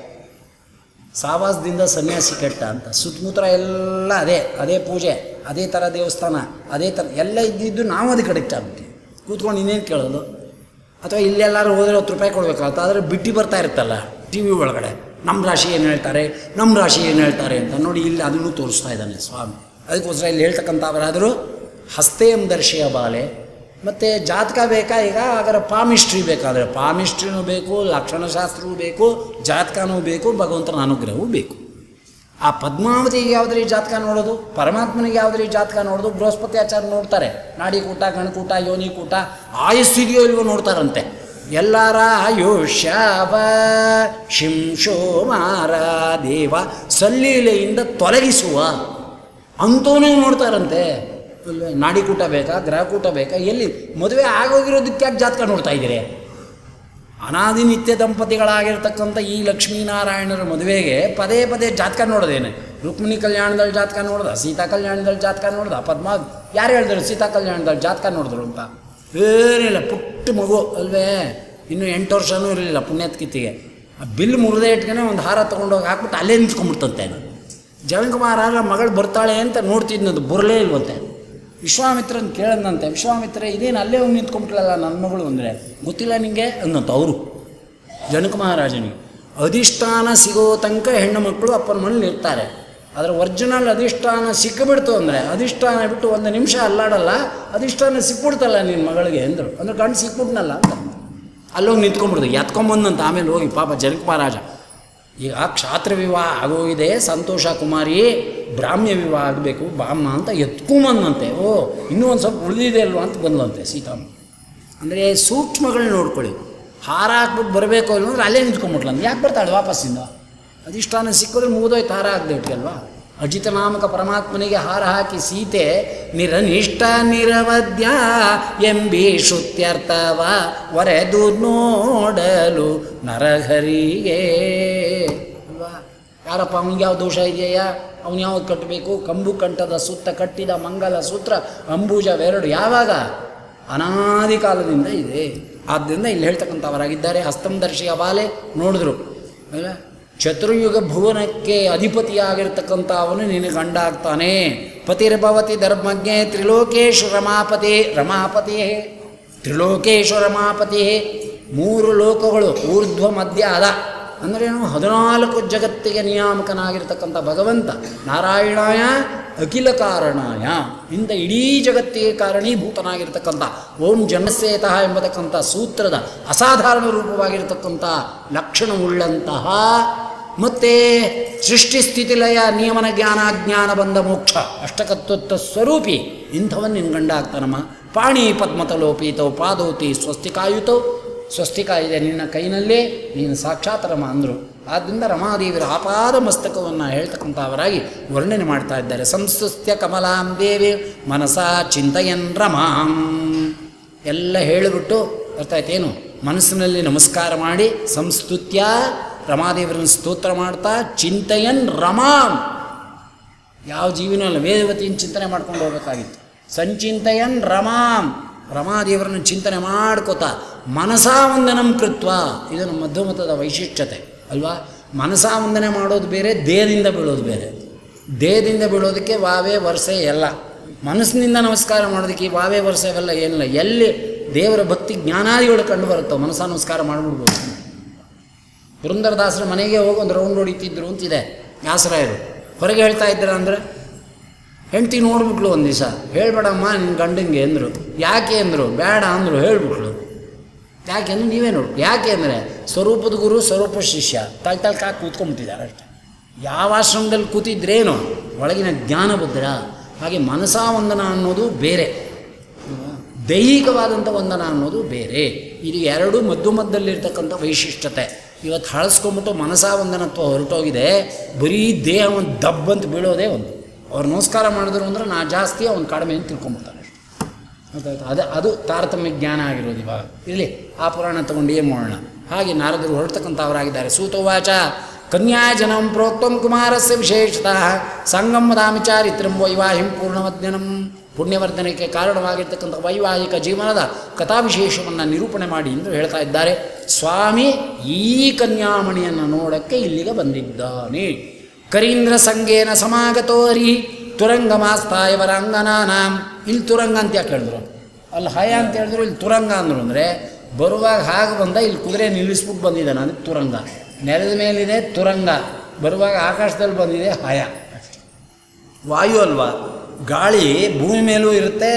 ಸಾವಾಸದಿಂದ ಸನ್ಯಾಸಿ ಕೆಟ್ಟ ಅಂತ. ಸುತ್ತಮುತ್ತ ಎಲ್ಲ ಅದೇ ಅದೇ ಪೂಜೆ, ಅದೇ ಥರ ದೇವಸ್ಥಾನ, ಅದೇ ಥರ ಎಲ್ಲ ಇದ್ದಿದ್ದು ನಾವು ಅದಕ್ಕೆ ಅಡಿಕ್ಟ್ ಆಗ್ಬಿಟ್ಟು ಕೂತ್ಕೊಂಡು ಇನ್ನೇನು ಕೇಳೋದು? ಅಥವಾ ಇಲ್ಲೆಲ್ಲರೂ ಹೋದರೆ ಹತ್ತು ರೂಪಾಯಿ ಕೊಡಬೇಕಾಗುತ್ತೆ. ಆದರೆ ಬಿಟ್ಟು ಬರ್ತಾ ಇರುತ್ತಲ್ಲ ಟಿ ವಿ ಒಳಗಡೆ, ನಮ್ಮ ರಾಶಿ ಏನು ಹೇಳ್ತಾರೆ, ನಮ್ಮ ರಾಶಿ ಏನು ಹೇಳ್ತಾರೆ ಅಂತ ನೋಡಿ. ಇಲ್ಲಿ ಅದನ್ನು ತೋರಿಸ್ತಾ ಇದ್ದಾನೆ ಸ್ವಾಮಿ. ಅದಕ್ಕೋಸ್ಕರ ಇಲ್ಲಿ ಹೇಳ್ತಕ್ಕಂಥವರಾದರೂ ಹಸ್ತೇಂ ದರ್ಶಿಯ ಬಾಲೆ ಮತ್ತು ಜಾತಕ ಬೇಕಾ ಈಗ ಅದರ ಪಾಮಿಸ್ಟ್ರಿ ಬೇಕಾದರೆ ಪಾಮಿಸ್ಟ್ರಿನೂ ಬೇಕು, ಲಕ್ಷಣಶಾಸ್ತ್ರವೂ ಬೇಕು, ಜಾತಕನೂ ಬೇಕು, ಭಗವಂತನ ಅನುಗ್ರಹವೂ ಬೇಕು. ಆ ಪದ್ಮಾವತಿಗೆ ಯಾವುದ್ರಿ ಜಾತಕ ನೋಡೋದು, ಪರಮಾತ್ಮನಿಗೆ ಯಾವುದ್ರಿ ಜಾತಕ ನೋಡೋದು? ಬೃಹಸ್ಪತಿ ಆಚಾರ್ಯ ನೋಡ್ತಾರೆ. ನಾಡಿ ಕೂಟ, ಗಣಕೂಟ, ಯೋನಿ ಕೂಟ, ಆಯುಸ್ಸಿದೆಯೋ ಇಲ್ವೋ ನೋಡ್ತಾರಂತೆ. ಎಲ್ಲರ ಆಯುಷ್ಯವ ಶಿಂಶೋ ಮಾರ ದೇವ ಸಲ್ಲೀಲೆಯಿಂದ ತೊಲಗಿಸುವ ಅಂತವನೇ ನೋಡ್ತಾರಂತೆ. ನಾಡಿಕೂಟ ಬೇಕಾ, ಗ್ರಹಕೂಟ ಬೇಕಾ? ಎಲ್ಲಿ ಮದುವೆ ಆಗೋಗಿರೋದಕ್ಕೆ ಯಾಕೆ ಜಾತಕ ನೋಡ್ತಾ ಇದ್ದೀರಿ? ಅನಾದಿ ನಿತ್ಯ ದಂಪತಿಗಳಾಗಿರ್ತಕ್ಕಂಥ ಈ ಲಕ್ಷ್ಮೀನಾರಾಯಣರ ಮದುವೆಗೆ ಪದೇ ಪದೇ ಜಾತಕ ನೋಡೋದೇನೆ? ರುಕ್ಮಿಣಿ ಕಲ್ಯಾಣದಲ್ಲಿ ಜಾತಕ ನೋಡ್ದ, ಸೀತಾ ಕಲ್ಯಾಣದಲ್ಲಿ ಜಾತಕ ನೋಡ್ದ, ಪದ್ಮ ಯಾರು ಹೇಳಿದ್ರು ಸೀತಾ ಕಲ್ಯಾಣದಲ್ಲಿ ಜಾತಕ ನೋಡಿದ್ರು ಅಂತ? ಏನಿಲ್ಲ, ಪುಟ್ಟ ಮಗು ಅಲ್ವೇ, ಇನ್ನೂ ಎಂಟು ವರ್ಷವೂ ಇರಲಿಲ್ಲ ಪುಣ್ಯತ್ಕಿತ್ತಿಗೆ. ಆ ಬಿಲ್ ಮುರಿದೇ ಇಟ್ಕೊಂಡೆ ಒಂದು ಹಾರ ತೊಗೊಂಡೋಗಿ ಹಾಕ್ಬಿಟ್ಟು ಅಲ್ಲೇ ನಿಂತ್ಕೊಂಡ್ಬಿಡ್ತಂತೆ. ಜಗನ್ಕುಮಾರ ಮಗಳು ಬರ್ತಾಳೆ ಅಂತ ನೋಡ್ತಿದ್ನದು, ಬರಲೇ ಇಲ್ವಂತೆ. ವಿಶ್ವಾಮಿತ್ರನ ಕೇಳದಂತೆ, ವಿಶ್ವಾಮಿತ್ರ ಇದೇನು ಅಲ್ಲೇ ಹೋಗಿ ನಿಂತ್ಕೊಂಡ್ಬಿಟ್ಲಲ್ಲ ನನ್ನ ಮಗಳು ಅಂದರೆ, ಗೊತ್ತಿಲ್ಲ ನಿಮಗೆ ಅಂದಂತ ಅವರು ಜನಕ ಮಹಾರಾಜನಿಗೆ. ಅಧಿಷ್ಠಾನ ಸಿಗೋ ತನಕ ಹೆಣ್ಣು ಮಕ್ಕಳು ಅಪ್ಪನ ಮನೇಲಿ ಇರ್ತಾರೆ. ಅದರ ಒರಿಜಿನಲ್ ಅಧಿಷ್ಠಾನ ಸಿಕ್ಕಿಬಿಡ್ತು ಅಂದರೆ, ಅಧಿಷ್ಠಾನ ಬಿಟ್ಟು ಒಂದು ನಿಮಿಷ ಅಲ್ಲಾಡಲ್ಲ, ಅಧಿಷ್ಠಾನ ಸಿಕ್ಬಿಡ್ತಲ್ಲ ನಿನ್ನ ಮಗಳಿಗೆ ಅಂದರು. ಅಂದ್ರೆ ಗಂಡು ಸಿಕ್ಬಿಟ್ನಲ್ಲ ಅಂತ ಅಲ್ಲೋಗಿ ನಿಂತ್ಕೊಂಡ್ಬಿಡ್ದು, ಎತ್ಕೊಂಬಂದಂತ. ಆಮೇಲೆ ಹೋಗಿ ಪಾಪ ಜನಕ ಮಹಾರಾಜ, ಈಗ ಕ್ಷಾತ್ರ ವಿವಾಹ ಆಗೋಗಿದೆ, ಸಂತೋಷ ಕುಮಾರಿ ಬ್ರಾಹ್ಮ್ಯ ವಿವಾಹ ಆಗಬೇಕು ಬಾಮ್ಮ ಅಂತ ಎತ್ಕೊಂಬಂದಂತೆ. ಓ ಇನ್ನೂ ಒಂದು ಸ್ವಲ್ಪ ಉಳಿದಿದೆ ಅಲ್ವಾ ಅಂತ ಬಂದಂತೆ ಸೀತಮ್ಮ. ಅಂದರೆ ಸೂಕ್ಷ್ಮಗಳನ್ನ ನೋಡ್ಕೊಳ್ಳಿ. ಹಾರ ಹಾಕ್ಬಿಟ್ಟು ಬರಬೇಕು ಅಲ್ವ ಅಂದ್ರೆ ಅಲ್ಲೇ ನಿಂತ್ಕೊಂಡ್ಬಿಟ್ಲ. ಯಾಕೆ ಬರ್ತಾಳೆ ವಾಪಸ್ಸಿಂದ? ಅಧಿಷ್ಠಾನ ಸಿಕ್ಕಿದ್ರೆ ಮುಗಿದೋಯ್ತು, ಹಾರ ಹಾಕ್ದೇಟ್ಗಲ್ವಾ? ಅಜಿತ ನಾಮಕ ಪರಮಾತ್ಮನಿಗೆ ಹಾರ ಹಾಕಿ ಸೀತೆ ನಿರನಿಷ್ಠ ನಿರವದ್ಯ ಎಂಬಿ ಶ್ರುತ್ಯರ್ಥವ ವರೆದು ನೋಡಲು ನರಹರಿಗೆ ಅಲ್ವಾ? ಯಾರಪ್ಪ ಅವನಿಗೆ ಯಾವ ದೋಷ ಇದೆಯಾ? ಅವನು ಯಾವ್ದು ಕಟ್ಟಬೇಕು? ಕಂಬು ಕಂಠದ ಸುತ್ತ ಕಟ್ಟಿದ ಮಂಗಲ ಸೂತ್ರ ಅಂಬುಜವೆರಡು ಯಾವಾಗ? ಅನಾದಿ ಕಾಲದಿಂದ ಇದೆ. ಆದ್ದರಿಂದ ಇಲ್ಲಿ ಹೇಳ್ತಕ್ಕಂಥವರಾಗಿದ್ದಾರೆ. ಹಸ್ತಂದರ್ಶಿಯ ಬಾಲೆ ನೋಡಿದ್ರು ಅಲ್ಲ, ಚತುರ್ಯುಗ ಭುವನಕ್ಕೆ ಅಧಿಪತಿಯಾಗಿರ್ತಕ್ಕಂಥ ಅವನು ನಿನ್ನ ಗಂಡ ಆಗ್ತಾನೆ. ಪತಿರ್ಭವತಿ ಧರ್ಮಜ್ಞೆ ತ್ರಿಲೋಕೇಶು ರಮಾಪತಿ ರಮಾಪತಿ ತ್ರಿಲೋಕೇಶು ರಮಾಪತಿ. ಮೂರು ಲೋಕಗಳು ಊರ್ಧ್ವ ಮಧ್ಯ ಅದ ಅಂದ್ರೇನು? ಹದಿನಾಲ್ಕು ಜಗತ್ತಿಗೆ ನಿಯಾಮಕನಾಗಿರ್ತಕ್ಕಂಥ ಭಗವಂತ ನಾರಾಯಣಾಯ ಅಖಿಲ ಕಾರಣಾಯ, ಇಂಥ ಇಡೀ ಜಗತ್ತಿಗೆ ಕಾರಣೀಭೂತನಾಗಿರ್ತಕ್ಕಂಥ ಓಂ ಜನ್ಮಸ್ಯೇತಃ ಎಂಬತಕ್ಕಂಥ ಸೂತ್ರದ ಅಸಾಧಾರಣ ರೂಪವಾಗಿರ್ತಕ್ಕಂಥ ಲಕ್ಷಣವುಳ್ಳಂತಹ ಮತ್ತು ಸೃಷ್ಟಿ ಸ್ಥಿತಿಲಯ ನಿಯಮನ ಜ್ಞಾನ ಜ್ಞಾನ ಬಂದ ಮೋಕ್ಷ ಅಷ್ಟಕತ್ವತ್ವ ಸ್ವರೂಪಿ ಇಂಥವನ್ನ ನಿನ್ನ ಗಂಡ ಆಗ್ತಾನಮ್ಮ. ಪಾಣಿ ಪದ್ಮತಲೋಪೀತೋ ಪಾದೋತಿ ಸ್ವಸ್ತಿಕಾಯುತೋ, ಸ್ವಸ್ತಿಕ ಇದೆ ನಿನ್ನ ಕೈನಲ್ಲೇ, ನೀನು ಸಾಕ್ಷಾತ್ ರಮ ಅಂದರು. ಆದ್ದರಿಂದ ರಮಾದೇವಿರ ಆಪಾದ ಮಸ್ತಕವನ್ನು ಹೇಳ್ತಕ್ಕಂಥವರಾಗಿ ವರ್ಣನೆ ಮಾಡ್ತಾ ಇದ್ದಾರೆ. ಸಂಸ್ತುತ್ಯ ಕಮಲಾಂ ದೇವಿ ಮನಸಾ ಚಿಂತಯನ್ ರಮಾಂ ಎಲ್ಲ ಹೇಳಿಬಿಟ್ಟು ಅರ್ಥಾಯ್ತೇನು? ಮನಸ್ಸಿನಲ್ಲಿ ನಮಸ್ಕಾರ ಮಾಡಿ ಸಂಸ್ತುತ್ಯ ರಮಾದೇವರನ್ನು ಸ್ತೋತ್ರ ಮಾಡ್ತಾ ಚಿಂತಯನ್ ರಮಾಂ. ಯಾವ ಜೀವಿನೂ ಅಲ್ಲ, ವೇದವತಿಯನ್ನು ಚಿಂತನೆ ಮಾಡ್ಕೊಂಡು ಹೋಗಬೇಕಾಗಿತ್ತು. ಸಂಚಿಂತಯನ್ ರಮಾಂ, ರಮಾದೇವರನ್ನು ಚಿಂತನೆ ಮಾಡ್ಕೋತಾ ಮನಸಾ ವಂದನಂ ಕೃತ್ವ. ಇದು ನಮ್ಮ ಮಧ್ಯಮತದ ವೈಶಿಷ್ಟ್ಯತೆ ಅಲ್ವಾ? ಮನಸಾ ವಂದನೆ ಮಾಡೋದು ಬೇರೆ, ದೇಹದಿಂದ ಬೀಳೋದು ಬೇರೆ. ದೇಹದಿಂದ ಬೀಳೋದಕ್ಕೆ ವಾವೇ ವರ್ಷೆ ಎಲ್ಲ, ಮನಸ್ಸಿನಿಂದ ನಮಸ್ಕಾರ ಮಾಡೋದಕ್ಕೆ ವಾವೇ ವರ್ಷ ಇವೆಲ್ಲ ಏನಿಲ್ಲ. ಎಲ್ಲಿ ದೇವರ ಭಕ್ತಿ ಜ್ಞಾನಾದಿಗಳು ಕಂಡು ಬರುತ್ತೋ ಮನಸಾ ನಮಸ್ಕಾರ ಮಾಡಿಬಿಡ್ಬೋದು. ಪುರಂದರದಾಸರ ಮನೆಗೆ ಹೋಗಿ ಒಂದು ರೌಂಡ್ ಹೊಡಿತಿದ್ರು ಅಂತಿದೆ ವ್ಯಾಸರಾಯರು. ಹೊರಗೆ ಹೇಳ್ತಾ ಇದ್ದೀರ ಅಂದರೆ ಹೆಂಡ್ತಿ ನೋಡ್ಬಿಟ್ಲು ಒಂದು ದಿವಸ, ಹೇಳ್ಬೇಡಮ್ಮ ನಿನ್ನ ಗಂಡಂಗೆ ಅಂದರು. ಯಾಕೆ ಅಂದರು? ಬೇಡ ಅಂದರು. ಹೇಳ್ಬಿಟ್ಲು. ಯಾಕೆ ಅಂದ್ರೆ ನೀವೇ ನೋಡಿ. ಯಾಕೆ ಅಂದರೆ ಸ್ವರೂಪದ ಗುರು ಸ್ವರೂಪ ಶಿಷ್ಯ ತಳ್ ತಳ್ಕಾಕಿ ಕೂತ್ಕೊಂಡ್ಬಿಟ್ಟಿದ್ದಾರೆ ಅಷ್ಟೆ. ಯಾವ ಆಶ್ರಮದಲ್ಲಿ ಕೂತಿದ್ರೇನು ಒಳಗಿನ ಜ್ಞಾನ ಬುದ್ಧರ. ಹಾಗೆ ಮನಸಾ ವಂದನ ಅನ್ನೋದು ಬೇರೆ, ದೈಹಿಕವಾದಂಥ ವಂದನ ಅನ್ನೋದು ಬೇರೆ. ಇದು ಎರಡು ಮದ್ದು ಮದ್ದಲ್ಲಿರ್ತಕ್ಕಂಥ ವೈಶಿಷ್ಟ್ಯತೆ. ಇವತ್ತು ಹಳಸ್ಕೊಂಬಿಟ್ಟು ಮನಸಾ ವಂದನತ್ವ ಹೊರಟೋಗಿದೆ. ಬರೀ ದೇಹ ಒಂದು ದಬ್ಬಂತ ಬೀಳೋದೇ ಒಂದು. ಅವ್ರು ನಮಸ್ಕಾರ ಮಾಡಿದ್ರು ಅಂದರೆ ನಾ ಜಾಸ್ತಿ ಅವ್ನು ಕಡಿಮೆ ಅಂತ ತಿಳ್ಕೊಂಬಿಡ್ತಾರೆ. ಗೊತ್ತಾಯ್ತು? ಅದು ಅದು ತಾರತಮ್ಯ ಜ್ಞಾನ ಆಗಿರೋದು. ಇವಾಗ ಇರಲಿ, ಆ ಪುರಾಣ ತಗೊಂಡು ಏನು ಮಾಡೋಣ. ಹಾಗೆ ನಾರದರು ಹೊರಡ್ತಕ್ಕಂಥವರಾಗಿದ್ದಾರೆ. ಸೂತೋವಾಚ ಕನ್ಯಾ ಜನಂ ಪ್ರೋಕ್ತಂ ಕುಮಾರಸ್ಯ ವಿಶೇಷತಃ ಸಂಗಮ ದಾಮಿಚಾರಿತ್ರಂ ವೈವಾಹಿಂ ಪೂರ್ಣವರ್ಧನಂ. ಪುಣ್ಯವರ್ಧನಕ್ಕೆ ಕಾರಣವಾಗಿರ್ತಕ್ಕಂಥ ವೈವಾಹಿಕ ಜೀವನದ ಕಥಾವಿಶೇಷವನ್ನು ನಿರೂಪಣೆ ಮಾಡಿ ಎಂದು ಹೇಳ್ತಾ ಇದ್ದಾರೆ. ಸ್ವಾಮಿ ಈ ಕನ್ಯಾಮಣಿಯನ್ನು ನೋಡೋಕ್ಕೆ ಇಲ್ಲಿಗೆ ಬಂದಿದ್ದಾನೆ. ಕರೀಂದ್ರ ಸಂಗೇನ ಸಮಾಗತೋ ಹರಿ ತುರಂಗಮಾಸ್ತಾಯ ವರಾಂಗನಾನಾಂ. ಇಲ್ಲಿ ತುರಂಗ ಅಂತ ಯಾಕೆ ಹೇಳಿದ್ರು? ಅಲ್ಲಿ ಹಯ ಅಂತ ಹೇಳಿದ್ರು, ಇಲ್ಲಿ ತುರಂಗ ಅಂದರು. ಅಂದರೆ ಬರುವಾಗ ಹಾಗೆ ಬಂದ, ಇಲ್ಲಿ ಕುದುರೆ ನಿಲ್ಲಿಸ್ಬಿಟ್ಟು ಬಂದಿದ್ದಾನೆ, ಅದಕ್ಕೆ ತುರಂಗ. ನೆಲದ ಮೇಲಿದೆ ತುರಂಗ, ಬರುವಾಗ ಆಕಾಶದಲ್ಲಿ ಬಂದಿದೆ ಹಯ. ವಾಯು ಅಲ್ವಾ? ಗಾಳಿ ಭೂಮಿ ಮೇಲೂ ಇರುತ್ತೆ,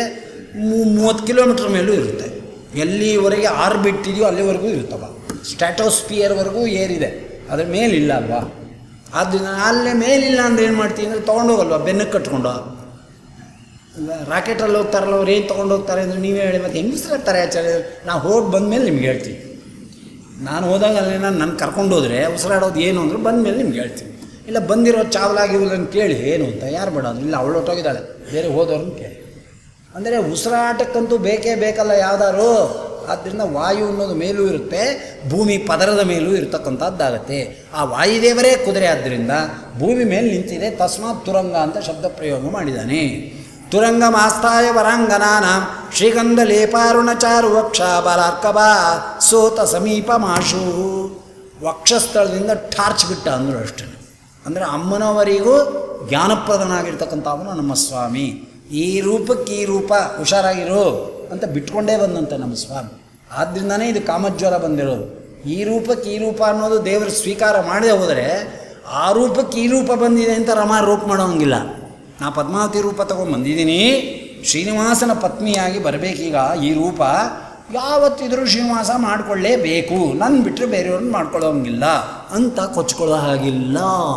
ಮೂವತ್ತು ಕಿಲೋಮೀಟ್ರ್ ಮೇಲೂ ಇರುತ್ತೆ. ಎಲ್ಲಿವರೆಗೆ ಆರ್ಬಿಟ್ ಇದೆಯೋ ಅಲ್ಲಿವರೆಗೂ ಇರುತ್ತವ. ಸ್ಟ್ಯಾಟೋಸ್ಪಿಯರ್ವರೆಗೂ ಏರಿದೆ, ಅದ್ರ ಮೇಲಿಲ್ಲ ಅಲ್ವಾ. ಆದ್ದರಿಂದ ಅಲ್ಲೇ ಮೇಲಿಲ್ಲ ಅಂದರೆ ಏನು ಮಾಡ್ತೀವಿ ಅಂದರೆ ತೊಗೊಂಡೋಗಲ್ವ, ಬೆನ್ನಕ್ಕೆ ಕಟ್ಕೊಂಡು. ರಾಕೆಟಲ್ಲಿ ಹೋಗ್ತಾರಲ್ಲ, ಅವ್ರು ಏನು ತೊಗೊಂಡು ಹೋಗ್ತಾರೆ ಅಂದರೆ ನೀವೇ ಹೇಳಿ, ಮತ್ತು ಹೆಂಗಸ್ರಾಗ್ತಾರೆ ಆಚಾರ್ಯ. ನಾವು ಹೋಗಿ ಬಂದಮೇಲೆ ನಿಮ್ಗೆ ಹೇಳ್ತೀವಿ. ನಾನು ಹೋದಾಗ ಅಲ್ಲಿ ನಾನು ನನ್ನ ಕರ್ಕೊಂಡು ಹೋದರೆ ಉಸಿರಾಡೋದು ಏನು ಅಂದ್ರೆ ಬಂದಮೇಲೆ ನಿಮ್ಗೆ ಹೇಳ್ತೀನಿ. ಇಲ್ಲ ಬಂದಿರೋ ಚಾವಲಾಗಿವುದನ್ನು ಕೇಳಿ ಏನು ಅಂತ ಯಾರು ಬೇಡೋದು, ಇಲ್ಲ ಅವಳು ಹೊಟ್ಟೋಗಿದ್ದಾಳೆ ಬೇರೆ ಹೋದವ್ರನ್ನ ಕೇಳಿ. ಅಂದರೆ ಉಸಿರಾಟಕ್ಕಂತೂ ಬೇಕೇ ಬೇಕಲ್ಲ ಯಾವ್ದಾರು. ಆದ್ದರಿಂದ ವಾಯು ಅನ್ನೋದು ಮೇಲೂ ಇರುತ್ತೆ, ಭೂಮಿ ಪದರದ ಮೇಲೂ ಇರತಕ್ಕಂಥದ್ದಾಗತ್ತೆ. ಆ ವಾಯುದೇವರೇ ಕುದುರೆ, ಆದ್ದರಿಂದ ಭೂಮಿ ಮೇಲೆ ನಿಂತಿದೆ. ತಸ್ಮಾತ್ ತುರಂಗ ಅಂತ ಶಬ್ದ ಪ್ರಯೋಗ ಮಾಡಿದ್ದಾನೆ. ತುರಂಗ ಮಾಸ್ತಾಯ ವರಾಂಗನಾನ ಶ್ರೀಗಂಧ ಲೇಪಾರುಣ ಚಾರು ವಕ್ಷ ಬಾಲಾರ್ಕಬಾ ಸೋತ ಸಮೀಪ ಮಾಶು. ವಕ್ಷಸ್ಥಳದಿಂದ ಟಾರ್ಚ್ ಬಿಟ್ಟ ಅಂದರು ಅಷ್ಟೇ. ಅಂದರೆ ಅಮ್ಮನವರಿಗೂ ಜ್ಞಾನಪ್ರದನಾಗಿರ್ತಕ್ಕಂಥವನು ನಮ್ಮ ಸ್ವಾಮಿ. ಈ ರೂಪಕ್ಕೆ ಈ ರೂಪ ಹುಷಾರಾಗಿರು ಅಂತ ಬಿಟ್ಕೊಂಡೇ ಬಂದಂತೆ ನಮ್ಮ ಸ್ವಾಮಿ. ಆದ್ದರಿಂದನೇ ಇದು ಕಾಮಜ್ವರ ಬಂದಿರೋದು. ಈ ರೂಪಕ್ಕೆ ಈ ರೂಪ ಅನ್ನೋದು ದೇವರು ಸ್ವೀಕಾರ ಮಾಡದೆ ಹೋದರೆ, ಆ ರೂಪಕ್ಕೆ ಈ ರೂಪ ಬಂದಿದೆ ಅಂತ ರಮಾ ರೂಪ ಮಾಡೋಂಗಿಲ್ಲ. ನಾ ಪದ್ಮಾವತಿ ರೂಪ ತೊಗೊಂಡ್ಬಂದಿದ್ದೀನಿ, ಶ್ರೀನಿವಾಸನ ಪತ್ನಿಯಾಗಿ ಬರಬೇಕೀಗ. ಈ ರೂಪ ಯಾವತ್ತಿದ್ರೂ ಶ್ರೀನಿವಾಸ ಮಾಡಿಕೊಳ್ಳೇಬೇಕು, ನನ್ನ ಬಿಟ್ಟರೆ ಬೇರೆಯವ್ರನ್ನ ಮಾಡ್ಕೊಳ್ಳೋಂಗಿಲ್ಲ ಅಂತ ಕೊಚ್ಕೊಳ್ಳೋ ಹಾಗಿಲ್ಲ.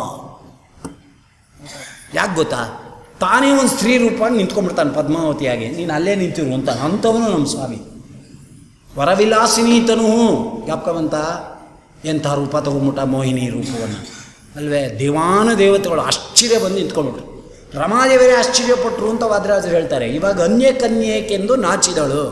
ಯಾಕೆ ಗೊತ್ತಾ, ತಾನೇ ಒಂದು ಸ್ತ್ರೀ ರೂಪ ನಿಂತ್ಕೊಂಡ್ಬಿಡ್ತಾನೆ ಪದ್ಮಾವತಿಯಾಗಿ, ನೀನು ಅಲ್ಲೇ ನಿಂತಿರು ಅಂತ. ಅಂಥವನು ನಮ್ಮ ಸ್ವಾಮಿ. ವರವಿಲಾಸಿನೀತನು ಜ್ಞಾಪಕವಂತ ಎಂಥ ರೂಪ ತೊಗೊಂಡ್ಬಿಟ್ಟ, ಮೋಹಿನಿ ರೂಪವನ್ನು ಅಲ್ವೇ. ದೇವಾನ ದೇವತೆಗಳು ಆಶ್ಚರ್ಯ ಬಂದು ನಿಂತ್ಕೊಂಡ್ಬಿಟ್ರು. ರಮಾದೇವರೇ ಆಶ್ಚರ್ಯಪಟ್ಟರು ಅಂತ ವಾದರಾಜರು ಹೇಳ್ತಾರೆ. ಇವಾಗ ಅನ್ಯ ಕನ್ಯೆಕೆಂದು ನಾಚಿದಳು.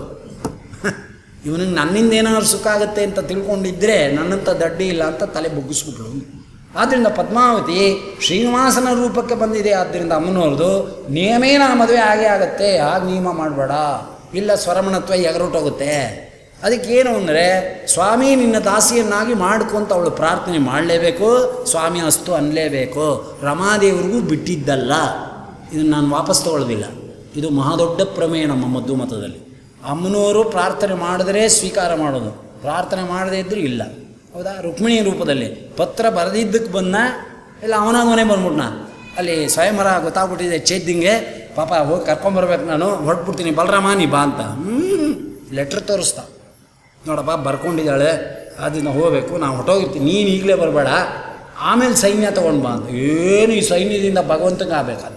ಇವನಿಗೆ ನನ್ನಿಂದ ಏನಾದ್ರು ಸುಖ ಆಗುತ್ತೆ ಅಂತ ತಿಳ್ಕೊಂಡಿದ್ರೆ ನನ್ನಂಥ ದಡ್ಡಿ ಇಲ್ಲ ಅಂತ ತಲೆ ಬೊಗ್ಗಿಸ್ಬಿಟ್ರು. ಆದ್ದರಿಂದ ಪದ್ಮಾವತಿ ಶ್ರೀನಿವಾಸನ ರೂಪಕ್ಕೆ ಬಂದಿದೆ. ಆದ್ದರಿಂದ ಅಮ್ಮನವ್ರದ್ದು ನಿಯಮೇನ ಮದುವೆ ಆಗೇ ಆಗುತ್ತೆ, ಆಗ ನಿಯಮ ಮಾಡಬೇಡ, ಇಲ್ಲ ಸ್ವರಮಣತ್ವ ಎಗರೊಟ್ಟೋಗುತ್ತೆ. ಅದಕ್ಕೇನು ಅಂದರೆ ಸ್ವಾಮಿ ನಿನ್ನ ದಾಸಿಯನ್ನಾಗಿ ಮಾಡ್ಕೊಂತ ಅವಳು ಪ್ರಾರ್ಥನೆ ಮಾಡಲೇಬೇಕು, ಸ್ವಾಮಿ ಅಸ್ತು ಅನ್ನಲೇಬೇಕು. ರಮಾದೇವ್ರಿಗೂ ಬಿಟ್ಟಿದ್ದಲ್ಲ, ಇದನ್ನು ನಾನು ವಾಪಸ್ ತೊಗೊಳ್ಳೋದಿಲ್ಲ. ಇದು ಮಹಾದೊಡ್ಡ ಪ್ರಮೇಯ ನಮ್ಮ ಮದ್ದು ಮತದಲ್ಲಿ. ಅಮ್ಮನವರು ಪ್ರಾರ್ಥನೆ ಮಾಡಿದ್ರೆ ಸ್ವೀಕಾರ ಮಾಡೋದು, ಪ್ರಾರ್ಥನೆ ಮಾಡದೇ ಇದ್ದರೂ ಇಲ್ಲ. ಹೌದಾ? ರುಕ್ಮಿಣಿ ರೂಪದಲ್ಲಿ ಪತ್ರ ಬರೆದಿದ್ದಕ್ಕೆ ಬಂದ, ಇಲ್ಲ ಅವನಾಗವನೇ ಬಂದ್ಬಿಟ್ನ. ಅಲ್ಲಿ ಸ್ವಯಂವರ ಗೊತ್ತಾಗ್ಬಿಟ್ಟಿದೆ ಚೇದ್ದಿಂಗೆ, ಪಾಪ ಹೋಗಿ ಕರ್ಕೊಂಬರ್ಬೇಕು, ನಾನು ಹೊರಟ್ಬಿಡ್ತೀನಿ ಬಲರಾಮ ನೀ ಬಾ ಅಂತ. ಹ್ಞೂ ಲೆಟ್ರ್ ತೋರಿಸ್ತಾ, ನೋಡಪ್ಪ ಬರ್ಕೊಂಡಿದ್ದಾಳೆ, ಅದನ್ನು ಹೋಗಬೇಕು, ನಾವು ಹೊಟ್ಟೋಗಿರ್ತೀನಿ, ನೀನು ಈಗಲೇ ಬರಬೇಡ, ಆಮೇಲೆ ಸೈನ್ಯ ತೊಗೊಂಡು ಬಾ ಅಂತ. ಏನು ಈ ಸೈನ್ಯದಿಂದ ಭಗವಂತಂಗೆ ಆಗಬೇಕಾದ್ದು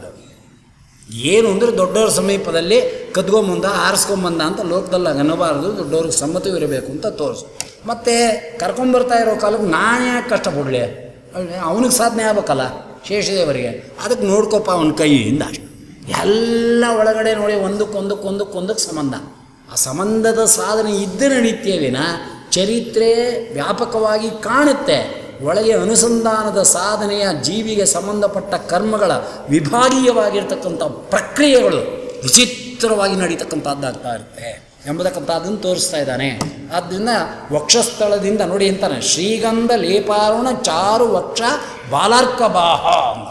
ಏನು ಅಂದರೆ ದೊಡ್ಡವ್ರ ಸಮೀಪದಲ್ಲಿ ಕದ್ಕೊಂಬಂದ ಆರಿಸ್ಕೊಂಬಂದ ಅಂತ ಲೋಕದಲ್ಲಿ ಅನ್ನಬಾರ್ದು, ದೊಡ್ಡವ್ರಿಗೆ ಸಮ್ಮತವೂ ಇರಬೇಕು ಅಂತ ತೋರಿಸು. ಮತ್ತು ಕರ್ಕೊಂಬರ್ತಾ ಇರೋ ಕಾಲಕ್ಕೆ ನಾನು ಯಾಕೆ ಕಷ್ಟಪಡಲಿ, ಅವನಿಗೆ ಸಾಧನೆ ಆಗ್ಬೇಕಲ್ಲ ಶೇಷದೇವರಿಗೆ, ಅದಕ್ಕೆ ನೋಡ್ಕೊಪ್ಪ ಅವನ ಕೈಯಿಂದ. ಎಲ್ಲ ಒಳಗಡೆ ನೋಡಿ ಒಂದಕ್ಕೊಂದಕ್ಕೊಂದಕ್ಕೊಂದಕ್ಕೆ ಸಂಬಂಧ. ಆ ಸಂಬಂಧದ ಸಾಧನೆ ಇದ್ದ ನಡೀತೇವಿನ ಚರಿತ್ರೆ ವ್ಯಾಪಕವಾಗಿ ಕಾಣುತ್ತೆ. ಒಳಗೆ ಅನುಸಂಧಾನದ ಸಾಧನೆಯ ಜೀವಿಗೆ ಸಂಬಂಧಪಟ್ಟ ಕರ್ಮಗಳ ವಿಭಾಗೀಯವಾಗಿರ್ತಕ್ಕಂಥ ಪ್ರಕ್ರಿಯೆಗಳು ವಿಚಿತ್ರವಾಗಿ ನಡೀತಕ್ಕಂಥದ್ದಾಗ್ತಾ ಇರುತ್ತೆ ಎಂಬತಕ್ಕಂಥದ್ದನ್ನು ತೋರಿಸ್ತಾ ಇದ್ದಾನೆ. ಆದ್ದರಿಂದ ವಕ್ಷಸ್ಥಳದಿಂದ ನೋಡಿ ಅಂತಾನೆ, ಶ್ರೀಗಂಧ ಲೇಪಾರುಣ ಚಾರು ವಕ್ಷ ಬಾಲಾರ್ಕ ಬಾಹ.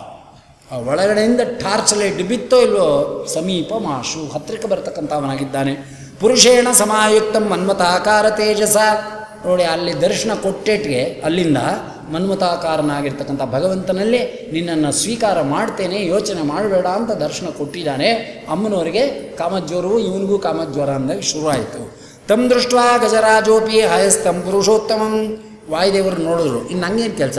ಆ ಒಳಗಡೆಯಿಂದ ಟಾರ್ಚ್ ಲೈಟ್ ಬಿತ್ತೋ ಇಲ್ವೋ ಸಮೀಪ ಮಾಶು, ಹತ್ತಿರಕ್ಕೆ ಬರ್ತಕ್ಕಂಥವನಾಗಿದ್ದಾನೆ. ಪುರುಷೇಣ ಸಮಾಯುಕ್ತ ಮನ್ಮತಾಕಾರ ತೇಜಸ. ನೋಡಿ ಅಲ್ಲಿ ದರ್ಶನ ಕೊಟ್ಟೆಟ್ಗೆ ಅಲ್ಲಿಂದ ಮನ್ಮತಾಕಾರನಾಗಿರ್ತಕ್ಕಂಥ ಭಗವಂತನಲ್ಲಿ ನಿನ್ನನ್ನು ಸ್ವೀಕಾರ ಮಾಡ್ತೇನೆ, ಯೋಚನೆ ಮಾಡಬೇಡ ಅಂತ ದರ್ಶನ ಕೊಟ್ಟಿದ್ದಾನೆ. ಅಮ್ಮನವರಿಗೆ ಕಾಮಜ್ವರವು ಇವನಿಗೂ ಕಾಮಜ್ವರ ಅಂದಾಗ ಶುರುವಾಯಿತು. ತಮ್ ದೃಷ್ಟ ಗಜರಾಜೋಪಿ ಹಯಸ್ತಂ ಪುರುಷೋತ್ತಮಂ. ವಾಯುದೇವರು ನೋಡಿದ್ರು, ಇನ್ನು ಹಂಗೇನು ಕೆಲಸ,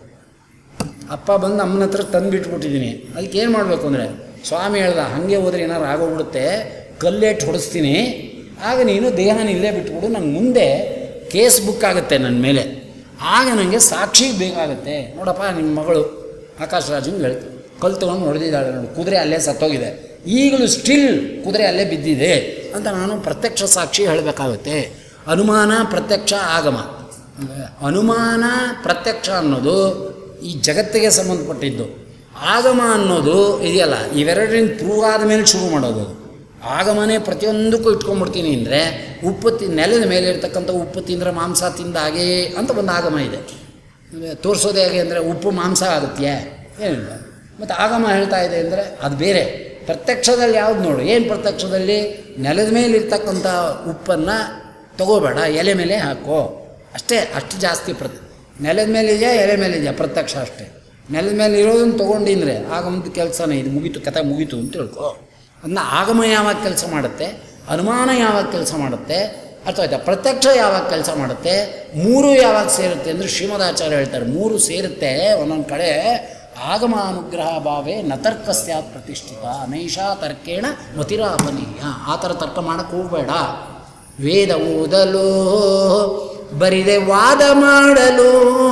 ಅಪ್ಪ ಬಂದು ಅಮ್ಮನ ಹತ್ರ ತಂದು ಬಿಟ್ಬಿಟ್ಟಿದ್ದೀನಿ, ಅದಕ್ಕೆ ಏನು ಮಾಡಬೇಕು ಅಂದರೆ ಸ್ವಾಮಿ ಹೇಳ್ದ, ಹಾಗೆ ಹೋದ್ರೆ ಏನಾರು ಆಗೋಗ್ಬಿಡುತ್ತೆ, ಕಲ್ಲೇಟು ಹೊಡಿಸ್ತೀನಿ, ಆಗ ನೀನು ದೇಹನ ಇಲ್ಲೇ ಬಿಟ್ಬಿಡು, ನಂಗೆ ಮುಂದೆ ಕೇಸ್ ಬುಕ್ ಆಗುತ್ತೆ ನನ್ನ ಮೇಲೆ, ಆಗ ನನಗೆ ಸಾಕ್ಷಿಗೆ ಬೇಕಾಗುತ್ತೆ. ನೋಡಪ್ಪ ನಿಮ್ಮ ಮಗಳು ಆಕಾಶರಾಜಂಗೆ ಹೇಳ್ತು, ಕಲ್ ತೊಗೊಂಡು ಹೊಡೆದಿದ್ದಾಳೆ ನೋಡಿ, ಕುದುರೆ ಅಲ್ಲೇ ಸತ್ತೋಗಿದೆ, ಈಗಲೂ ಸ್ಟಿಲ್ ಕುದುರೆ ಅಲ್ಲೇ ಬಿದ್ದಿದೆ ಅಂತ ನಾನು ಪ್ರತ್ಯಕ್ಷ ಸಾಕ್ಷಿ ಹೇಳಬೇಕಾಗುತ್ತೆ. ಅನುಮಾನ ಪ್ರತ್ಯಕ್ಷ ಆಗಮ. ಅನುಮಾನ ಪ್ರತ್ಯಕ್ಷ ಅನ್ನೋದು ಈ ಜಗತ್ತಿಗೆ ಸಂಬಂಧಪಟ್ಟಿದ್ದು, ಆಗಮ ಅನ್ನೋದು ಇದೆಯಲ್ಲ ಇವೆರಡರಿಂದ ಪ್ರೂವ್ ಆದ ಮೇಲೆ ಶುರು ಮಾಡೋದು. ಆಗಮನೆ ಪ್ರತಿಯೊಂದಕ್ಕೂ ಇಟ್ಕೊಂಡ್ಬಿಡ್ತೀನಿ ಅಂದರೆ ಉಪ್ಪು ತಿ ನೆಲದ ಮೇಲೆ ಇರ್ತಕ್ಕಂಥ ಉಪ್ಪು ತಿಂದರೆ ಮಾಂಸ ತಿಂದ ಹಾಗೆ ಅಂತ ಒಂದು ಆಗಮ ಇದೆ. ತೋರಿಸೋದೇ ಹಾಗೆ ಅಂದರೆ ಉಪ್ಪು ಮಾಂಸ ಆಗುತ್ತೆ ಏನಿಲ್ಲ. ಮತ್ತು ಆಗಮ ಹೇಳ್ತಾ ಇದೆ ಅಂದರೆ ಅದು ಬೇರೆ. ಪ್ರತ್ಯಕ್ಷದಲ್ಲಿ ಯಾವ್ದು ನೋಡು, ಏನು ಪ್ರತ್ಯಕ್ಷದಲ್ಲಿ ನೆಲದ ಮೇಲೆ ಇರ್ತಕ್ಕಂಥ ಉಪ್ಪನ್ನು ತಗೋಬೇಡ, ಎಲೆ ಮೇಲೆ ಹಾಕೋ ಅಷ್ಟೇ. ಅಷ್ಟು ಜಾಸ್ತಿ ಪ್ರತ್ ನೆಲದ ಮೇಲೆ ಇದೆಯಾ ಎಲೆ ಮೇಲೆ ಇದೆಯಾ ಪ್ರತ್ಯಕ್ಷ ಅಷ್ಟೇ. ನೆಲದ ಮೇಲೆ ಇರೋದನ್ನು ತೊಗೊಂಡಿದ್ರೆ ಆಗಮದ ಕೆಲಸನೇ ಇದು ಮುಗೀತು, ಕಥೆ ಮುಗೀತು ಅಂತ ತಿಳ್ಕೊ. ಅದನ್ನ ಆಗಮ ಯಾವಾಗ ಕೆಲಸ ಮಾಡುತ್ತೆ, ಅನುಮಾನ ಯಾವಾಗ ಕೆಲಸ ಮಾಡುತ್ತೆ, ಅರ್ಥ ಆಯ್ತಾ, ಪ್ರತ್ಯಕ್ಷ ಯಾವಾಗ ಕೆಲಸ ಮಾಡುತ್ತೆ, ಮೂರು ಯಾವಾಗ ಸೇರುತ್ತೆ ಅಂದರೆ ಶ್ರೀಮದಾಚಾರ್ಯ ಹೇಳ್ತಾರೆ ಮೂರು ಸೇರುತ್ತೆ ಒಂದೊಂದು ಕಡೆ. ಆಗಮ ಅನುಗ್ರಹ ಭಾವೇ ನ ತರ್ಕ ಸ್ಯಾತ್ ಪ್ರತಿಷ್ಠಿತ ನೈಷಾ ತರ್ಕೇಣ ಮತಿರಾಪನೀಯ. ಆ ಥರ ತರ್ಕ ಮಾಡೋಕ್ಕೆ ಹೋಗಬೇಡ. ವೇದ ಓದಲು ಬರಿದೆ ವಾದ ಮಾಡಲು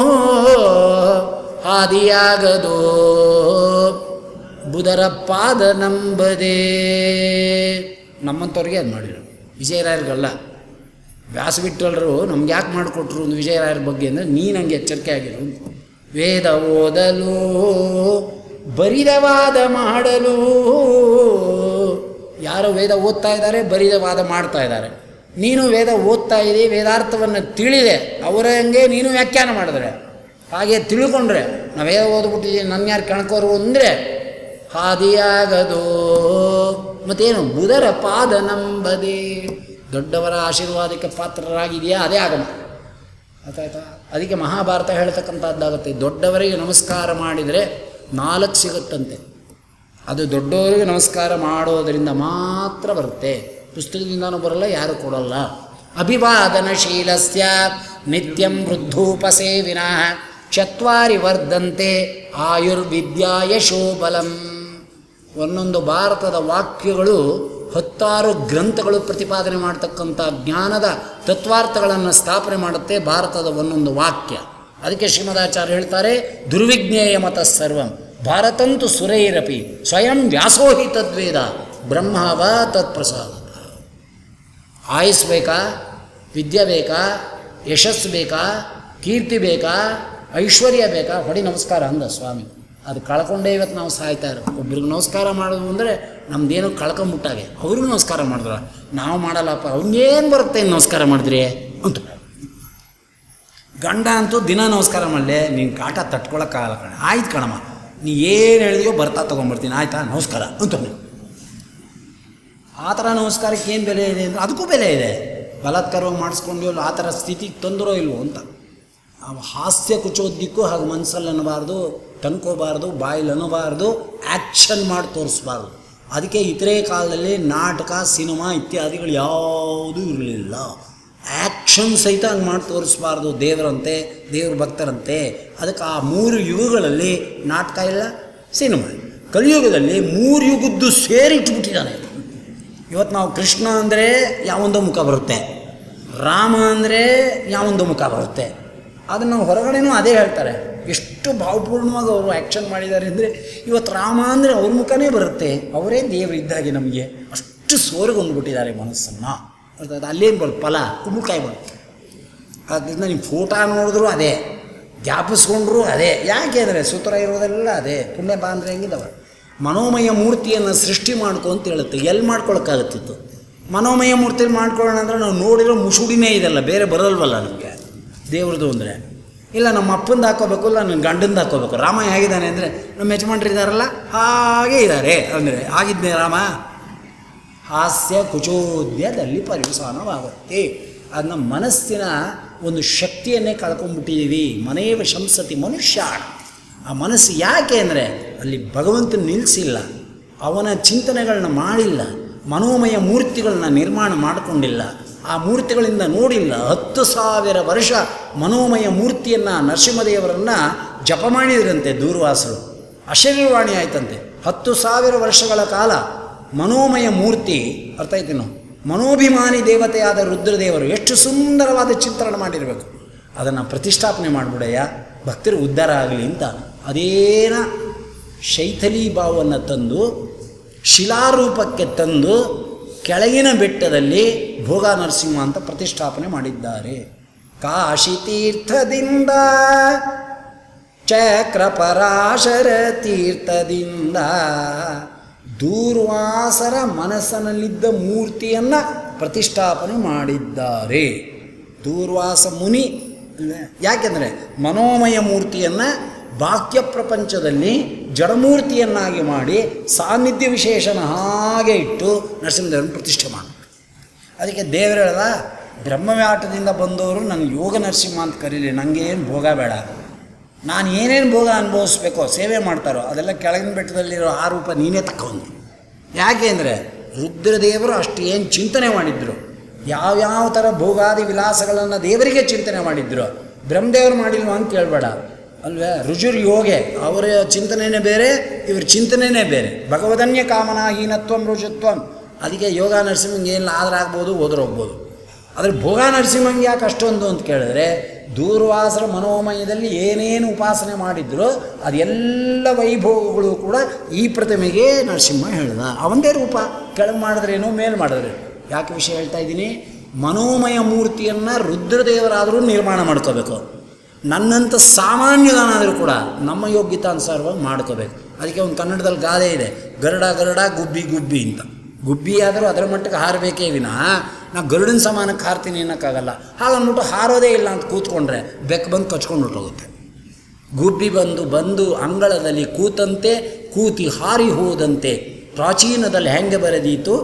ಆದಿಯಾಗದೋ ಬುಧರ ಪಾದ ನಂಬದೆ. ನಮ್ಮಂಥವ್ರಿಗೆ ಅದು ಮಾಡಿದ್ರು, ವಿಜಯರಾಯರಿಗಲ್ಲ. ವ್ಯಾಸವಿಠಲರು ನಮ್ಗೆ ಯಾಕೆ ಮಾಡಿಕೊಟ್ರು ಒಂದು ವಿಜಯರಾಯರ ಬಗ್ಗೆ ಅಂದರೆ ನೀ ನನಗೆ ಎಚ್ಚರಿಕೆ ಆಗಿರು. ವೇದ ಓದಲು ಬರಿದ ವಾದ ಮಾಡಲು. ಯಾರು ವೇದ ಓದ್ತಾ ಇದ್ದಾರೆ, ಬರಿದ ವಾದ ಮಾಡ್ತಾ ಇದ್ದಾರೆ. ನೀನು ವೇದ ಓದ್ತಾ ಇದ್ದೀ, ವೇದಾರ್ಥವನ್ನು ತಿಳಿದೆ, ಅವರ ಹಂಗೆ ನೀನು ವ್ಯಾಖ್ಯಾನ ಮಾಡಿದ್ರೆ, ಹಾಗೆ ತಿಳ್ಕೊಂಡ್ರೆ ನಾವು ವೇದ ಓದ್ಬಿಟ್ಟಿದ್ದೀವಿ ನನ್ನ ಯಾರು ಕಣ್ಕೋರು ಅಂದರೆ ಹಾದಿಯಾಗದು. ಮತ್ತೇನು ಬುಧರ ಪಾದ ನಂಬದೆ. ದೊಡ್ಡವರ ಆಶೀರ್ವಾದಕ್ಕೆ ಪಾತ್ರರಾಗಿದೆಯಾ, ಅದೇ ಆಗಮ. ಆಯ್ತಾಯ್ತಾ. ಅದಕ್ಕೆ ಮಹಾಭಾರತ ಹೇಳ್ತಕ್ಕಂಥದ್ದಾಗುತ್ತೆ, ದೊಡ್ಡವರಿಗೆ ನಮಸ್ಕಾರ ಮಾಡಿದರೆ ನಾಲ್ಕು ಸಿಗುತ್ತಂತೆ. ಅದು ದೊಡ್ಡವರಿಗೆ ನಮಸ್ಕಾರ ಮಾಡೋದರಿಂದ ಮಾತ್ರ ಬರುತ್ತೆ, ಪುಸ್ತಕದಿಂದನೂ ಬರಲ್ಲ, ಯಾರು ಕೊಡಲ್ಲ. ಅಭಿವಾದನಶೀಲಸ್ಯ ನಿತ್ಯಂ ವೃದ್ಧೋಪಸೇವಿನಃ ಚತ್ವಾರಿ ವರ್ಧಂತೆ ಆಯುರ್ವಿದ್ಯಾ ಯಶೋಬಲಂ. ಒಂದೊಂದು ಭಾರತದ ವಾಕ್ಯಗಳು ಹತ್ತಾರು ಗ್ರಂಥಗಳು ಪ್ರತಿಪಾದನೆ ಮಾಡ್ತಕ್ಕಂಥ ಜ್ಞಾನದ ತತ್ವಾರ್ಥಗಳನ್ನು ಸ್ಥಾಪನೆ ಮಾಡುತ್ತೆ ಭಾರತದ ಒಂದೊಂದು ವಾಕ್ಯ. ಅದಕ್ಕೆ ಶ್ರೀಮದಾಚಾರ್ಯ ಹೇಳ್ತಾರೆ, ದುರ್ವಿಜ್ಞೇಯ ಮತ ಸರ್ವಂ ಭಾರತಂತು ಸುರೈರಪಿ ಸ್ವಯಂ ವ್ಯಾಸೋಹಿ ತದ್ವೇದ ಬ್ರಹ್ಮವ ತತ್ಪ್ರಸಾದ. ಆಯುಸ್ ಬೇಕಾ, ವಿದ್ಯೆ ಬೇಕಾ, ಯಶಸ್ಸು ಬೇಕಾ, ಕೀರ್ತಿ ಬೇಕಾ, ಐಶ್ವರ್ಯ ಬೇಕಾ, ಹೊಡಿ ನಮಸ್ಕಾರ ಅಂದ ಸ್ವಾಮಿ. ಅದು ಕಳ್ಕೊಂಡೇ ಇವತ್ತು ನಾವು ಸಾಯ್ತಾ ಇರೋ. ಒಬ್ರಿಗೆ ನಮಸ್ಕಾರ ಮಾಡೋದು ಅಂದರೆ ನಮ್ದೇನೋ ಕಳ್ಕೊಂಬಿಟ್ಟಾಗೆ. ಅವ್ರಿಗೂ ನಮಸ್ಕಾರ ಮಾಡಿದ್ರ, ನಾವು ಮಾಡಲ್ಲಪ್ಪ, ಅವ್ನಿಗೇನು ಬರುತ್ತೆ ಇನ್ನು ನಮಸ್ಕಾರ ಮಾಡಿದ್ರಿ ಅಂತ. ಗಂಡ ಅಂತೂ ದಿನ ನಮಸ್ಕಾರ ಮಾಡಲೆ, ನೀನು ಕಾಟ ತಟ್ಕೊಳಕ್ಕಾಗಲ್ಲ ಕಣ. ಆಯ್ತು ಕಣಮ್ಮ, ನೀ ಏನು ಹೇಳಿದೆಯೋ ಬರ್ತಾ ತೊಗೊಂಬರ್ತೀನಿ, ಆಯಿತಾ ನಮಸ್ಕಾರ ಅಂತ. ಆ ಥರ ನಮಸ್ಕಾರಕ್ಕೆ ಏನು ಬೆಲೆ ಇದೆ ಅಂದರೆ ಅದಕ್ಕೂ ಬೆಲೆ ಇದೆ. ಬಲಾತ್ಕಾರವಾಗಿ ಮಾಡಿಸ್ಕೊಂಡು ಆ ಥರ ಸ್ಥಿತಿಗೆ ತಂದರೋ ಇಲ್ವೋ ಅಂತ. ಹಾಸ್ಯ ಕುಚೋದ್ಯಕ್ಕೂ ಹಾಗೆ ಮನಸ್ಸಲ್ಲಿ ಅನ್ನಬಾರ್ದು, ತನ್ಕೋಬಾರ್ದು, ಬಾಯಲ್ಲಿ ಅನ್ನಬಾರ್ದು, ಆ್ಯಕ್ಷನ್ ಮಾಡಿ ತೋರಿಸ್ಬಾರ್ದು. ಅದಕ್ಕೆ ಇತರೆ ಕಾಲದಲ್ಲಿ ನಾಟಕ, ಸಿನಿಮಾ ಇತ್ಯಾದಿಗಳು ಯಾವುದೂ ಇರಲಿಲ್ಲ. ಆ್ಯಕ್ಷನ್ ಸಹಿತ ಹಂಗೆ ಮಾಡಿ ತೋರಿಸ್ಬಾರ್ದು. ದೇವರಂತೆ, ದೇವ್ರ ಭಕ್ತರಂತೆ. ಅದಕ್ಕೆ ಆ ಮೂರು ಯುಗಗಳಲ್ಲಿ ನಾಟಕ ಇಲ್ಲ, ಸಿನಿಮಾ. ಕಲಿಯುಗದಲ್ಲಿ ಮೂರು ಯುಗದ್ದು ಸೇರಿಟ್ಬಿಟ್ಟಿದ್ದಾನೆ. ಇವತ್ತು ನಾವು ಕೃಷ್ಣ ಅಂದರೆ ಯಾವೊಂದೋ ಮುಖ ಬರುತ್ತೆ, ರಾಮ ಅಂದರೆ ಯಾವೊಂದೋ ಮುಖ ಬರುತ್ತೆ. ಅದನ್ನು ಹೊರಗಡೆನೂ ಅದೇ ಹೇಳ್ತಾರೆ. ಎಷ್ಟು ಭಾವಪೂರ್ಣವಾಗಿ ಅವರು ಆ್ಯಕ್ಷನ್ ಮಾಡಿದ್ದಾರೆ ಅಂದರೆ ಇವತ್ತು ರಾಮ ಅಂದರೆ ಅವ್ರ ಮುಖನೇ ಬರುತ್ತೆ, ಅವರೇ ದೇವರು ಇದ್ದಾಗೆ ನಮಗೆ. ಅಷ್ಟು ಸೋರಿಗೊಂಡ್ಬಿಟ್ಟಿದ್ದಾರೆ ಮನಸ್ಸನ್ನು. ಅರ್ಥಾತ್ ಅಲ್ಲೇನು ಬರುತ್ತೆ, ಫಲ ಕುಂಬಳಕಾಯಿ ಬರುತ್ತೆ. ಅದರಿಂದ ನೀವು ಫೋಟೋ ನೋಡಿದ್ರು ಅದೇ, ಜ್ಞಾಪಿಸ್ಕೊಂಡ್ರು ಅದೇ. ಯಾಕೆ ಅಂದರೆ ಸೂತ್ರ ಇರೋದೆಲ್ಲ ಅದೇ. ಪುಣ್ಯ ಬಾ ಅಂದರೆ ಹೆಂಗಿದಾವೆ. ಮನೋಮಯ ಮೂರ್ತಿಯನ್ನು ಸೃಷ್ಟಿ ಮಾಡ್ಕೊ ಅಂತ ಹೇಳುತ್ತೆ. ಎಲ್ಲಿ ಮಾಡ್ಕೊಳಕ್ಕಾಗುತ್ತಿತ್ತು? ಮನೋಮಯ ಮೂರ್ತಿ ಮಾಡ್ಕೊಳ್ಳೋಣ ಅಂದರೆ ನಾವು ನೋಡಿರೋ ಮುಸುಡಿನೇ ಇದೆಲ್ಲ, ಬೇರೆ ಬರಲ್ವಲ್ಲ ನಮಗೆ ದೇವ್ರದ್ದು ಅಂದರೆ. ಇಲ್ಲ ನಮ್ಮ ಅಪ್ಪಂದು ಹಾಕೋಬೇಕು, ಇಲ್ಲ ನನ್ನ ಗಂಡಂದು ಹಾಕೋಬೇಕು. ರಾಮ ಹೇಗಿದ್ದಾನೆ ಅಂದರೆ ನಮ್ಮ ಯಜಮಾನ್ರಿದ್ದಾರಲ್ಲ ಹಾಗೇ ಇದ್ದಾರೆ ಅಂದರೆ ಆಗಿದ್ನೇ ರಾಮ. ಹಾಸ್ಯ ಕುಚೋದ್ಯದಲ್ಲಿ ಪರಿವಸಾನವಾಗುತ್ತೆ. ಅದನ್ನ ಮನಸ್ಸಿನ ಒಂದು ಶಕ್ತಿಯನ್ನೇ ಕಳ್ಕೊಂಡ್ಬಿಟ್ಟಿದ್ದೀವಿ. ಮನೇವ ಶಂಸತಿ ಮನುಷ್ಯ. ಆ ಮನಸ್ಸು ಯಾಕೆ ಅಂದರೆ ಅಲ್ಲಿ ಭಗವಂತನ ನಿಲ್ಲಿಸಿಲ್ಲ, ಅವನ ಚಿಂತನೆಗಳನ್ನ ಮಾಡಿಲ್ಲ, ಮನೋಮಯ ಮೂರ್ತಿಗಳನ್ನ ನಿರ್ಮಾಣ ಮಾಡಿಕೊಂಡಿಲ್ಲ, ಆ ಮೂರ್ತಿಗಳಿಂದ ನೋಡಿಲ್ಲ. ಹತ್ತು ಸಾವಿರ ವರ್ಷ ಮನೋಮಯ ಮೂರ್ತಿಯನ್ನು ನರಸಿಂಹದೇವರನ್ನು ಜಪ ಮಾಡಿದ್ರಂತೆ ದೂರ್ವಾಸರು. ಅಶರೀರವಾಣಿ ಆಯ್ತಂತೆ. ಹತ್ತು ಸಾವಿರ ವರ್ಷಗಳ ಕಾಲ ಮನೋಮಯ ಮೂರ್ತಿ, ಅರ್ಥ ಆಯ್ತೇನೋ, ಮನೋಭಿಮಾನಿ ದೇವತೆಯಾದ ರುದ್ರದೇವರು ಎಷ್ಟು ಸುಂದರವಾದ ಚಿತ್ರಣ ಮಾಡಿರಬೇಕು. ಅದನ್ನು ಪ್ರತಿಷ್ಠಾಪನೆ ಮಾಡಿಬಿಡಯ್ಯ, ಭಕ್ತರು ಉದ್ಧಾರ ಆಗಲಿ ಅಂತ ಅದೇನ ಶೈಥಲೀ ಭಾವವನ್ನು ತಂದು ಶಿಲಾರೂಪಕ್ಕೆ ತಂದು ಕೆಳಗಿನ ಬೆಟ್ಟದಲ್ಲಿ ಭೋಗ ನರಸಿಂಹ ಅಂತ ಪ್ರತಿಷ್ಠಾಪನೆ ಮಾಡಿದ್ದಾರೆ. ಕಾಶಿ ತೀರ್ಥದಿಂದ ಚಕ್ರಪರಾಶರ ತೀರ್ಥದಿಂದ ದೂರ್ವಾಸರ ಮನಸ್ಸಿನಲ್ಲಿದ್ದ ಮೂರ್ತಿಯನ್ನು ಪ್ರತಿಷ್ಠಾಪನೆ ಮಾಡಿದ್ದಾರೆ. ದೂರ್ವಾಸ ಮುನಿ ಯಾಕೆಂದರೆ ಮನೋಮಯ ಮೂರ್ತಿಯನ್ನು ಬಾಹ್ಯ ಪ್ರಪಂಚದಲ್ಲಿ ಜಡಮೂರ್ತಿಯನ್ನಾಗಿ ಮಾಡಿ ಸಾನ್ನಿಧ್ಯ ವಿಶೇಷನ ಹಾಗೆ ಇಟ್ಟು ನರಸಿಂಹದೇವರನ್ನು ಪ್ರತಿಷ್ಠೆ ಮಾಡಿ. ಅದಕ್ಕೆ ದೇವರು ಹೇಳ್ದ, ಬ್ರಹ್ಮವ್ಯಾಟದಿಂದ ಬಂದವರು ನನಗೆ ಯೋಗ ನರಸಿಂಹ ಅಂತ ಕರೀಲಿ, ನನಗೇನು ಭೋಗ ಬೇಡ, ನಾನು ಏನೇನು ಭೋಗ ಅನುಭವಿಸ್ಬೇಕೋ ಸೇವೆ ಮಾಡ್ತಾರೋ ಅದೆಲ್ಲ ಕೆಳಗಿನ ಬೆಟ್ಟದಲ್ಲಿರೋ ಆ ರೂಪ ನೀನೇ ತಕ್ಕೊಂಡು. ಯಾಕೆ ಅಂದರೆ ರುದ್ರದೇವರು ಅಷ್ಟು ಏನು ಚಿಂತನೆ ಮಾಡಿದ್ರು, ಯಾವ್ಯಾವ ಥರ ಭೋಗಾದಿ ವಿಲಾಸಗಳನ್ನು ದೇವರಿಗೆ ಚಿಂತನೆ ಮಾಡಿದ್ರು, ಬ್ರಹ್ಮದೇವರು ಮಾಡಿಲ್ವ ಅಂತ ಕೇಳಬೇಡ ಅಲ್ವೇ. ರುಜುರ್ ಯೋಗೆ ಅವರ ಚಿಂತನೆಯೇ ಬೇರೆ, ಇವ್ರ ಚಿಂತನೆಯೇ ಬೇರೆ. ಭಗವದನ್ಯ ಕಾಮನಾ ಹೀನತ್ವಂ ರುಜುತ್ವಂ. ಅದಕ್ಕೆ ಯೋಗ ನರಸಿಂಹಂಗೆ ಏನಿಲ್ಲ ಆದ್ರೆ ಆಗ್ಬೋದು, ಹೋದ್ರೆ ಹೋಗ್ಬೋದು. ಆದರೆ ಭೋಗ ನರಸಿಂಹಂಗೆ ಯಾಕೆ ಅಷ್ಟೊಂದು ಅಂತ ಕೇಳಿದ್ರೆ, ದೂರ್ವಾಸರ ಮನೋಮಯದಲ್ಲಿ ಏನೇನು ಉಪಾಸನೆ ಮಾಡಿದ್ರು ಅದೆಲ್ಲ ವೈಭೋಗಗಳು ಕೂಡ ಈ ಪ್ರತಿಮೆಗೆ ನರಸಿಂಹ ಹೇಳ್ದ. ಅವಂದೇ ರೂಪ, ಕೆಳಗೆ ಮಾಡಿದ್ರೇನೋ ಮೇಲ್ ಮಾಡಿದ್ರೇನು. ಯಾಕೆ ವಿಷಯ ಹೇಳ್ತಾ ಇದ್ದೀನಿ, ಮನೋಮಯ ಮೂರ್ತಿಯನ್ನು ರುದ್ರದೇವರಾದರೂ ನಿರ್ಮಾಣ ಮಾಡ್ಕೋಬೇಕು, ನನ್ನಂಥ ಸಾಮಾನ್ಯದನಾದರೂ ಕೂಡ ನಮ್ಮ ಯೋಗ್ಯತಾನುಸಾರವಾಗಿ ಮಾಡ್ಕೋಬೇಕು. ಅದಕ್ಕೆ ಒಂದು ಕನ್ನಡದಲ್ಲಿ ಗಾದೆ ಇದೆ, ಗರುಡ ಗರುಡ ಗುಬ್ಬಿ ಗುಬ್ಬಿ ಅಂತ. ಗುಬ್ಬಿ ಆದರೂ ಅದರ ಮಟ್ಟಕ್ಕೆ ಹಾರಬೇಕೇ ವಿನಃ ನಾವು ಗರುಡಿನ ಸಮಾನಕ್ಕೆ ಹಾರ್ತೀನಿ ಅನ್ನೋಕ್ಕಾಗಲ್ಲ. ಹಾಗನ್ಬಿಟ್ಟು ಹಾರೋದೇ ಇಲ್ಲ ಅಂತ ಕೂತ್ಕೊಂಡ್ರೆ ಬೆಕ್ಕು ಬಂದು ಕಚ್ಕೊಂಡು ಹೊರಟೋಗುತ್ತೆ. ಗುಬ್ಬಿ ಬಂದು ಬಂದು ಅಂಗಳದಲ್ಲಿ ಕೂತಂತೆ ಕೂತಿ ಹಾರಿ ಹೋದಂತೆ ಪ್ರಾಚೀನದಲ್ಲಿ ಹೆಂಗೆ ಬರೆದೀತು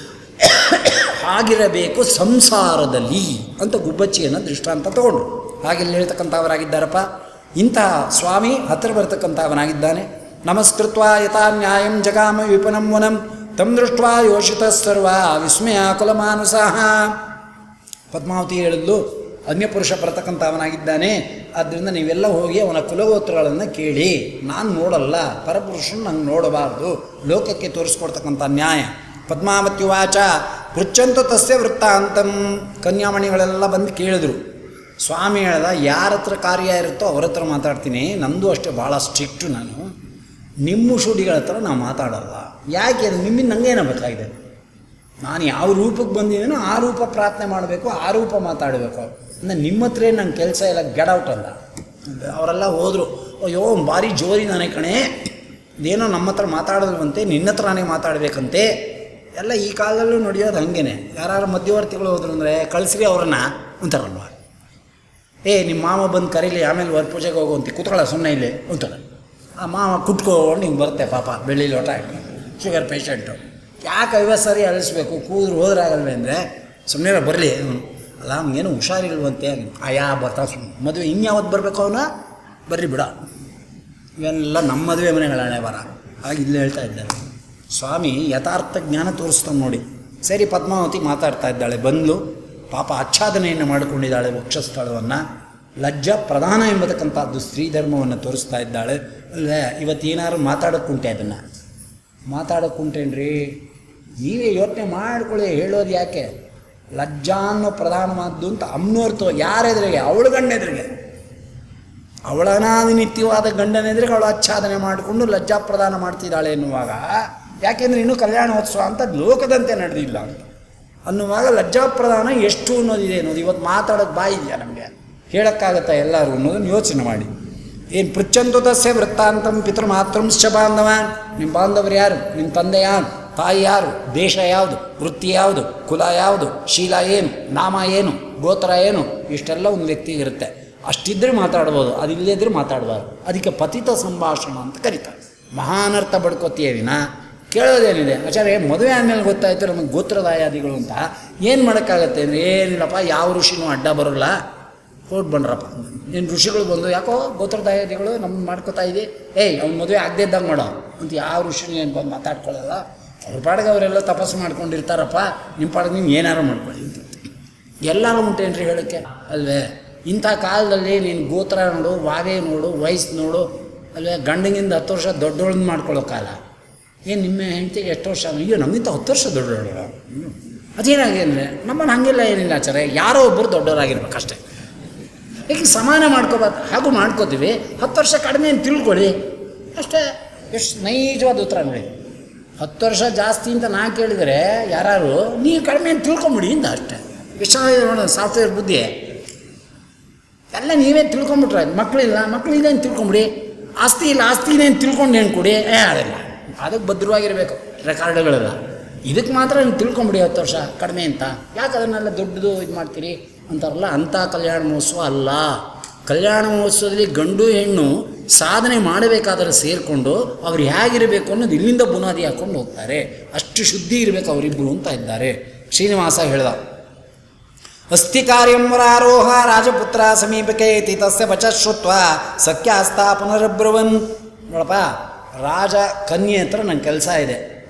ಹಾಗಿರಬೇಕು ಸಂಸಾರದಲ್ಲಿ ಅಂತ ಗುಬ್ಬಚ್ಚಿಯನ್ನು ದೃಷ್ಟಾಂತ ತಗೊಂಡ್ರು. ಹಾಗೆಲ್ಲ ಹೇಳ್ತಕ್ಕಂಥವರಾಗಿದ್ದಾರಪ್ಪ. ಇಂತಹ ಸ್ವಾಮಿ ಹತ್ತಿರ ಬರ್ತಕ್ಕಂಥವನಾಗಿದ್ದಾನೆ. ನಮಸ್ಕೃತ್ವ ಯಥಾ ನ್ಯಾಯಂ ಜಗಾಮ ವಿಪನಂ ವನಂ ತಂ ದೃಷ್ಟ್ವಾ ಯೋಷಿತ ಸರ್ವ ವಿಸ್ಮಯ ಕುಲಮಾನುಸಾಹ. ಪದ್ಮಾವತಿ ಹೇಳಿದ್ಲು, ಅನ್ಯಪುರುಷ ಬರ್ತಕ್ಕಂಥವನಾಗಿದ್ದಾನೆ, ಆದ್ದರಿಂದ ನೀವೆಲ್ಲ ಹೋಗಿ ಅವನ ಕುಲಗೋತ್ರಗಳನ್ನು ಕೇಳಿ. ನಾನು ನೋಡಲ್ಲ, ಪರಪುರುಷನ ನಂಗೆ ನೋಡಬಾರ್ದು, ಲೋಕಕ್ಕೆ ತೋರಿಸ್ಕೊಡ್ತಕ್ಕಂಥ ನ್ಯಾಯ. ಪದ್ಮಾವತಿ ವಾಚ ಪೃಚ್ಛಂತು ತಸ್ಯ ವೃತ್ತಾಂತಂ. ಕನ್ಯಾಮಣಿಗಳೆಲ್ಲ ಬಂದು ಕೇಳಿದ್ರು. ಸ್ವಾಮಿ ಹೇಳ್ದ, ಯಾರ ಹತ್ರ ಕಾರ್ಯ ಇರುತ್ತೋ ಅವ್ರ ಹತ್ರ ಮಾತಾಡ್ತೀನಿ, ನಂದು ಅಷ್ಟೇ ಭಾಳ ಸ್ಟ್ರಿಕ್ಟು ನಾನು, ನಿಮ್ಮ ಶುಡಿಗಳ ಹತ್ರ ನಾವು ಮಾತಾಡಲ್ಲ. ಯಾಕೆ ನಿಮ್ಮಿಂದ ನನಗೇನೋ ಬೇಕಾಗಿದೆ, ನಾನು ಯಾವ ರೂಪಕ್ಕೆ ಬಂದಿದ್ದೀನೋ ಆ ರೂಪ ಪ್ರಾರ್ಥನೆ ಮಾಡಬೇಕು, ಆ ರೂಪ ಮಾತಾಡಬೇಕು. ಅಂದರೆ ನಿಮ್ಮ ಹತ್ರ ನಂಗೆ ಕೆಲಸ ಇಲ್ಲ, ಗೆಟ್ ಔಟ್ ಅಲ್ಲ. ಅವರೆಲ್ಲ ಹೋದರು. ಅಯ್ಯೋ ಭಾರಿ ಜೋರಿ ನಾನೇ ಕಣೆ, ಇದೇನೋ ನಮ್ಮ ಹತ್ರ ಮಾತಾಡೋದಂತೆ, ನಿನ್ನ ಹತ್ರನೇ ಮಾತಾಡಬೇಕಂತೆ. ಎಲ್ಲ ಈ ಕಾಲದಲ್ಲೂ ನಡೆಯೋದು ಹಾಗೇನೆ. ಯಾರು ಮಧ್ಯವರ್ತಿಗಳು ಹೋದ್ರು ಅಂದರೆ ಕಳಿಸ್ರಿ ಅವ್ರನ್ನ ಅಂತಾರಲ್ವ. ಏ ನಿಮ್ಮ ಮಾಮ ಬಂದು ಕರೀಲಿ, ಆಮೇಲೆ ವರ್ ಪೂಜೆಗೆ ಹೋಗುವಂತೆ ಕೂತ್ಕೊಳ್ಳೋ ಸುಮ್ಮನೆ ಇಲ್ಲಿ ಅಂತಾರೆ. ಆ ಮಾವ ಕುಟ್ಕೊಂಡು ಹಿಂಗೆ ಬರುತ್ತೆ ಪಾಪ, ಬೆಳ್ಳಿ ಲೋಟ ಇಟ್ಟು, ಶುಗರ್ ಪೇಷಂಟು. ಯಾಕೆ ಐವತ್ತು ಸಾರಿ ಅಳಿಸ್ಬೇಕು, ಕೂದ್ರು ಹೋದ್ರಾಗಲ್ವೇ ಅಂದರೆ ಸುಮ್ಮನೆ ಬರಲಿ ಅಲ್ಲ, ನಮಗೇನು ಹುಷಾರಿಲ್ವಂತೆ. ಆಯಾ ಬರ್ತಾ ಸುಮ್ಮನೆ ಮದುವೆ ಇನ್ಯಾವತ್ತು ಬರಬೇಕು ಅವನ, ಬರ್ರಿ ಬಿಡ. ಇವೆಲ್ಲ ನಮ್ಮ ಮದುವೆ ಮನೆಗಳ ಹಣೆ ಬರ. ಹಾಗೆ ಇಲ್ಲೇ ಹೇಳ್ತಾ ಇದ್ದಾರೆ ಸ್ವಾಮಿ. ಯಥಾರ್ಥ ಜ್ಞಾನ ತೋರಿಸ್ತಾನೆ ನೋಡಿ. ಸರಿ, ಪದ್ಮಾವತಿ ಮಾತಾಡ್ತಾ ಇದ್ದಾಳೆ. ಬಂದು ಪಾಪ ಆಚ್ಛಾದನೆಯನ್ನು ಮಾಡಿಕೊಂಡಿದ್ದಾಳೆ ವಕ್ಷಸ್ಥಳವನ್ನು. ಲಜ್ಜಾ ಪ್ರಧಾನ ಎಂಬತಕ್ಕಂಥದ್ದು ಸ್ತ್ರೀ ಧರ್ಮವನ್ನು ತೋರಿಸ್ತಾ ಇದ್ದಾಳೆ ಅಲ್ಲೇ. ಇವತ್ತೇನಾದ್ರು ಮಾತಾಡೋಕ್ಕುಂಟೆ, ಅದನ್ನು ಮಾತಾಡೋಕ್ಕುಂಟೇನ್ರಿ, ನೀವೇ ಯೋಚನೆ ಮಾಡ್ಕೊಳ್ಳಿ. ಹೇಳೋದು ಯಾಕೆ, ಲಜ್ಜಾ ಅನ್ನೋ ಪ್ರಧಾನವಾದ್ದು ಅಂತ ಅಮ್ನೋರ್ತು. ಯಾರೆದ್ರಿಗೆ, ಅವಳು ಗಂಡೆದ್ರಿಗೆ, ಅವಳನಾದಿನಿತ್ಯವಾದ ಗಂಡನೆದ್ರಿಗೆ ಅವಳು ಆಚ್ಛಾದನೆ ಮಾಡಿಕೊಂಡು ಲಜ್ಜಾ ಪ್ರದಾನ ಮಾಡ್ತಿದ್ದಾಳೆ ಎನ್ನುವಾಗ, ಯಾಕೆಂದರೆ ಇನ್ನೂ ಕಲ್ಯಾಣೋತ್ಸವ ಅಂತ ಲೋಕದಂತೆ ನಡೆದಿಲ್ಲ ಅಂತ ಅನ್ನುವಾಗ ಲಜ್ಜಾಪ್ರದಾನ ಎಷ್ಟು ಅನ್ನೋದಿದೆ ಅನ್ನೋದು ಇವತ್ತು ಮಾತಾಡೋಕ್ಕೆ ಬಾಯಿ ಇದೆಯಾ ನಮಗೆ, ಹೇಳೋಕ್ಕಾಗತ್ತಾ ಎಲ್ಲರೂ ಅನ್ನೋದನ್ನು ಯೋಚನೆ ಮಾಡಿ. ಏನು ಪೃಚ್ಛಂತು ತಸ್ಯ ವೃತ್ತಾಂತಂ ಪಿತೃ ಮಾತೃಂಶ್ಚ ಬಾಂಧವ. ನಿಮ್ಮ ಬಾಂಧವರು ಯಾರು, ನಿಮ್ಮ ತಂದೆ ಯಾರು, ತಾಯಿ ಯಾರು, ದೇಶ ಯಾವುದು, ವೃತ್ತಿ ಯಾವುದು, ಕುಲ ಯಾವುದು, ಶೀಲ ಏನು, ನಾಮ ಏನು, ಗೋತ್ರ ಏನು, ಇಷ್ಟೆಲ್ಲ ಒಂದು ವ್ಯಕ್ತಿಗೆ ಇರುತ್ತೆ. ಅಷ್ಟಿದ್ರೆ ಮಾತಾಡ್ಬೋದು, ಅದಿಲ್ಲದಿದ್ರೆ ಮಾತಾಡಬಾರ್ದು. ಅದಕ್ಕೆ ಪತಿತ ಸಂಭಾಷಣ ಅಂತ ಕರೀತಾರೆ. ಮಹಾನರ್ಥ ಬಡ್ಕೋತೀಯ ವಿನ ಕೇಳೋದೇನಿದೆ. ಆಚಾರ್ಯ ಮದುವೆ ಆದಮೇಲೆ ಗೊತ್ತಾಯಿತು ನಮಗೆ ಗೋತ್ರದಾಯಾದಿಗಳು ಅಂತ. ಏನು ಮಾಡೋಕ್ಕಾಗತ್ತೆ ಅಂದರೆ, ಏನಿಲ್ಲಪ್ಪ ಯಾವ ಋಷಿನೂ ಅಡ್ಡ ಬರೋಲ್ಲ, ಹೊರಟು ಬಂದ್ರಪ್ಪ. ಏನು ಋಷಿಗಳು ಬಂದು ಯಾಕೋ ಗೋತ್ರದಾಯಾದಿಗಳು ನಮ್ಮನ್ನು ಮಾಡ್ಕೋತಾ ಇದೆ, ಏಯ್ ಅವ್ನ ಮದುವೆ ಆಗದೆ ಇದ್ದಾಗ ಮಾಡೋ ಅಂತ ಯಾವ ಋಷಿನೂ ಏನು ಬಂದು ಮಾತಾಡ್ಕೊಳ್ಳಲ್ಲ. ಅವ್ರ ಪಾಡಿಗೆ ಅವರೆಲ್ಲ ತಪಸ್ಸು ಮಾಡ್ಕೊಂಡಿರ್ತಾರಪ್ಪ, ನಿಮ್ಮ ಪಾಡಿಗೆ ನೀವು ಏನಾರು ಮಾಡ್ಕೊಳ್ಳಿ ಅಂತ ಎಲ್ಲರೂ ಉಂಟೇನ್ರಿ ಹೇಳೋಕ್ಕೆ ಅಲ್ವೇ. ಇಂಥ ಕಾಲದಲ್ಲಿ ನೀನು ಗೋತ್ರ ನೋಡು, ವಾವೆ ನೋಡು, ವಯಸ್ಸು ನೋಡು ಅಲ್ವೇ. ಗಂಡನಿಂದ ಹತ್ತು ವರ್ಷ ದೊಡ್ಡೋಳನ್ನ ಮಾಡ್ಕೊಳ್ಳೋ ಕಾಲ. ಏನು ನಿಮ್ಮ ಹೆಂಡತಿಗೆ ಎಷ್ಟು ವರ್ಷ, ಅಯ್ಯೋ ನಮ್ಮಿಂತ ಹತ್ತು ವರ್ಷ ದೊಡ್ಡೋಳು. ಅದೇನಾಗಿ ಅಂದರೆ ನಮ್ಮನ್ನು ಹಾಗೆಲ್ಲ ಏನಿಲ್ಲ ಆಚಾರ, ಯಾರೋ ಒಬ್ಬರು ದೊಡ್ಡವರಾಗಿರ್ಬೇಕು ಅಷ್ಟೇ. ಏಕೆ ಸಮಾನ ಮಾಡ್ಕೋಬಾರ್ದು, ಹಾಗೂ ಮಾಡ್ಕೋತೀವಿ. ಹತ್ತು ವರ್ಷ ಕಡಿಮೆ ಅಂತ ತಿಳ್ಕೊಳ್ಳಿ ಅಷ್ಟೇ. ಎಷ್ಟು ನೈಜವಾದ ಉತ್ತರ ನೋಡಿ. ಹತ್ತು ವರ್ಷ ಜಾಸ್ತಿ ಅಂತ ನಾ ಕೇಳಿದರೆ ಯಾರು ನೀವು ಕಡಿಮೆ ಅಂತ ತಿಳ್ಕೊಂಬಿಡಿ ಇಂದ ಅಷ್ಟೇ. ಎಷ್ಟು ಚೆನ್ನಾಗಿದೆ ನೋಡೋಣ ಸಾಫ್ಟ್ವೇರ್ ಬುದ್ಧಿ. ಎಲ್ಲ ನೀವೇ ತಿಳ್ಕೊಂಬಿಟ್ರೆ ಮಕ್ಕಳಿಲ್ಲ, ಮಕ್ಕಳು ಇದೆ ಅಂತ ತಿಳ್ಕೊಂಬಿಡಿ. ಆಸ್ತಿ ಇಲ್ಲ, ಆಸ್ತಿ ಇದೆ ಅಂತ ತಿಳ್ಕೊಂಡು ಏನು ಕೊಡಿ, ಏ ಅದಲ್ಲ. ಅದಕ್ಕೆ ಭದ್ರವಾಗಿರಬೇಕು ರೆಕಾರ್ಡ್ಗಳೆಲ್ಲ. ಇದಕ್ಕೆ ಮಾತ್ರ ನೀವು ತಿಳ್ಕೊಂಬಿಡಿ ಹತ್ತು ವರ್ಷ ಕಡಿಮೆ ಅಂತ. ಯಾಕೆ ಅದನ್ನೆಲ್ಲ ದೊಡ್ಡದು ಇದು ಮಾಡ್ತೀರಿ ಅಂತಾರಲ್ಲ, ಅಂಥ ಕಲ್ಯಾಣ ಮಹೋತ್ಸವ ಅಲ್ಲ. ಕಲ್ಯಾಣ ಮಹೋತ್ಸವದಲ್ಲಿ ಗಂಡು ಹೆಣ್ಣು ಸಾಧನೆ ಮಾಡಬೇಕಾದ್ರೆ ಸೇರಿಕೊಂಡು ಅವ್ರು ಹೇಗಿರಬೇಕು ಅನ್ನೋದು ಇಲ್ಲಿಂದ ಬುನಾದಿ ಹಾಕ್ಕೊಂಡು ಹೋಗ್ತಾರೆ. ಅಷ್ಟು ಶುದ್ಧಿ ಇರಬೇಕು ಅವರಿಬ್ಬರು ಅಂತ ಇದ್ದಾರೆ. ಶ್ರೀನಿವಾಸ ಹೇಳ್ದ, ಅಸ್ತಿ ಕಾರ್ಯಂ ವರಾರೋಹ ರಾಜಪುತ್ರ ಸಮೀಪಕ್ಕೆ ಇತಿ ತಸ್ಯ ವಚ ಶ್ರುತ್ವ ಸಖ್ಯಾಸ್ತಾ ಪುನರಬ್ರುವನ್. ನೋಡಪ್ಪ, ರಾಜ ಕನ್ಯೆ ಹತ್ರ ನನ್ನ ಕೆಲಸ ಇದೆ,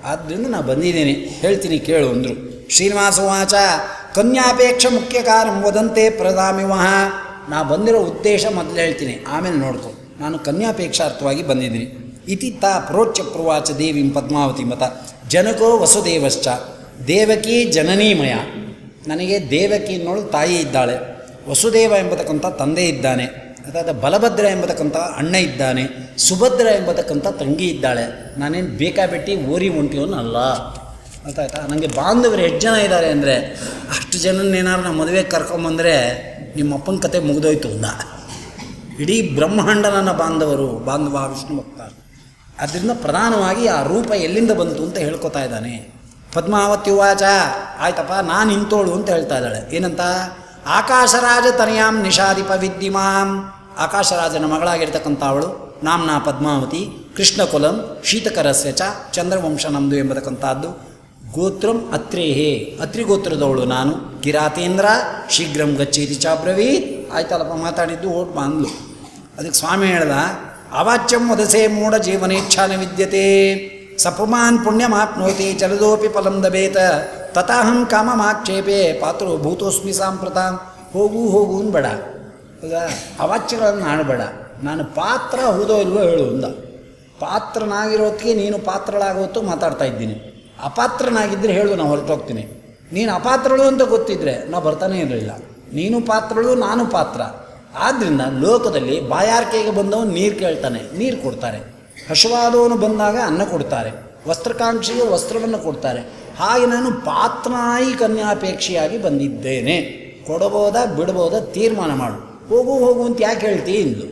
ಆದ್ದರಿಂದ ನಾನು ಬಂದಿದ್ದೀನಿ, ಹೇಳ್ತೀನಿ ಕೇಳು ಅಂದರು. ಶ್ರೀನಿವಾಸ ವಾಚ ಕನ್ಯಾಪೇಕ್ಷ ಮುಖ್ಯ ಕಾರಂ ವದಂತೆ ಪ್ರದಾಮಿ ವಹ. ನಾ ಬಂದಿರೋ ಉದ್ದೇಶ ಮೊದಲು ಹೇಳ್ತೀನಿ, ಆಮೇಲೆ ನೋಡ್ಕೊ. ನಾನು ಕನ್ಯಾಪೇಕ್ಷಾರ್ಥವಾಗಿ ಬಂದಿದ್ದೀನಿ. ಇತಿ ತಾ ಪ್ರೋಚ್ಯ ಪ್ರವಾಚ ದೇವಿಂ ಪದ್ಮಾವತಿ ಮತ ಜನಕೋ ವಸುದೇವಶ್ಚ. ದೇವಕಿ ಜನನೀಮಯ, ನನಗೆ ದೇವಕಿ ಅನ್ನೋಳು ತಾಯಿ ಇದ್ದಾಳೆ, ವಸುದೇವ ಎಂಬತಕ್ಕಂಥ ತಂದೆ ಇದ್ದಾನೆ, ಅದಾದ ಬಲಭದ್ರ ಎಂಬತಕ್ಕಂಥ ಅಣ್ಣ ಇದ್ದಾನೆ, ಸುಭದ್ರ ಎಂಬತಕ್ಕಂಥ ತಂಗಿ ಇದ್ದಾಳೆ. ನಾನೇನು ಬೇಕಾಬಿಟ್ಟು ಓರಿ ಒಂಟಿಯವನಲ್ಲ, ಗೊತ್ತಾಯ್ತಾ? ನನಗೆ ಬಾಂಧವರು ಎಷ್ಟು ಜನ ಇದ್ದಾರೆ ಅಂದರೆ, ಅಷ್ಟು ಜನನ್ನೇನಾದ್ರು ನಾವು ಮದುವೆಗೆ ಕರ್ಕೊಂಬಂದರೆ ನಿಮ್ಮಪ್ಪನ ಕತೆ ಮುಗಿದೋಯ್ತು ಅಂದ. ಇಡೀ ಬ್ರಹ್ಮಾಂಡ ನನ್ನ ಬಾಂಧವರು, ಬಾಂಧವ ವಿಷ್ಣು ಭಕ್ತ. ಅದರಿಂದ ಪ್ರಧಾನವಾಗಿ ಆ ರೂಪ ಎಲ್ಲಿಂದ ಬಂತು ಅಂತ ಹೇಳ್ಕೊತಾ ಇದ್ದಾನೆ. ಪದ್ಮಾವತಿ ವಾಚ, ಆಯ್ತಪ್ಪ ನಾನು ಇಂತೋಳು ಅಂತ ಹೇಳ್ತಾ ಇದ್ದಾಳೆ. ಏನಂತ? ಆಕಾಶರಾಜ ತನಯಾಂ ನಿಷಾದಿಪ ವಿದ್ಯಮಾಂ. ಆಕಾಶರಾಜನ ಮಗಳಾಗಿರ್ತಕ್ಕಂಥ ಅವಳು ನಾಮ್ನಾ ಪದ್ಮಾವತಿ, ಕೃಷ್ಣಕುಲಂ ಶೀತಕರಸ್ಯ ಚ ಚಂದ್ರವಂಶ ನಮ್ಮದು ಎಂಬತಕ್ಕಂಥದ್ದು. ಗೋತ್ರಂ ಅತ್ರೇಹೇ, ಅತ್ರಿ ಗೋತ್ರದವಳು ನಾನು. ಕಿರಾತೇಂದ್ರ ಶೀಘ್ರಂ ಗಚ್ಚೇತಿ ಚಾಬ್ರವೀತ್. ಆಯ್ತಲ್ಲಪ್ಪ ಮಾತಾಡಿದ್ದು, ಓಟ್ ಬಂದ್ಲು. ಅದಕ್ಕೆ ಸ್ವಾಮಿ ಹೇಳ್ದ, ಅವಾಚ್ಯಂ ವದಸೆ ಮೂಢ ಜೀವನೇಚ್ಛಾನ ವಿದ್ಯತೆ ಸಪುಮಾನ್ ಪುಣ್ಯಮಾಪ್ನೋತಿ ಚಲದೋಪಿ ಫಲಂ ದಬೇತ ತಥಾಹಂ ಕಾಮಮಾಕ್ಷೇಪೆ ಪಾತ್ರೋ ಭೂತೋಸ್ಮಿ ಸಾಂಪ್ರತಾಂ. ಹೋಗು ಹೋಗು ಬೇಡ, ಹೌದಾ? ಅವಾಚ್ಯಗಳನ್ನು ಆಡಬೇಡ. ನಾನು ಪಾತ್ರ ಹೌದೋ ಇಲ್ವೋ ಹೇಳು ಅಂದ. ಪಾತ್ರನಾಗಿರೋತ್ತಿಗೆ ನೀನು ಪಾತ್ರಳಾಗೋತ್ತು ಮಾತಾಡ್ತಾ ಇದ್ದೀನಿ. ಅಪಾತ್ರನಾಗಿದ್ದರೆ ಹೇಳು, ನಾನು ಹೊರಟೋಗ್ತೀನಿ. ನೀನು ಅಪಾತ್ರಳು ಅಂತ ಗೊತ್ತಿದ್ದರೆ ನಾವು ಬರ್ತಾನೇ ಇರಲಿಲ್ಲ. ನೀನು ಪಾತ್ರಳು, ನಾನು ಪಾತ್ರ. ಆದ್ದರಿಂದ ಲೋಕದಲ್ಲಿ ಬಾಯಾರಿಕೆಗೆ ಬಂದವನು ನೀರು ಕೇಳ್ತಾನೆ, ನೀರು ಕೊಡ್ತಾರೆ. ಹಸುವಾದವನು ಬಂದಾಗ ಅನ್ನ ಕೊಡ್ತಾರೆ. ವಸ್ತ್ರಕಾಂಕ್ಷಿಗೆ ವಸ್ತ್ರವನ್ನು ಕೊಡ್ತಾರೆ. ಹಾಗೆ ನಾನು ಪಾತ್ರನಾಯಿ ಕನ್ಯಾಪೇಕ್ಷೆಯಾಗಿ ಬಂದಿದ್ದೇನೆ. ಕೊಡಬೋದಾ ಬಿಡ್ಬೋದಾ ತೀರ್ಮಾನ ಮಾಡು. ಹೋಗು ಹೋಗು ಅಂತ ಯಾಕೆ ಹೇಳ್ತೀ ಇಂದು?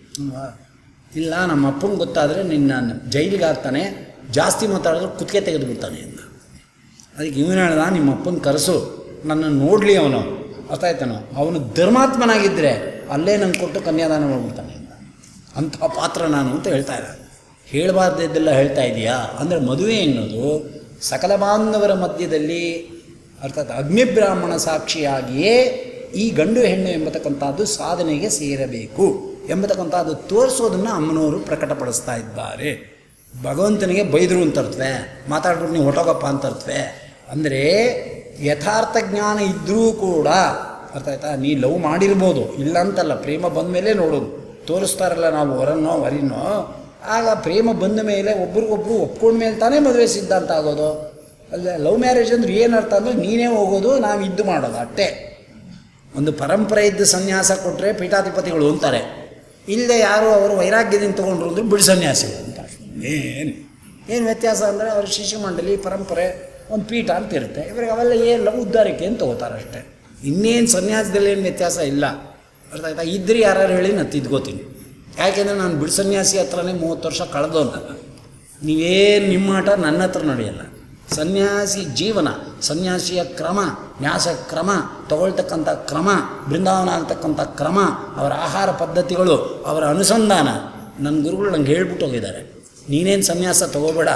ಇಲ್ಲ, ನಮ್ಮ ಅಪ್ಪಂಗೆ ಗೊತ್ತಾದರೆ ನಿನ್ನ ಜೈಲಿಗೆ ಹಾಕ್ತಾನೆ, ಜಾಸ್ತಿ ಮಾತಾಡಿದ್ರೆ ಕುತ್ತಿಗೆ ತೆಗೆದುಬಿಡ್ತಾನೆ ಅಂತ. ಅದಕ್ಕೆ ಇವನು ಹೇಳ್ದ, ನಿಮ್ಮ ಅಪ್ಪನ ಕರೆಸು, ನನ್ನನ್ನು ನೋಡಲಿ ಅವನು, ಅರ್ಥ ಆಯ್ತಾನೋ? ಅವನು ಧರ್ಮಾತ್ಮನಾಗಿದ್ದರೆ ಅಲ್ಲೇ ನಂಗೆ ಕೊಟ್ಟು ಕನ್ಯಾದಾನ ಮಾಡ್ಬಿಡ್ತಾನೆ ಅಂತ. ಅಂಥ ಪಾತ್ರ ನಾನು ಅಂತ ಹೇಳ್ತಾ ಇದ್ದ. ಹೇಳಬಾರ್ದಿದ್ದೆಲ್ಲ ಹೇಳ್ತಾ ಇದೆಯಾ ಅಂದರೆ, ಮದುವೆ ಎನ್ನುವುದು ಸಕಲ ಬಾಂಧವರ ಮಧ್ಯದಲ್ಲಿ ಅರ್ಥಾತ್ ಅಗ್ನಿಬ್ರಾಹ್ಮಣ ಸಾಕ್ಷಿಯಾಗಿಯೇ ಈ ಗಂಡು ಹೆಣ್ಣು ಎಂಬತಕ್ಕಂಥದ್ದು ಸಾಧನೆಗೆ ಸೇರಬೇಕು ಎಂಬತಕ್ಕಂಥದ್ದು ತೋರಿಸೋದನ್ನು ಅಮ್ಮನವರು ಪ್ರಕಟಪಡಿಸ್ತಾ ಇದ್ದಾರೆ. ಭಗವಂತನಿಗೆ ಬೈದರು ಅಂತರ್ತವೆ, ಮಾತಾಡ್ಬಿಟ್ಟು ನೀವು ಹೊಟ್ಟೋಗಪ್ಪ ಅಂತರ್ತವೆ. ಅಂದರೆ ಯಥಾರ್ಥ ಜ್ಞಾನ ಇದ್ದರೂ ಕೂಡ ಅರ್ಥ ಆಯ್ತಾ, ನೀ ಲವ್ ಮಾಡಿರ್ಬೋದು, ಇಲ್ಲ ಅಂತಲ್ಲ. ಪ್ರೇಮ ಬಂದ ಮೇಲೆ ನೋಡೋದು, ತೋರಿಸ್ತಾರಲ್ಲ ನಾವು ಹೊರನೋ ಹೊರಿನೋ. ಆಗ ಪ್ರೇಮ ಬಂದ ಮೇಲೆ ಒಬ್ರಿಗೊಬ್ರು ಒಪ್ಕೊಂಡ ಮೇಲೆ ತಾನೇ ಮದುವೆ ಸಿದ್ಧಾಂತ ಆಗೋದು. ಅಲ್ಲ, ಲವ್ ಮ್ಯಾರೇಜ್ ಅಂದ್ರೆ ಏನರ್ಥ ಅಂದರೆ ನೀನೇ ಹೋಗೋದು, ನಾವು ಇದ್ದು ಮಾಡೋದು ಅಷ್ಟೇ. ಒಂದು ಪರಂಪರೆ ಇದ್ದು ಸನ್ಯಾಸ ಕೊಟ್ಟರೆ ಪೀಠಾಧಿಪತಿಗಳು ಅಂತಾರೆ, ಇಲ್ಲದೆ ಯಾರು ಅವರು ವೈರಾಗ್ಯದಿಂದ ತೊಗೊಂಡ್ರು ಅಂದ್ರೆ ಬಿಡು ಸನ್ಯಾಸಿ ಅಂತ. ಏನು ಏನು ವ್ಯತ್ಯಾಸ ಅಂದರೆ ಅವ್ರ ಶಿಷ್ಯ ಮಂಡಳಿ ಪರಂಪರೆ ಒಂದು ಪೀಠ ಅಂತ ಇರುತ್ತೆ. ಇವ್ರಿಗೆ ಅವೆಲ್ಲ ಏನು ಉದ್ಧಾರಕ್ಕೆ ಅಂತ ತಗೋತಾರೆ ಅಷ್ಟೇ. ಇನ್ನೇನು ಸನ್ಯಾಸದಲ್ಲಿ ಏನು ವ್ಯತ್ಯಾಸ ಇಲ್ಲ. ಅರ್ಥ ಆಯ್ತಾ? ಇದ್ರಿ ಯಾರು ಹೇಳಿ ನಾನು ತಿದ್ಕೋತೀನಿ. ಯಾಕೆಂದರೆ ನಾನು ಬಿಡು ಸನ್ಯಾಸಿ ಹತ್ರನೇ ಮೂವತ್ತು ವರ್ಷ ಕಳೆದವನು. ನೀವೇನು ನಿಮ್ಮ ಆಟ ನನ್ನ ಹತ್ರ ನಡೆಯಲ್ಲ. ಸನ್ಯಾಸಿ ಜೀವನ, ಸನ್ಯಾಸಿಯ ಕ್ರಮ, ನ್ಯಾಸ ಕ್ರಮ, ತಗೊಳ್ತಕ್ಕಂಥ ಕ್ರಮ, ಬೃಂದಾವನ ಆಗ್ತಕ್ಕಂಥ ಕ್ರಮ, ಅವರ ಆಹಾರ ಪದ್ಧತಿಗಳು, ಅವರ ಅನುಸಂಧಾನ. ನನ್ನ ಗುರುಗಳು ನಂಗೆ ಹೇಳ್ಬಿಟ್ಟು ಹೋಗಿದ್ದಾರೆ, ನೀನೇನು ಸನ್ಯಾಸ ತಗೋಬೇಡ,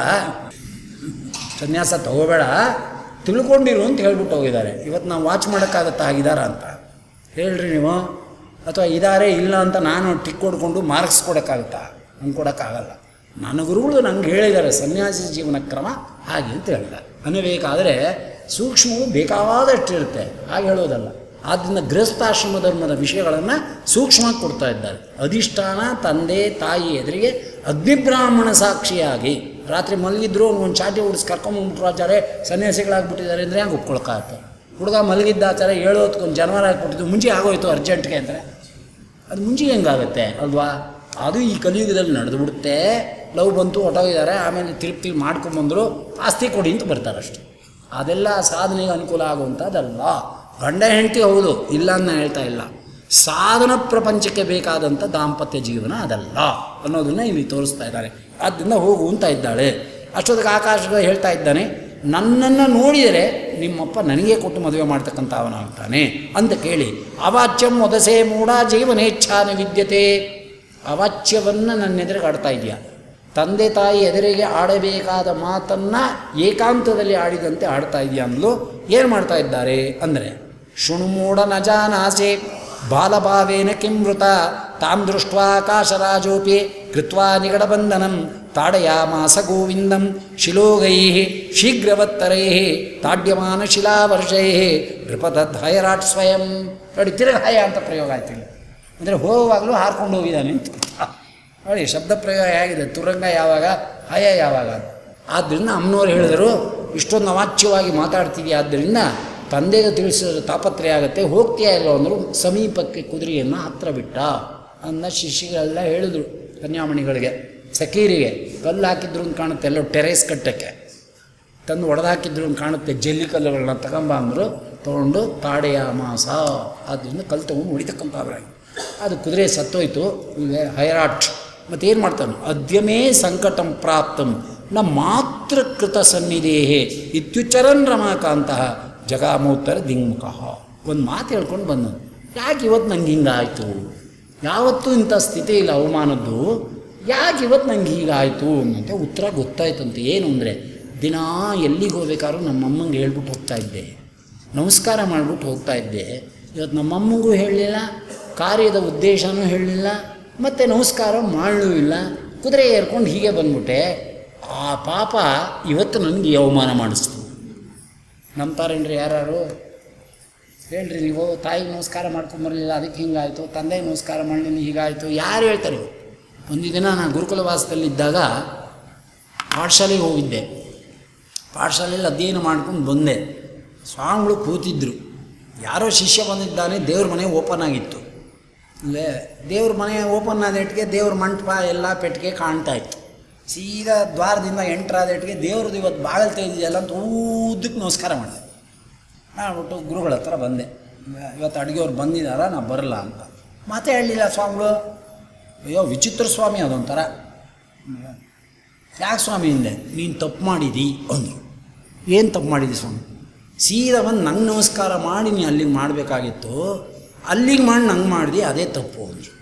ಸನ್ಯಾಸ ತಗೋಬೇಡ, ತಿಳ್ಕೊಂಡಿರು ಅಂತ ಹೇಳ್ಬಿಟ್ಟು ಹೋಗಿದ್ದಾರೆ. ಇವತ್ತು ನಾವು ವಾಚ್ ಮಾಡೋಕ್ಕಾಗತ್ತಾ ಆಗಿದಾರ ಅಂತ ಹೇಳ್ರಿ ನೀವು? ಅಥವಾ ಇದಾರೆ ಇಲ್ಲ ಅಂತ ನಾನು ಟಿಕ್ ಹೊಡ್ಕೊಂಡು ಮಾರ್ಕ್ಸ್ ಕೊಡೋಕ್ಕಾಗುತ್ತಾ? ನಂಗೆ ಕೊಡೋಕ್ಕಾಗಲ್ಲ. ನನ್ನ ಗುರುಗಳು ನಂಗೆ ಹೇಳಿದ್ದಾರೆ ಸನ್ಯಾಸಿ ಜೀವನ ಕ್ರಮ ಹಾಗೆ ಅಂತ ಹೇಳಿದ್ದಾರೆ. ಅನ್ನಬೇಕಾದರೆ ಸೂಕ್ಷ್ಮವು ಬೇಕಾದಷ್ಟು ಇರುತ್ತೆ, ಹಾಗೆ ಹೇಳೋದಲ್ಲ. ಆದ್ದರಿಂದ ಗೃಹಸ್ಥಾಶ್ರಮ ಧರ್ಮದ ವಿಷಯಗಳನ್ನು ಸೂಕ್ಷ್ಮವಾಗಿ ಕೊಡ್ತಾ ಇದ್ದಾರೆ. ಅಧಿಷ್ಠಾನ ತಂದೆ ತಾಯಿ ಎದುರಿಗೆ ಅಗ್ನಿಬ್ರಾಹ್ಮಣ ಸಾಕ್ಷಿಯಾಗಿ ರಾತ್ರಿ ಮಲಗಿದ್ರು ಒಂದು ಚಾಟಿ ಹುಡ್ಸ್ ಕರ್ಕೊಂಬಂದ್ಬಿಟ್ರು ಆಚಾರೆ ಸನ್ಯಾಸಿಗಳಾಗ್ಬಿಟ್ಟಿದ್ದಾರೆ ಅಂದರೆ ಹಂಗೆ ಒಪ್ಕೊಳಕ್ಕಾಗತ್ತೆ. ಹುಡುಗ ಮಲಗಿದ್ದ ಆಚಾರ ಏಳು ಹೊತ್ಕೊಂಡು ಜನವರ ಹಾಕ್ಬಿಟ್ಟಿದ್ದು ಮುಂಚೆ ಆಗೋಯ್ತು ಅರ್ಜೆಂಟ್ಗೆ ಅಂದರೆ ಅದು ಮುಂಚೆ ಹೆಂಗಾಗುತ್ತೆ ಅಲ್ವಾ? ಅದು ಈ ಕಲಿಯುಗದಲ್ಲಿ ನಡೆದು ಬಿಡುತ್ತೆ. ಲವ್ ಬಂತು, ಹೊಟ್ಟೋಗಿದ್ದಾರೆ, ಆಮೇಲೆ ತಿರುಗಿ ತಿರುಗಿ ಮಾಡ್ಕೊಂಬಂದರು, ಆಸ್ತಿ ಕೊಡಿ ಅಂತ ಬರ್ತಾರಷ್ಟೆ. ಅದೆಲ್ಲ ಸಾಧನೆಗೆ ಅನುಕೂಲ ಆಗುವಂಥದ್ದಲ್ಲ. ಗಂಡ ಹೆಂಡತಿ ಹೌದು, ಇಲ್ಲ ಅಂತ ನಾನು ಹೇಳ್ತಾ ಇಲ್ಲ. ಸಾಧನ ಪ್ರಪಂಚಕ್ಕೆ ಬೇಕಾದಂಥ ದಾಂಪತ್ಯ ಜೀವನ ಅದಲ್ಲ ಅನ್ನೋದನ್ನು ಇಲ್ಲಿ ತೋರಿಸ್ತಾ ಇದ್ದಾರೆ. ಆದ್ದರಿಂದ ಹೋಗು ಅಂತ ಇದ್ದಾಳೆ. ಅಷ್ಟೊತ್ತಿಗೆ ಆಕಾಶ ಹೇಳ್ತಾ ಇದ್ದಾನೆ, ನನ್ನನ್ನು ನೋಡಿದರೆ ನಿಮ್ಮಪ್ಪ ನನಗೆ ಕೊಟ್ಟು ಮದುವೆ ಮಾಡ್ತಕ್ಕಂಥ ಅವನಾಗ್ತಾನೆ ಅಂತ ಕೇಳಿ, ಅವಾಚ್ಯಂ ಒದಸೆ ಮೂಢ ಜೀವನೇಚ್ಛಾನ ವಿದ್ಯತೆ. ಅವಾಚ್ಯವನ್ನು ನನ್ನ ಎದುರಿಗೆ ಆಡ್ತಾ ಇದೆಯಾ? ತಂದೆ ತಾಯಿ ಎದುರಿಗೆ ಆಡಬೇಕಾದ ಮಾತನ್ನು ಏಕಾಂತದಲ್ಲಿ ಆಡಿದಂತೆ ಆಡ್ತಾ ಇದೆಯಾ ಅಂದ್ಲು. ಏನು ಮಾಡ್ತಾ ಇದ್ದಾರೆ ಅಂದರೆ, ಶೃಣು ಮೂಢ ನ ಜಾನಾಸೆ ಬಾಲಭಾವೇನ ಕಿಂವೃತ ತಾಂ ದೃಷ್ಟ್ವಾ ಆಕಾಶರಾಜೋಪಿ ಕೃತ್ವಾ ನಿಗಡಬಂಧನಂ ತಾಡಯಾಮಾಸ ಗೋವಿಂದಂ ಶಿಲೋಗೈ ಶೀಘ್ರವತ್ತರೈ ತಾಡ್ಯಮಾನ ಶಿಲಾವರ್ಷೈ ನೃಪದತ್ ಹಯರಾಟ್ ಸ್ವಯಂ. ನೋಡಿ, ತಿರುಗ ಹಯ ಅಂತ ಪ್ರಯೋಗ ಆಯ್ತು ಇಲ್ಲಿ. ಅಂದರೆ ಹೋಗುವಾಗಲೂ ಹಾರ್ಕೊಂಡು ಹೋಗಿದ್ದಾನೆ ಅಂತ ನೋಡಿ. ಶಬ್ದ ಪ್ರಯೋಗ ಹೇಗಿದೆ, ತುರಂಗ ಯಾವಾಗ, ಹಯ ಯಾವಾಗ. ಆದ್ದರಿಂದ ಅಮ್ಮನವ್ರು ಹೇಳಿದರು, ಇಷ್ಟೊಂದು ಅವಾಚ್ಯವಾಗಿ ಮಾತಾಡ್ತೀವಿ, ಆದ್ದರಿಂದ ತಂದೆಗೆ ತಿಳಿಸಿದ್ರೆ ತಾಪತ್ರಯ ಆಗುತ್ತೆ, ಹೋಗ್ತೀಯ ಇಲ್ಲೋ ಅಂದರು. ಸಮೀಪಕ್ಕೆ ಕುದುರೆಯನ್ನು ಹತ್ತಿರ ಬಿಟ್ಟ ಅನ್ನ ಶಿಷ್ಯಗಳೆಲ್ಲ ಹೇಳಿದ್ರು ಕನ್ಯಾಮಣಿಗಳಿಗೆ, ಸಕೀರಿಗೆ. ಕಲ್ಲು ಹಾಕಿದ್ರು ಅಂತ ಕಾಣುತ್ತೆ, ಎಲ್ಲೋ ಟೆರೇಸ್ ಕಟ್ಟಕ್ಕೆ ತಂದು ಒಡೆದು ಹಾಕಿದ್ರು ಅಂತ ಕಾಣುತ್ತೆ. ಜಲ್ಲಿ ಕಲ್ಲುಗಳನ್ನ ತಗೊಂಬ ಅಂದರು. ತೊಗೊಂಡು ತಾಡೆಯ ಮಾಸ, ಆದ್ದರಿಂದ ಕಲ್ಲು ತೊಗೊಂಡು ಹೊಡಿತಕ್ಕಂಥವ್ರಾಗಿ ಅದು ಕುದುರೆ ಸತ್ತೋಯ್ತು. ಈಗ ಹೈರಾಟ್ ಮತ್ತೇನು ಮಾಡ್ತಾನೆ, ಅದ್ಯಮೇ ಸಂಕಟಂ ಪ್ರಾಪ್ತಂ ನ ಮಾತೃ ಕೃತ ಸನ್ನಿಧೇಹೇ ಇತ್ಯುಚ್ಚರನ್ ರಮಾಕಾಂತಃ ಜಗಾಮೋತ್ತರ ದಿಂಗ್ಮುಖ. ಒಂದು ಮಾತು ಹೇಳ್ಕೊಂಡು ಬಂದನು, ಯಾಕೆ ಇವತ್ತು ನಂಗೆ ಹಿಂಗಾಯಿತು, ಯಾವತ್ತೂ ಇಂಥ ಸ್ಥಿತಿ ಇಲ್ಲ ಅವಮಾನದ್ದು, ಯಾಕೆ ಇವತ್ತು ನಂಗೆ ಹೀಗಾಯಿತು ಅನ್ನಂತೆ ಉತ್ತರ ಗೊತ್ತಾಯ್ತಂತೆ. ಏನು ಅಂದರೆ, ದಿನ ಎಲ್ಲಿಗೆ ಹೋಗ್ಬೇಕಾದ್ರೂ ನಮ್ಮಮ್ಮಂಗೆ ಹೇಳ್ಬಿಟ್ಟು ಹೋಗ್ತಾ ಇದ್ದೆ, ನಮಸ್ಕಾರ ಮಾಡಿಬಿಟ್ಟು ಹೋಗ್ತಾ ಇದ್ದೆ. ಇವತ್ತು ನಮ್ಮಮ್ಮಂಗೂ ಹೇಳಲಿಲ್ಲ, ಕಾರ್ಯದ ಉದ್ದೇಶನೂ ಹೇಳಲಿಲ್ಲ, ಮತ್ತು ನಮಸ್ಕಾರ ಮಾಡಲೂ ಇಲ್ಲ, ಕುದುರೆ ಏರ್ಕೊಂಡು ಹೀಗೆ ಬಂದ್ಬಿಟ್ಟೆ. ಆ ಪಾಪ ಇವತ್ತು ನನಗೆ ಅವಮಾನ ಮಾಡಿಸ್ತು. ನಂಬ್ತಾರೇನ್ರಿ ಯಾರು? ಹೇಳ್ರಿ ನೀವು, ತಾಯಿಗೆ ನಮಸ್ಕಾರ ಮಾಡ್ಕೊಂಬರಲಿಲ್ಲ ಅದಕ್ಕೆ ಹಿಂಗಾಯಿತು, ತಂದೆಗೆ ನಮಸ್ಕಾರ ಮಾಡಲಿಲ್ಲ ಹೀಗಾಯಿತು, ಯಾರು ಹೇಳ್ತಾರೆ? ಒಂದು ದಿನ ನಾನು ಗುರುಕುಲವಾಸದಲ್ಲಿದ್ದಾಗ ಪಾಠಶಾಲೆಗೆ ಹೋಗಿದ್ದೆ. ಪಾಠಶಾಲೆಯಲ್ಲಿ ಅಧ್ಯಯನ ಮಾಡ್ಕೊಂಡು ಬಂದೆ. ಸ್ವಾಮಿಗಳು ಕೂತಿದ್ದರು. ಯಾರೋ ಶಿಷ್ಯ ಬಂದಿದ್ದಾನೆ. ದೇವ್ರ ಮನೆ ಓಪನ್ ಆಗಿತ್ತು. ಅಲ್ಲೇ ದೇವ್ರ ಮನೆ ಓಪನ್ ಆದೇಟಿಗೆ ದೇವ್ರ ಮಂಟಪ ಎಲ್ಲ ಪೆಟ್ಟಿಗೆ ಕಾಣ್ತಾ ಇತ್ತು. ಸೀದಾ ದ್ವಾರದಿಂದ ಎಂಟ್ರಾದ ಇಟ್ಟಿಗೆ ದೇವ್ರದ್ದು ಇವತ್ತು ಬಾಗಿಲು ತೆಗೆದಿದೆಯಲ್ಲ ಅಂತ ಊದಕ್ಕೆ ನಮಸ್ಕಾರ ಮಾಡಿದೆ. ಮಾಡ್ಬಿಟ್ಟು ಗುರುಗಳ ಹತ್ರ ಬಂದೆ, ಇವತ್ತು ಅಡುಗೆಯವ್ರು ಬಂದಿದ್ದಾರ, ನಾ ಬರಲ್ಲ ಅಂತ. ಮಾತೇ ಹೇಳಲಿಲ್ಲ ಸ್ವಾಮಿಗಳು. ಅಯ್ಯೋ ವಿಚಿತ್ರ ಸ್ವಾಮಿ ಅದೊಂಥರ. ಯಾಕೆ ಸ್ವಾಮಿ ಹಿಂದೆ? ನೀನು ತಪ್ಪು ಮಾಡಿದಿ ಅಂದರು. ಏನು ತಪ್ಪು ಮಾಡಿದಿ ಸ್ವಾಮಿ? ಸೀದಾ ಬಂದು ನಂಗೆ ನಮಸ್ಕಾರ ಮಾಡಿ ನೀ ಅಲ್ಲಿಗೆ ಮಾಡಬೇಕಾಗಿತ್ತು, ಅಲ್ಲಿಗೆ ಮಾಡಿ ನಂಗೆ ಮಾಡಿದಿ, ಅದೇ ತಪ್ಪು ಅಂದರು.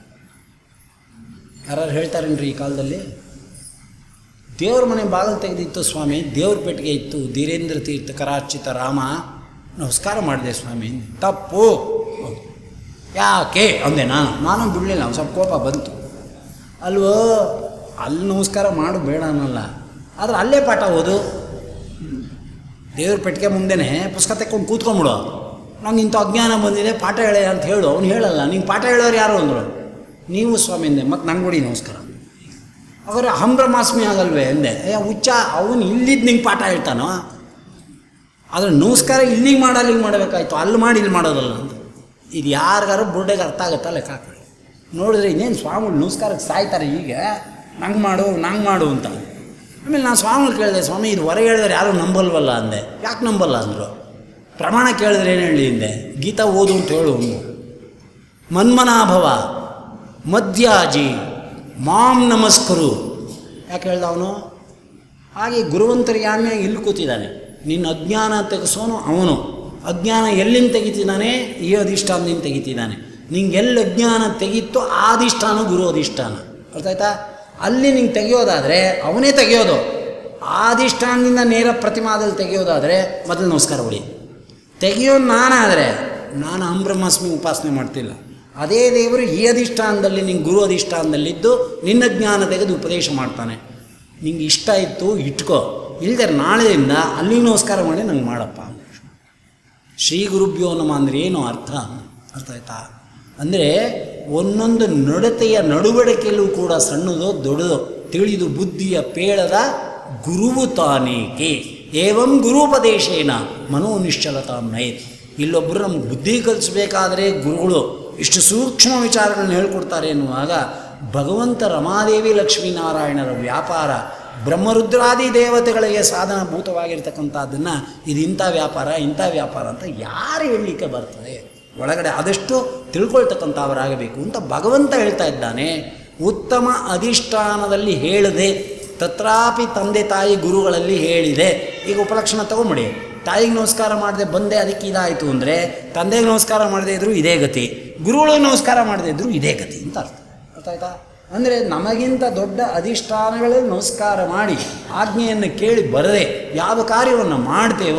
ಯಾರು ಹೇಳ್ತಾರೇನ್ರಿ ಈ ಕಾಲದಲ್ಲಿ? ದೇವ್ರ ಮನೆ ಬಾಗಿಲು ತೆಗೆದಿತ್ತು ಸ್ವಾಮಿ, ದೇವ್ರ ಪೆಟ್ಟಿಗೆ ಇತ್ತು, ಧೀರೇಂದ್ರ ತೀರ್ಥ ಕರಾಚಿತ ರಾಮ, ನಮಸ್ಕಾರ ಮಾಡಿದೆ ಸ್ವಾಮಿ. ತಪ್ಪು. ಯಾಕೆ ಅಂದೆ. ನಾನು ನಾನು ಬಿಡಲಿಲ್ಲ, ಸ್ವಲ್ಪ ಕೋಪ ಬಂತು. ಅಲ್ವೋ, ಅಲ್ಲಿ ನಮಸ್ಕಾರ ಮಾಡು ಬೇಡ ಅನ್ನಲ್ಲ, ಆದರೆ ಅಲ್ಲೇ ಪಾಠ ಓದು. ದೇವ್ರ ಪೆಟ್ಟಿಗೆ ಮುಂದೆನೇ ಪುಸ್ತಕ ತೆಕ್ಕೊಂಡು ಕೂತ್ಕೊಂಡ್ಬಿಡು. ನಂಗೆ ಇಂಥ ಅಜ್ಞಾನ ಬಂದಿದೆ, ಪಾಠ ಹೇಳಿ ಅಂತ ಹೇಳು. ಅವ್ನು ಹೇಳಲ್ಲ. ನಿಂಗೆ ಪಾಠ ಹೇಳೋರು ಯಾರು ಅಂದರು? ನೀವು ಸ್ವಾಮಿ ಅಂದೆ. ಮತ್ತು ನಂಗೆ ಕೊಡಿ ನಮಸ್ಕಾರ. ಅವರ ಅಹಂ ಬ್ರಹ್ಮಾಸ್ಮಿ ಆಗಲ್ವೇ ಅಂದೆ. ಏ ಹುಚ್ಚ, ಅವನು ಇಲ್ಲಿದ್ದು ನಿಂಗೆ ಪಾಠ ಹೇಳ್ತಾನೋ, ಆದರೆ ನಮಸ್ಕಾರ ಇಲ್ಲಿಗೆ ಮಾಡಿ ಅಲ್ಲಿಗೆ ಮಾಡಬೇಕಾಯ್ತು, ಅಲ್ಲಿ ಮಾಡಿ ಇಲ್ಲಿ ಮಾಡೋದಲ್ಲ ಅಂತ. ಇದು ಯಾರಿಗಾರು ಬುರ್ಡೆಗೆ ಅರ್ಥ ಆಗುತ್ತಾ ಲೆಕ್ಕ ಹಾಕಿ ನೋಡಿದ್ರೆ ಇನ್ನೇನು ಸ್ವಾಮಿಗಳು ನಮಸ್ಕಾರಕ್ಕೆ ಸಾಯ್ತಾರೆ. ಈಗ ನಂಗೆ ಮಾಡು ನಂಗೆ ಮಾಡು ಅಂತ. ಆಮೇಲೆ ನಾನು ಸ್ವಾಮಿಗಳು ಕೇಳಿದೆ, ಸ್ವಾಮಿ ಇದು ಹೊರಗೆ ಹೇಳಿದ್ರೆ ಯಾರೂ ನಂಬಲ್ವಲ್ಲ ಅಂದೆ. ಯಾಕೆ ನಂಬಲ್ಲ ಅಂದರು? ಪ್ರಮಾಣ ಕೇಳಿದ್ರೆ ಏನು ಹೇಳಿ ಹಿಂದೆ? ಗೀತಾ ಓದು ಅಂತ ಹೇಳು. ಮನ್ಮನಾಭವ ಮಧ್ಯಾಜಿ ಮಾಂ ನಮಸ್ಕರು. ಯಾಕೆ ಹೇಳ್ದ ಅವನು? ಹಾಗೆ ಗುರುವಂತರಿಗೆ ಯಾನ್ಯ ಇಲ್ಲಿ ಕೂತಿದ್ದಾನೆ. ನಿನ್ನ ಅಜ್ಞಾನ ತೆಗೆಸೋನು ಅವನು. ಅಜ್ಞಾನ ಎಲ್ಲಿಂದ ತೆಗಿತಿದ್ದಾನೆ? ಈ ಅಧಿಷ್ಠಾನದಿಂದ ತೆಗಿತಿದ್ದಾನೆ. ನಿಂಗೆ ಎಲ್ಲಿ ಅಜ್ಞಾನ ತೆಗಿತ್ತೋ ಆ ಅಧಿಷ್ಠಾನ ಗುರು ಅಧಿಷ್ಠಾನ. ಅರ್ಥ ಆಯ್ತಾ? ಅಲ್ಲಿ ನಿಂಗೆ ತೆಗೆಯೋದಾದರೆ ಅವನೇ ತೆಗೆಯೋದು. ಆ ಅಧಿಷ್ಠಾನದಿಂದ ನೇರ ಪ್ರತಿಮಾದಲ್ಲಿ ತೆಗೆಯೋದಾದರೆ ಮೊದಲು ನಮಸ್ಕಾರ ಹೊಡಿ. ತೆಗೆಯೋದು ನಾನಾದರೆ ನಾನು ಅಹಂ ಬ್ರಹ್ಮಾಸ್ಮಿ ಉಪಾಸನೆ ಮಾಡ್ತಿಲ್ಲ. ಅದೇ ದೇವರು ಈ ಅಧಿಷ್ಠಾನದಲ್ಲಿ ನಿಂಗೆ ಗುರು ಅಧಿಷ್ಠಾನದಲ್ಲಿದ್ದು ನಿನ್ನ ಜ್ಞಾನ ತೆಗೆದು ಉಪದೇಶ ಮಾಡ್ತಾನೆ. ನಿಂಗೆ ಇಷ್ಟ ಇತ್ತು ಇಟ್ಕೋ, ಇಲ್ಲದೆ ನಾಳೆಯಿಂದ ಅಲ್ಲಿಗೆ ನಮಸ್ಕಾರ ಮಾಡಿ ನಂಗೆ ಮಾಡಪ್ಪ. ಶ್ರೀ ಗುರುಭ್ಯೋ ನಮಃ ಅಂದರೆ ಏನು ಅರ್ಥ? ಅರ್ಥ ಆಯ್ತಾ? ಅಂದರೆ ಒಂದೊಂದು ನಡತೆಯ ನಡುವಳಿಕೆಯಲ್ಲೂ ಕೂಡ ಸಣ್ಣದೋ ದೊಡ್ಡದೋ ತಿಳಿದು ಬುದ್ಧಿಯ ಪೇಳದ ಗುರುವು ತಾನೇಕೆ ಏವಂ ಗುರುಪದೇಶೇನ ಮನೋ ನಿಶ್ಚಲತಾಂ ನಯೇತ್. ಇಲ್ಲೊಬ್ಬರು ನಮ್ಗೆ ಬುದ್ಧಿ ಕಲಿಸಬೇಕಾದ್ರೆ ಗುರುಗಳು ಇಷ್ಟು ಸೂಕ್ಷ್ಮ ವಿಚಾರಗಳನ್ನ ಹೇಳ್ಕೊಡ್ತಾರೆ ಎನ್ನುವಾಗ ಭಗವಂತ ರಮಾದೇವಿ ಲಕ್ಷ್ಮೀನಾರಾಯಣರ ವ್ಯಾಪಾರ ಬ್ರಹ್ಮರುದ್ರಾದಿ ದೇವತೆಗಳಿಗೆ ಸಾಧನಭೂತವಾಗಿರ್ತಕ್ಕಂಥದ್ದನ್ನು ಇದು ಇಂಥ ವ್ಯಾಪಾರ ಇಂಥ ವ್ಯಾಪಾರ ಅಂತ ಯಾರು ಹೇಳಲಿಕ್ಕೆ ಬರ್ತದೆ? ಒಳಗಡೆ ಆದಷ್ಟು ತಿಳ್ಕೊಳ್ತಕ್ಕಂಥವರಾಗಬೇಕು ಅಂತ ಭಗವಂತ ಹೇಳ್ತಾ ಇದ್ದಾನೆ. ಉತ್ತಮ ಅಧಿಷ್ಠಾನದಲ್ಲಿ ಹೇಳಿದೆ, ತತ್ರಾಪಿ ತಂದೆ ತಾಯಿ ಗುರುಗಳಲ್ಲಿ ಹೇಳಿದೆ. ಈಗ ಉಪಲಕ್ಷಣ ತಗೊಂಬಿಡಿ. ತಾಯಿಗೆ ನಮಸ್ಕಾರ ಮಾಡದೆ ಬಂದೆ ಅದಕ್ಕೆ ಇದಾಯಿತು ಅಂದರೆ, ತಂದೆಗೆ ನಮಸ್ಕಾರ ಮಾಡದೇ ಇದ್ದರೂ ಇದೇ ಗತಿ, ಗುರುಗಳಿಗೆ ನಮಸ್ಕಾರ ಮಾಡದೇ ಇದ್ದರೂ ಇದೇ ಗತಿ ಅಂತ ಅರ್ಥ. ಅರ್ಥ ಆಯ್ತಾ? ಅಂದರೆ ನಮಗಿಂತ ದೊಡ್ಡ ಅಧಿಷ್ಠಾನಗಳಲ್ಲಿ ನಮಸ್ಕಾರ ಮಾಡಿ ಆಜ್ಞೆಯನ್ನು ಕೇಳಿ ಬರದೆ ಯಾವ ಕಾರ್ಯವನ್ನು ಮಾಡ್ತೇವೋ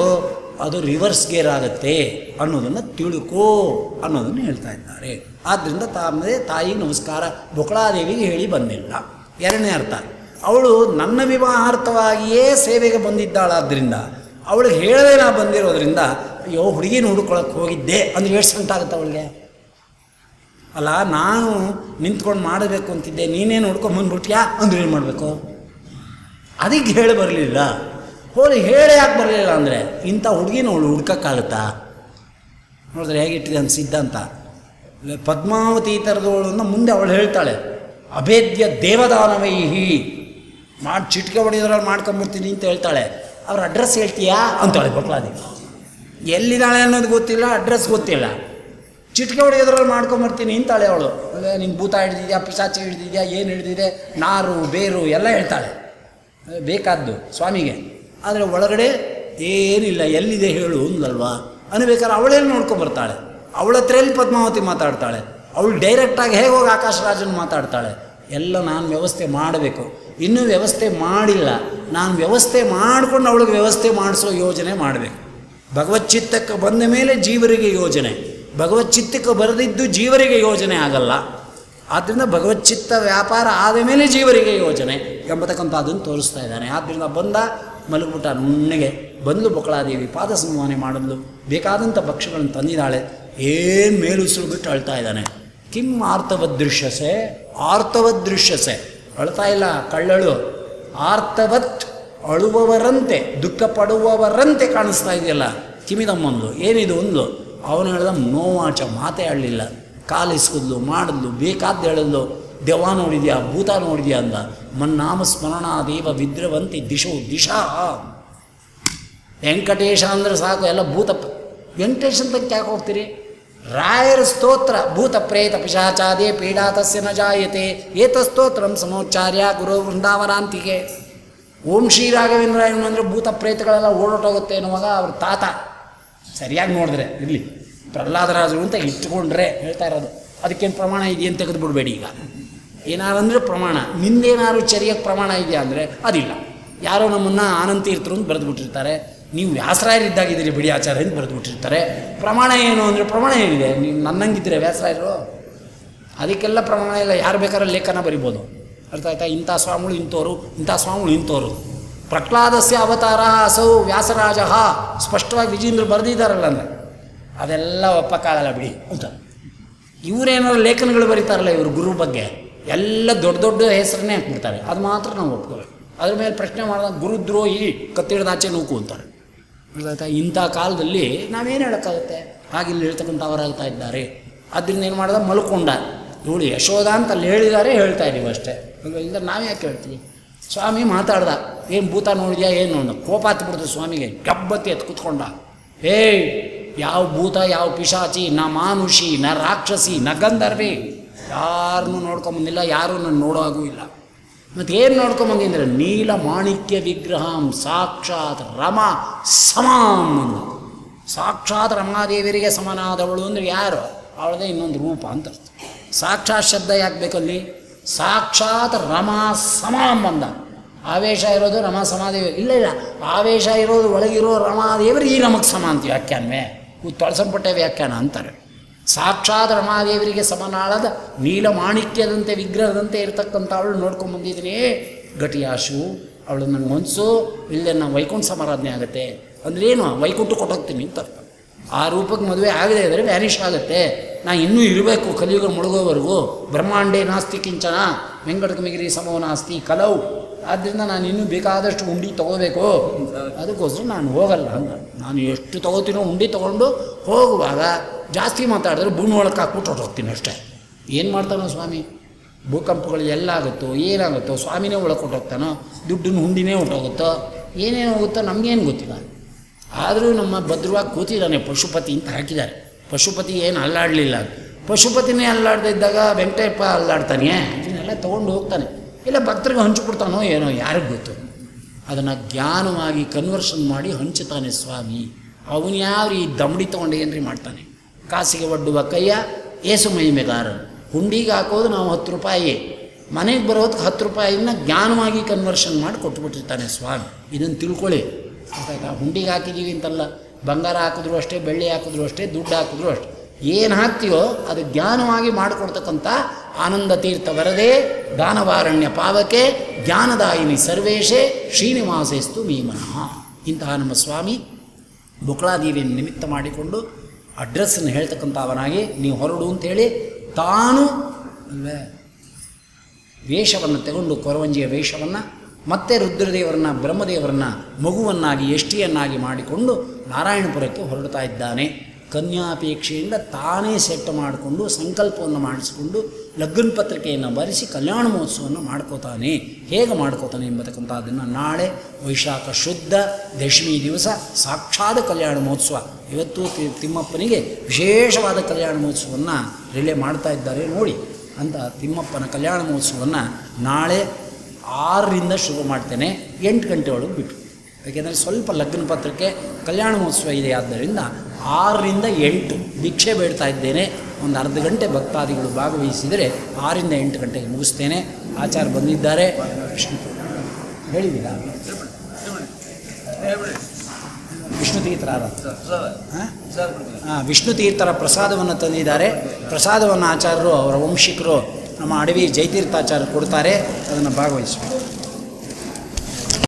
ಅದು ರಿವರ್ಸ್ ಗೇರ್ ಆಗುತ್ತೆ ಅನ್ನೋದನ್ನು ತಿಳ್ಕೋ ಅನ್ನೋದನ್ನು ಹೇಳ್ತಾ ಇದ್ದಾರೆ. ಆದ್ದರಿಂದ ತಾಮೇ ತಾಯಿಗೆ ನಮಸ್ಕಾರ ಬೊಕಳಾದೇವಿಗೆ ಹೇಳಿ ಬಂದಿಲ್ಲ. ಎರಡನೇ ಅರ್ಥ, ಅವಳು ನನ್ನ ವಿವಾಹಾರ್ಥವಾಗಿಯೇ ಸೇವೆಗೆ ಬಂದಿದ್ದಾಳಾದ್ದರಿಂದ ಅವಳಿಗೆ ಹೇಳದೆ ನಾ ಬಂದಿರೋದ್ರಿಂದ ಅಯ್ಯೋ ಹುಡುಗಿನ ಹುಡ್ಕೊಳಕ್ಕೆ ಹೋಗಿದ್ದೆ ಅಂದ್ರೆ ಎಷ್ಟು ಸಂಟಾಗುತ್ತೆ ಅವಳಿಗೆ. ಅಲ್ಲ, ನಾನು ನಿಂತ್ಕೊಂಡು ಮಾಡಬೇಕು ಅಂತಿದ್ದೆ, ನೀನೇನು ಹುಡ್ಕೊಂಬಂದ್ಬಿಟ್ಯಾ ಅಂದ್ರೆ ಏನು ಮಾಡಬೇಕು? ಅದಕ್ಕೆ ಹೇಳಿ ಬರಲಿಲ್ಲ. ಹೋಗಿ ಹೇಳಿ ಯಾಕೆ ಬರಲಿಲ್ಲ ಅಂದರೆ ಇಂಥ ಹುಡುಗಿನ ಅವಳು ಹುಡ್ಕೋಕ್ಕಾಗುತ್ತಾ? ನೋಡಿದ್ರೆ ಹೇಗಿಟ್ಟಿದೆ ಅಂತ ಸಿದ್ಧಾಂತ. ಪದ್ಮಾವತಿ ಥರದವಳನ್ನು ಮುಂದೆ ಅವಳು ಹೇಳ್ತಾಳೆ, ಅಭೇದ್ಯ ದೇವದಾನವೈಹಿ ಮಾಡಿ ಚಿಟಿಕೆ ಹೊಡೆಯೋದ್ರಲ್ಲಿ ಮಾಡ್ಕೊಂಬರ್ತೀನಿ ಅಂತ ಹೇಳ್ತಾಳೆ. ಅವ್ರ ಅಡ್ರೆಸ್ ಹೇಳ್ತೀಯಾ ಅಂತಾಳೆ ಬೊಕಳಾದೇವಿ. ಎಲ್ಲಿದ್ದಾಳೆ ಅನ್ನೋದು ಗೊತ್ತಿಲ್ಲ, ಅಡ್ರೆಸ್ ಗೊತ್ತಿಲ್ಲ, ಚಿಟಿಕೆ ಹೊಡೆಯೋದ್ರಲ್ಲಿ ಮಾಡ್ಕೊಂಬರ್ತೀನಿ ಅಂತಾಳೆ ಅವಳು. ಅದೇ ನಿನ್ನ ಭೂತ ಹಿಡ್ದಿದ್ಯಾ, ಪಿಶಾಚಿ ಹಿಡ್ದಿದ್ಯಾ, ಏನು ಹಿಡ್ದಿದೆ, ನಾರು ಬೇರು ಎಲ್ಲ ಹೇಳ್ತಾಳೆ, ಬೇಕಾದ್ದು ಸ್ವಾಮಿಗೆ. ಆದರೆ ಒಳಗಡೆ ಏನಿಲ್ಲ, ಎಲ್ಲಿದೆ ಹೇಳು ಅಂದಲ್ವಾ ಅನ್ಬೇಕಾದ್ರೆ ಅವಳೇನು ನೋಡ್ಕೊಂಬರ್ತಾಳೆ. ಅವಳ ಹತ್ರ ಎಲ್ಲಿ ಪದ್ಮಾವತಿ ಮಾತಾಡ್ತಾಳೆ? ಅವಳು ಡೈರೆಕ್ಟಾಗಿ ಹೇಗೆ ಹೋಗಿ ಆಕಾಶರಾಜನ ಮಾತಾಡ್ತಾಳೆ? ಎಲ್ಲ ನಾನು ವ್ಯವಸ್ಥೆ ಮಾಡಬೇಕು. ಇನ್ನೂ ವ್ಯವಸ್ಥೆ ಮಾಡಿಲ್ಲ, ನಾನು ವ್ಯವಸ್ಥೆ ಮಾಡಿಕೊಂಡು ಅವಳಿಗೆ ವ್ಯವಸ್ಥೆ ಮಾಡಿಸೋ ಯೋಜನೆ ಮಾಡಬೇಕು. ಭಗವಚ್ಚಿತ್ತಕ್ಕೆ ಬಂದ ಮೇಲೆ ಜೀವರಿಗೆ ಯೋಜನೆ, ಭಗವಚ್ಚಿತ್ತಕ್ಕೆ ಬರೆದಿದ್ದು ಜೀವರಿಗೆ ಯೋಜನೆ ಆಗಲ್ಲ. ಆದ್ದರಿಂದ ಭಗವಚ್ಚಿತ್ತ ವ್ಯಾಪಾರ ಆದ ಮೇಲೆ ಜೀವರಿಗೆ ಯೋಜನೆ ಎಂಬತಕ್ಕಂಥ ಅದನ್ನು ತೋರಿಸ್ತಾ ಇದ್ದಾನೆ. ಆದ್ದರಿಂದ ಬಂದ ಮಲಗಿಬಿಟ್ಟ ನುಣ್ಣಗೆ. ಬಂದು ಬೊಕಳಾದೇವಿ ಪಾದ ಸಂವಾನೆ ಮಾಡಲು ಬೇಕಾದಂಥ ಭಕ್ಷ್ಯಗಳನ್ನು ತಂದಿದ್ದಾಳೆ. ಏನು ಮೇಲುಸಿರು ಬಿಟ್ಟು ಅಳ್ತಾ ಇದ್ದಾನೆ. ಕಿಂ ಆರ್ತವದೃಶ್ಯಸೆ, ಆರ್ತವದೃಶ್ಯಸೆ, ಅಳ್ತಾ ಇಲ್ಲ ಕಳ್ಳಳು, ಆರ್ತವತ್ ಅಳುವವರಂತೆ ದುಃಖ ಪಡುವವರಂತೆ ಕಾಣಿಸ್ತಾ ಇದೆಯಲ್ಲ. ಕಿಮಿದಮ್ಮಂದು ಏನಿದು ಒಂದು, ಅವನು ಹೇಳ್ದ ನೋವಾಚ, ಮಾತೇ ಆಡಲಿಲ್ಲ. ಕಾಲಿಸ್ಕದ್ಲು ಮಾಡಿದ್ಲು, ಬೇಕಾದ್ದು ಹೇಳಿದ್ಲು. ದೆವ್ವ ನೋಡಿದ್ಯಾ, ಭೂತ ನೋಡಿದ್ಯಾ ಅಂದ. ಮನ್ನಾಮ ಸ್ಮರಣಾದೇವ ವಿದ್ರವಂತಿ ದಿಶೋ ದಿಶಾ. ವೆಂಕಟೇಶ ಅಂದರೆ ಸಾಕು, ಎಲ್ಲ ಭೂತ. ವೆಂಕಟೇಶ ಅಂತ ಯಾಕೆ ಹೋಗ್ತೀರಿ? ರಾಯರ ಸ್ತೋತ್ರ, ಭೂತ ಪ್ರೇತ ಪಿಶಾಚಾದೇ ಪೀಡಾ ತಸ್ಯ ನ ಜಾಯತೆ ಏತ ಸ್ತೋತ್ರಂ ಸಮೋಚ್ಚಾರ್ಯ ಗುರು ವೃಂದಾವನಾಂತಿಗೆ. ಓಂ ಶ್ರೀ ರಾಘವೇಂದ್ರ ಅಂದರೆ ಭೂತ ಪ್ರೇತಗಳೆಲ್ಲ ಓಡೋಟೋಗುತ್ತೆ ಅನ್ನುವಾಗ ಅವ್ರ ತಾತ ಸರಿಯಾಗಿ ನೋಡಿದ್ರೆ ಇರಲಿ, ಪ್ರಹ್ಲಾದರಾಜರು ಅಂತ ಇಟ್ಕೊಂಡ್ರೆ ಹೇಳ್ತಾ ಇರೋದು. ಅದಕ್ಕೇನು ಪ್ರಮಾಣ ಇದೆಯಂತ ತೆಗೆದು ಬಿಡಬೇಡಿ. ಈಗ ಏನಾರಂದ್ರೆ ಪ್ರಮಾಣ, ನಿಂದೇನಾದ್ರು ಚರಿಯಕ್ಕೆ ಪ್ರಮಾಣ ಇದೆಯಾ ಅಂದರೆ ಅದಿಲ್ಲ. ಯಾರೋ ನಮ್ಮನ್ನು ಆನಂದ ತೀರ್ಥರು ಅಂತ ಬರೆದು ಬಿಟ್ಟಿರ್ತಾರೆ, ನೀವು ವ್ಯಾಸರಾಯರಿದ್ದಾಗಿದ್ದೀರಿ ಬಿಡಿ ಆಚಾರ್ಯ ಅಂತ ಬರೆದು ಬಿಟ್ಟಿರ್ತಾರೆ. ಪ್ರಮಾಣ ಏನು ಅಂದರೆ ಪ್ರಮಾಣ ಏನಿದೆ? ನೀವು ನನ್ನಂಗಿದ್ದರೆ ವ್ಯಾಸರಾಯರು, ಅದಕ್ಕೆಲ್ಲ ಪ್ರಮಾಣ ಇಲ್ಲ. ಯಾರು ಬೇಕಾದ್ರೆ ಲೇಖನ ಬರಿಬೋದು. ಅರ್ಥ ಆಯ್ತಾ? ಇಂಥ ಸ್ವಾಮಿಗಳು ಇಂಥವ್ರು, ಇಂಥ ಸ್ವಾಮಿಗಳು ಇಂಥವ್ರು. ಪ್ರಹ್ಲಾದಸ್ಯ ಅವತಾರ ಅಸೌ ವ್ಯಾಸರಾಜ ಸ್ಪಷ್ಟವಾಗಿ ವಿಜೇಂದ್ರ ಬರೆದಿದ್ದಾರಲ್ಲ ಅಂದರೆ ಅದೆಲ್ಲ ಒಪ್ಪಕ್ಕಾಗಲ್ಲ ಬಿಡಿ ಅಂತ. ಇವರೇನಾದ್ರು ಲೇಖನಗಳು ಬರೀತಾರಲ್ಲ ಇವರು ಗುರು ಬಗ್ಗೆ, ಎಲ್ಲ ದೊಡ್ಡ ದೊಡ್ಡ ಹೆಸರನ್ನೇ ಹಾಕ್ಬಿಡ್ತಾರೆ. ಅದು ಮಾತ್ರ ನಾವು ಒಪ್ಕೋಬೇಕು. ಅದ್ರ ಮೇಲೆ ಪ್ರಶ್ನೆ ಮಾಡಿದಾಗ ಗುರುದ್ರೋಹಿ ಕತ್ತಿಡ್ದಾಚೆ ನೂಕು ಅಂತಾರೆ. ಗೊತ್ತಾಯ್ತಾ? ಇಂಥ ಕಾಲದಲ್ಲಿ ನಾವೇನು ಹೇಳೋಕ್ಕಾಗುತ್ತೆ? ಹಾಗಿಲ್ಲಿ ಹೇಳ್ತಕ್ಕಂಥವರಾಗ್ತಾ ಇದ್ದಾರೆ. ಅದರಿಂದ ಏನು ಮಾಡಿದ, ಮಲ್ಕೊಂಡ. ನೋಡಿ ಯಶೋಧ ಅಂತ ಅಲ್ಲಿ ಹೇಳಿದ್ದಾರೆ, ಹೇಳ್ತಾ ಇದ್ದೀವಿ ಅಷ್ಟೇ. ಇಲ್ಲ ನಾವೇ ಯಾಕೆ ಹೇಳ್ತೀವಿ? ಸ್ವಾಮಿ ಮಾತಾಡ್ದ, ಏನು ಭೂತ ನೋಡಿದ್ಯಾ ಏನು ನೋಡ, ಕೋಪ ಹತ್ಬಿಡ್ತು ಸ್ವಾಮಿಗೆ. ಗಬ್ಬತ್ತಿ ಎತ್ತು ಕೂತ್ಕೊಂಡ. ಏಯ್, ಯಾವ ಭೂತ, ಯಾವ ಪಿಶಾಚಿ, ನ ಮಾನುಷಿ, ನ ರಾಕ್ಷಸಿ, ನ ಗಂಧರ್ವಿ, ಯಾರನ್ನೂ ನೋಡ್ಕೊಂಬಂದಿಲ್ಲ, ಯಾರೂ ನಾನು ನೋಡೋ ಹಾಗೂ ಇಲ್ಲ. ಮತ್ತು ಏನು ನೋಡ್ಕೊಂಬಂದಿದ್ರೆ ನೀಲ ಮಾಣಿಕ್ಯ ವಿಗ್ರಹಂ ಸಾಕ್ಷಾತ್ ರಮಾ ಸಮಾಂ ಅಂದ. ಸಾಕ್ಷಾತ್ ರಮಾದೇವಿಯರಿಗೆ ಸಮನಾದವಳು ಅಂದರೆ ಯಾರು? ಅವಳದೇ ಇನ್ನೊಂದು ರೂಪ ಅಂತ ಅರ್ಥ. ಸಾಕ್ಷಾತ್ ಶಬ್ದ ಯಾಕೆ ಬೇಕಲ್ಲಿ? ಸಾಕ್ಷಾತ್ ರಮಾ ಸಮಾಂ ಅಂದ. ಆವೇಶ ಇರೋದು ರಮಾ ಸಮಾದೇವಿ ಇಲ್ಲ ಇಲ್ಲ, ಆವೇಶ ಇರೋದು ಒಳಗಿರೋ ರಮಾದೇವರು ಈ ರಮಕ್ಕೆ ಸಮ ಅಂತ ವ್ಯಾಖ್ಯಾನವೇ, ತೊಳಸಂಪಟ್ಟೆ ವ್ಯಾಖ್ಯಾನ ಅಂತಾರೆ. ಸಾಕ್ಷಾತ್ ರಮಾದೇವರಿಗೆ ಸಮನಾಳದ ನೀಲ ಮಾಣಿಕ್ಯದಂತೆ ವಿಗ್ರಹದಂತೆ ಇರತಕ್ಕಂಥ ಅವಳು ನೋಡ್ಕೊಂಡು ಬಂದಿದ್ದೀನಿ. ಘಟಿಯಾಶು ಅವಳು ನನ್ನ ಮನಸ್ಸು ಇಲ್ಲದೆ ನಾನು ವೈಕುಂಠ ಸಮಾರಾಧನೆ ಆಗುತ್ತೆ ಅಂದರೆ ಏನು? ವೈಕುಂಠ ಕೊಟ್ಟೋಗ್ತೀನಿ ಅಂತ ಅರ್ಥ. ಆ ರೂಪಕ್ಕೆ ಮದುವೆ ಆಗದೆ ಇದ್ದರೆ ವ್ಯಾನಿಷ್ ಆಗುತ್ತೆ. ನಾ ಇನ್ನೂ ಇರಬೇಕು ಕಲಿಯುಗ ಮುಳುಗೋವರೆಗೂ. ಬ್ರಹ್ಮಾಂಡೇ ನಾಸ್ತಿ ಕಿಂಚನ ವೆಂಕಟಕಮಿಗಿರಿ ಸಮೋ ನಾಸ್ತಿ ಕಲವು. ಆದ್ದರಿಂದ ನಾನು ಇನ್ನೂ ಬೇಕಾದಷ್ಟು ಉಂಡಿ ತೊಗೋಬೇಕು, ಅದಕ್ಕೋಸ್ಕರ ನಾನು ಹೋಗಲ್ಲ ಅಂತ. ನಾನು ಎಷ್ಟು ತೊಗೋತೀನೋ ಉಂಡಿ ತೊಗೊಂಡು ಹೋಗುವಾಗ ಜಾಸ್ತಿ ಮಾತಾಡಿದ್ರೆ ಭೂಮಿ ಒಳಕ್ಕೆ ಹಾಕ್ಬಿಟ್ಟು ಹೊರಟೋಗ್ತೀನಿ ಅಷ್ಟೇ. ಏನು ಮಾಡ್ತಾನೋ ಸ್ವಾಮಿ? ಭೂಕಂಪಗಳು ಎಲ್ಲಾಗುತ್ತೋ ಏನಾಗುತ್ತೋ ಸ್ವಾಮಿನೇ ಒಳಗೆ ಕೊಟ್ಟೋಗ್ತಾನೋ, ದುಡ್ಡಿನ ಹುಂಡಿನೇ ಹೊಟ್ಟೋಗುತ್ತೋ, ಏನೇನು ಹೋಗುತ್ತೋ ನಮಗೇನು ಗೊತ್ತಿಲ್ಲ. ಆದರೂ ನಮ್ಮ ಭದ್ರವಾಗಿ ಕೂತಿದ್ದಾನೆ. ಪಶುಪತಿ ಅಂತ ಹಾಕಿದ್ದಾರೆ. ಪಶುಪತಿ ಏನು ಅಲ್ಲಾಡಲಿಲ್ಲ. ಪಶುಪತಿನೇ ಅಲ್ಲಾಡ್ತಾ ಇದ್ದಾಗ ವೆಂಕಟಪ್ಪ ಅಲ್ಲಾಡ್ತಾನೆ, ಇದನ್ನೆಲ್ಲ ತೊಗೊಂಡು ಹೋಗ್ತಾನೆ. ಇಲ್ಲ ಭಕ್ತರಿಗೆ ಹಂಚಿಬಿಡ್ತಾನೋ ಏನೋ, ಯಾರಿಗೆ ಗೊತ್ತು. ಅದನ್ನು ಜ್ಞಾನವಾಗಿ ಕನ್ವರ್ಷನ್ ಮಾಡಿ ಹಂಚುತ್ತಾನೆ ಸ್ವಾಮಿ. ಅವನು ಯಾವ ಈ ದಮಡಿ ತೊಗೊಂಡು ಏನ್ರಿ ಮಾಡ್ತಾನೆ. ಕಾಸಿಗೆ ಒಡ್ಡುವ ಕೈಯ ಏಸು ಮಹಿಮೆಗಾರನು. ಹುಂಡಿಗೆ ಹಾಕೋದು ನಾವು ಹತ್ತು ರೂಪಾಯಿ, ಮನೆಗೆ ಬರೋದಕ್ಕೆ ಹತ್ತು ರೂಪಾಯಿನ ಜ್ಞಾನವಾಗಿ ಕನ್ವರ್ಷನ್ ಮಾಡಿ ಕೊಟ್ಬಿಟ್ಟಿರ್ತಾನೆ ಸ್ವಾಮಿ. ಇದನ್ನು ತಿಳ್ಕೊಳ್ಳಿ. ಆಯ್ತಾ? ಹುಂಡಿಗೆ ಹಾಕಿದ್ದೀವಿ ಅಂತಲ್ಲ, ಬಂಗಾರ ಹಾಕಿದ್ರು ಅಷ್ಟೇ, ಬೆಳ್ಳಿ ಹಾಕಿದ್ರು ಅಷ್ಟೇ, ದುಡ್ಡು ಹಾಕಿದ್ರು ಅಷ್ಟೇ. ಏನು ಹಾಕ್ತೀಯೋ ಅದು ಜ್ಞಾನವಾಗಿ ಮಾಡಿಕೊಡ್ತಕ್ಕಂಥ ಆನಂದ ತೀರ್ಥ ವರದೇ ದಾನವಾರಣ್ಯ ಪಾವಕೆ ಜ್ಞಾನದಾಯಿನಿ ಸರ್ವೇಶೇ ಶ್ರೀನಿವಾಸೇಸ್ತು ಮೀಮನಃ. ಇಂತಹ ನಮ್ಮ ಸ್ವಾಮಿ ಬುಕ್ಳಾದೇವಿಯನ್ನು ನಿಮಿತ್ತ ಮಾಡಿಕೊಂಡು ಅಡ್ರೆಸ್ಸನ್ನು ಹೇಳ್ತಕ್ಕಂಥವನಾಗಿ ನೀವು ಹೊರಡು ಅಂಥೇಳಿ ತಾನು ಅಲ್ವೇ ವೇಷವನ್ನು ತಗೊಂಡು ಕೊರವಂಜಿಯ ವೇಷವನ್ನು ಮತ್ತೆ ರುದ್ರದೇವರನ್ನ ಬ್ರಹ್ಮದೇವರನ್ನ ಮಗುವನ್ನಾಗಿ ಎಷ್ಟಿಯನ್ನಾಗಿ ಮಾಡಿಕೊಂಡು ನಾರಾಯಣಪುರಕ್ಕೆ ಹೊರಡ್ತಾ ಇದ್ದಾನೆ. ಕನ್ಯಾಪೇಕ್ಷೆಯಿಂದ ತಾನೇ ಸೆಟ್ ಮಾಡಿಕೊಂಡು ಸಂಕಲ್ಪವನ್ನು ಮಾಡಿಸಿಕೊಂಡು ಲಗ್ನ ಪತ್ರಿಕೆಯನ್ನು ಬರೆಸಿ ಕಲ್ಯಾಣ ಮಹೋತ್ಸವವನ್ನು ಮಾಡ್ಕೋತಾನೆ. ಹೇಗೆ ಮಾಡ್ಕೋತಾನೆ ಎಂಬತಕ್ಕಂಥದ್ದನ್ನು ನಾಳೆ ವೈಶಾಖ ಶುದ್ಧ ದಶಮಿ ದಿವಸ ಸಾಕ್ಷಾತ್ ಕಲ್ಯಾಣ ಮಹೋತ್ಸವ. ಇವತ್ತು ತಿಮ್ಮಪ್ಪನಿಗೆ ವಿಶೇಷವಾದ ಕಲ್ಯಾಣ ಮಹೋತ್ಸವವನ್ನು ರಿಲೇ ಮಾಡ್ತಾ ಇದ್ದಾರೆ ನೋಡಿ. ಅಂತ ತಿಮ್ಮಪ್ಪನ ಕಲ್ಯಾಣ ಮಹೋತ್ಸವವನ್ನು ನಾಳೆ ಆರರಿಂದ ಶುರು ಮಾಡ್ತೇನೆ, ಎಂಟು ಗಂಟೆ ಒಳಗೆ ಬಿಟ್ಟು. ಯಾಕೆಂದರೆ ಸ್ವಲ್ಪ ಲಗ್ನ ಪತ್ರಿಕೆ ಕಲ್ಯಾಣ ಮಹೋತ್ಸವ ಇದೆ, ಆದ್ದರಿಂದ ಆರರಿಂದ ಎಂಟು ಭಿಕ್ಷೆ ಬೇಡ್ತಾ ಇದ್ದೇನೆ. ಒಂದು ಅರ್ಧ ಗಂಟೆ ಭಕ್ತಾದಿಗಳು ಭಾಗವಹಿಸಿದರೆ ಆರರಿಂದ ಎಂಟು ಗಂಟೆಗೆ ಮುಗಿಸ್ತೇನೆ. ಆಚಾರ ಬಂದಿದ್ದಾರೆ, ಹೇಳಿದ್ದೀರಾ? ವಿಷ್ಣು ತೀರ್ಥರ ಹಾಂ ವಿಷ್ಣು ತೀರ್ಥರ ಪ್ರಸಾದವನ್ನು ತಂದಿದ್ದಾರೆ. ಪ್ರಸಾದವನ್ನು ಆಚಾರ್ಯರು ಅವರ ವಂಶಿಕರು ನಮ್ಮ ಅಡವಿ ಜಯತೀರ್ಥಾಚಾರ್ಯರು ಕೊಡ್ತಾರೆ, ಅದನ್ನು ಭಾಗವಹಿಸಬೇಕು.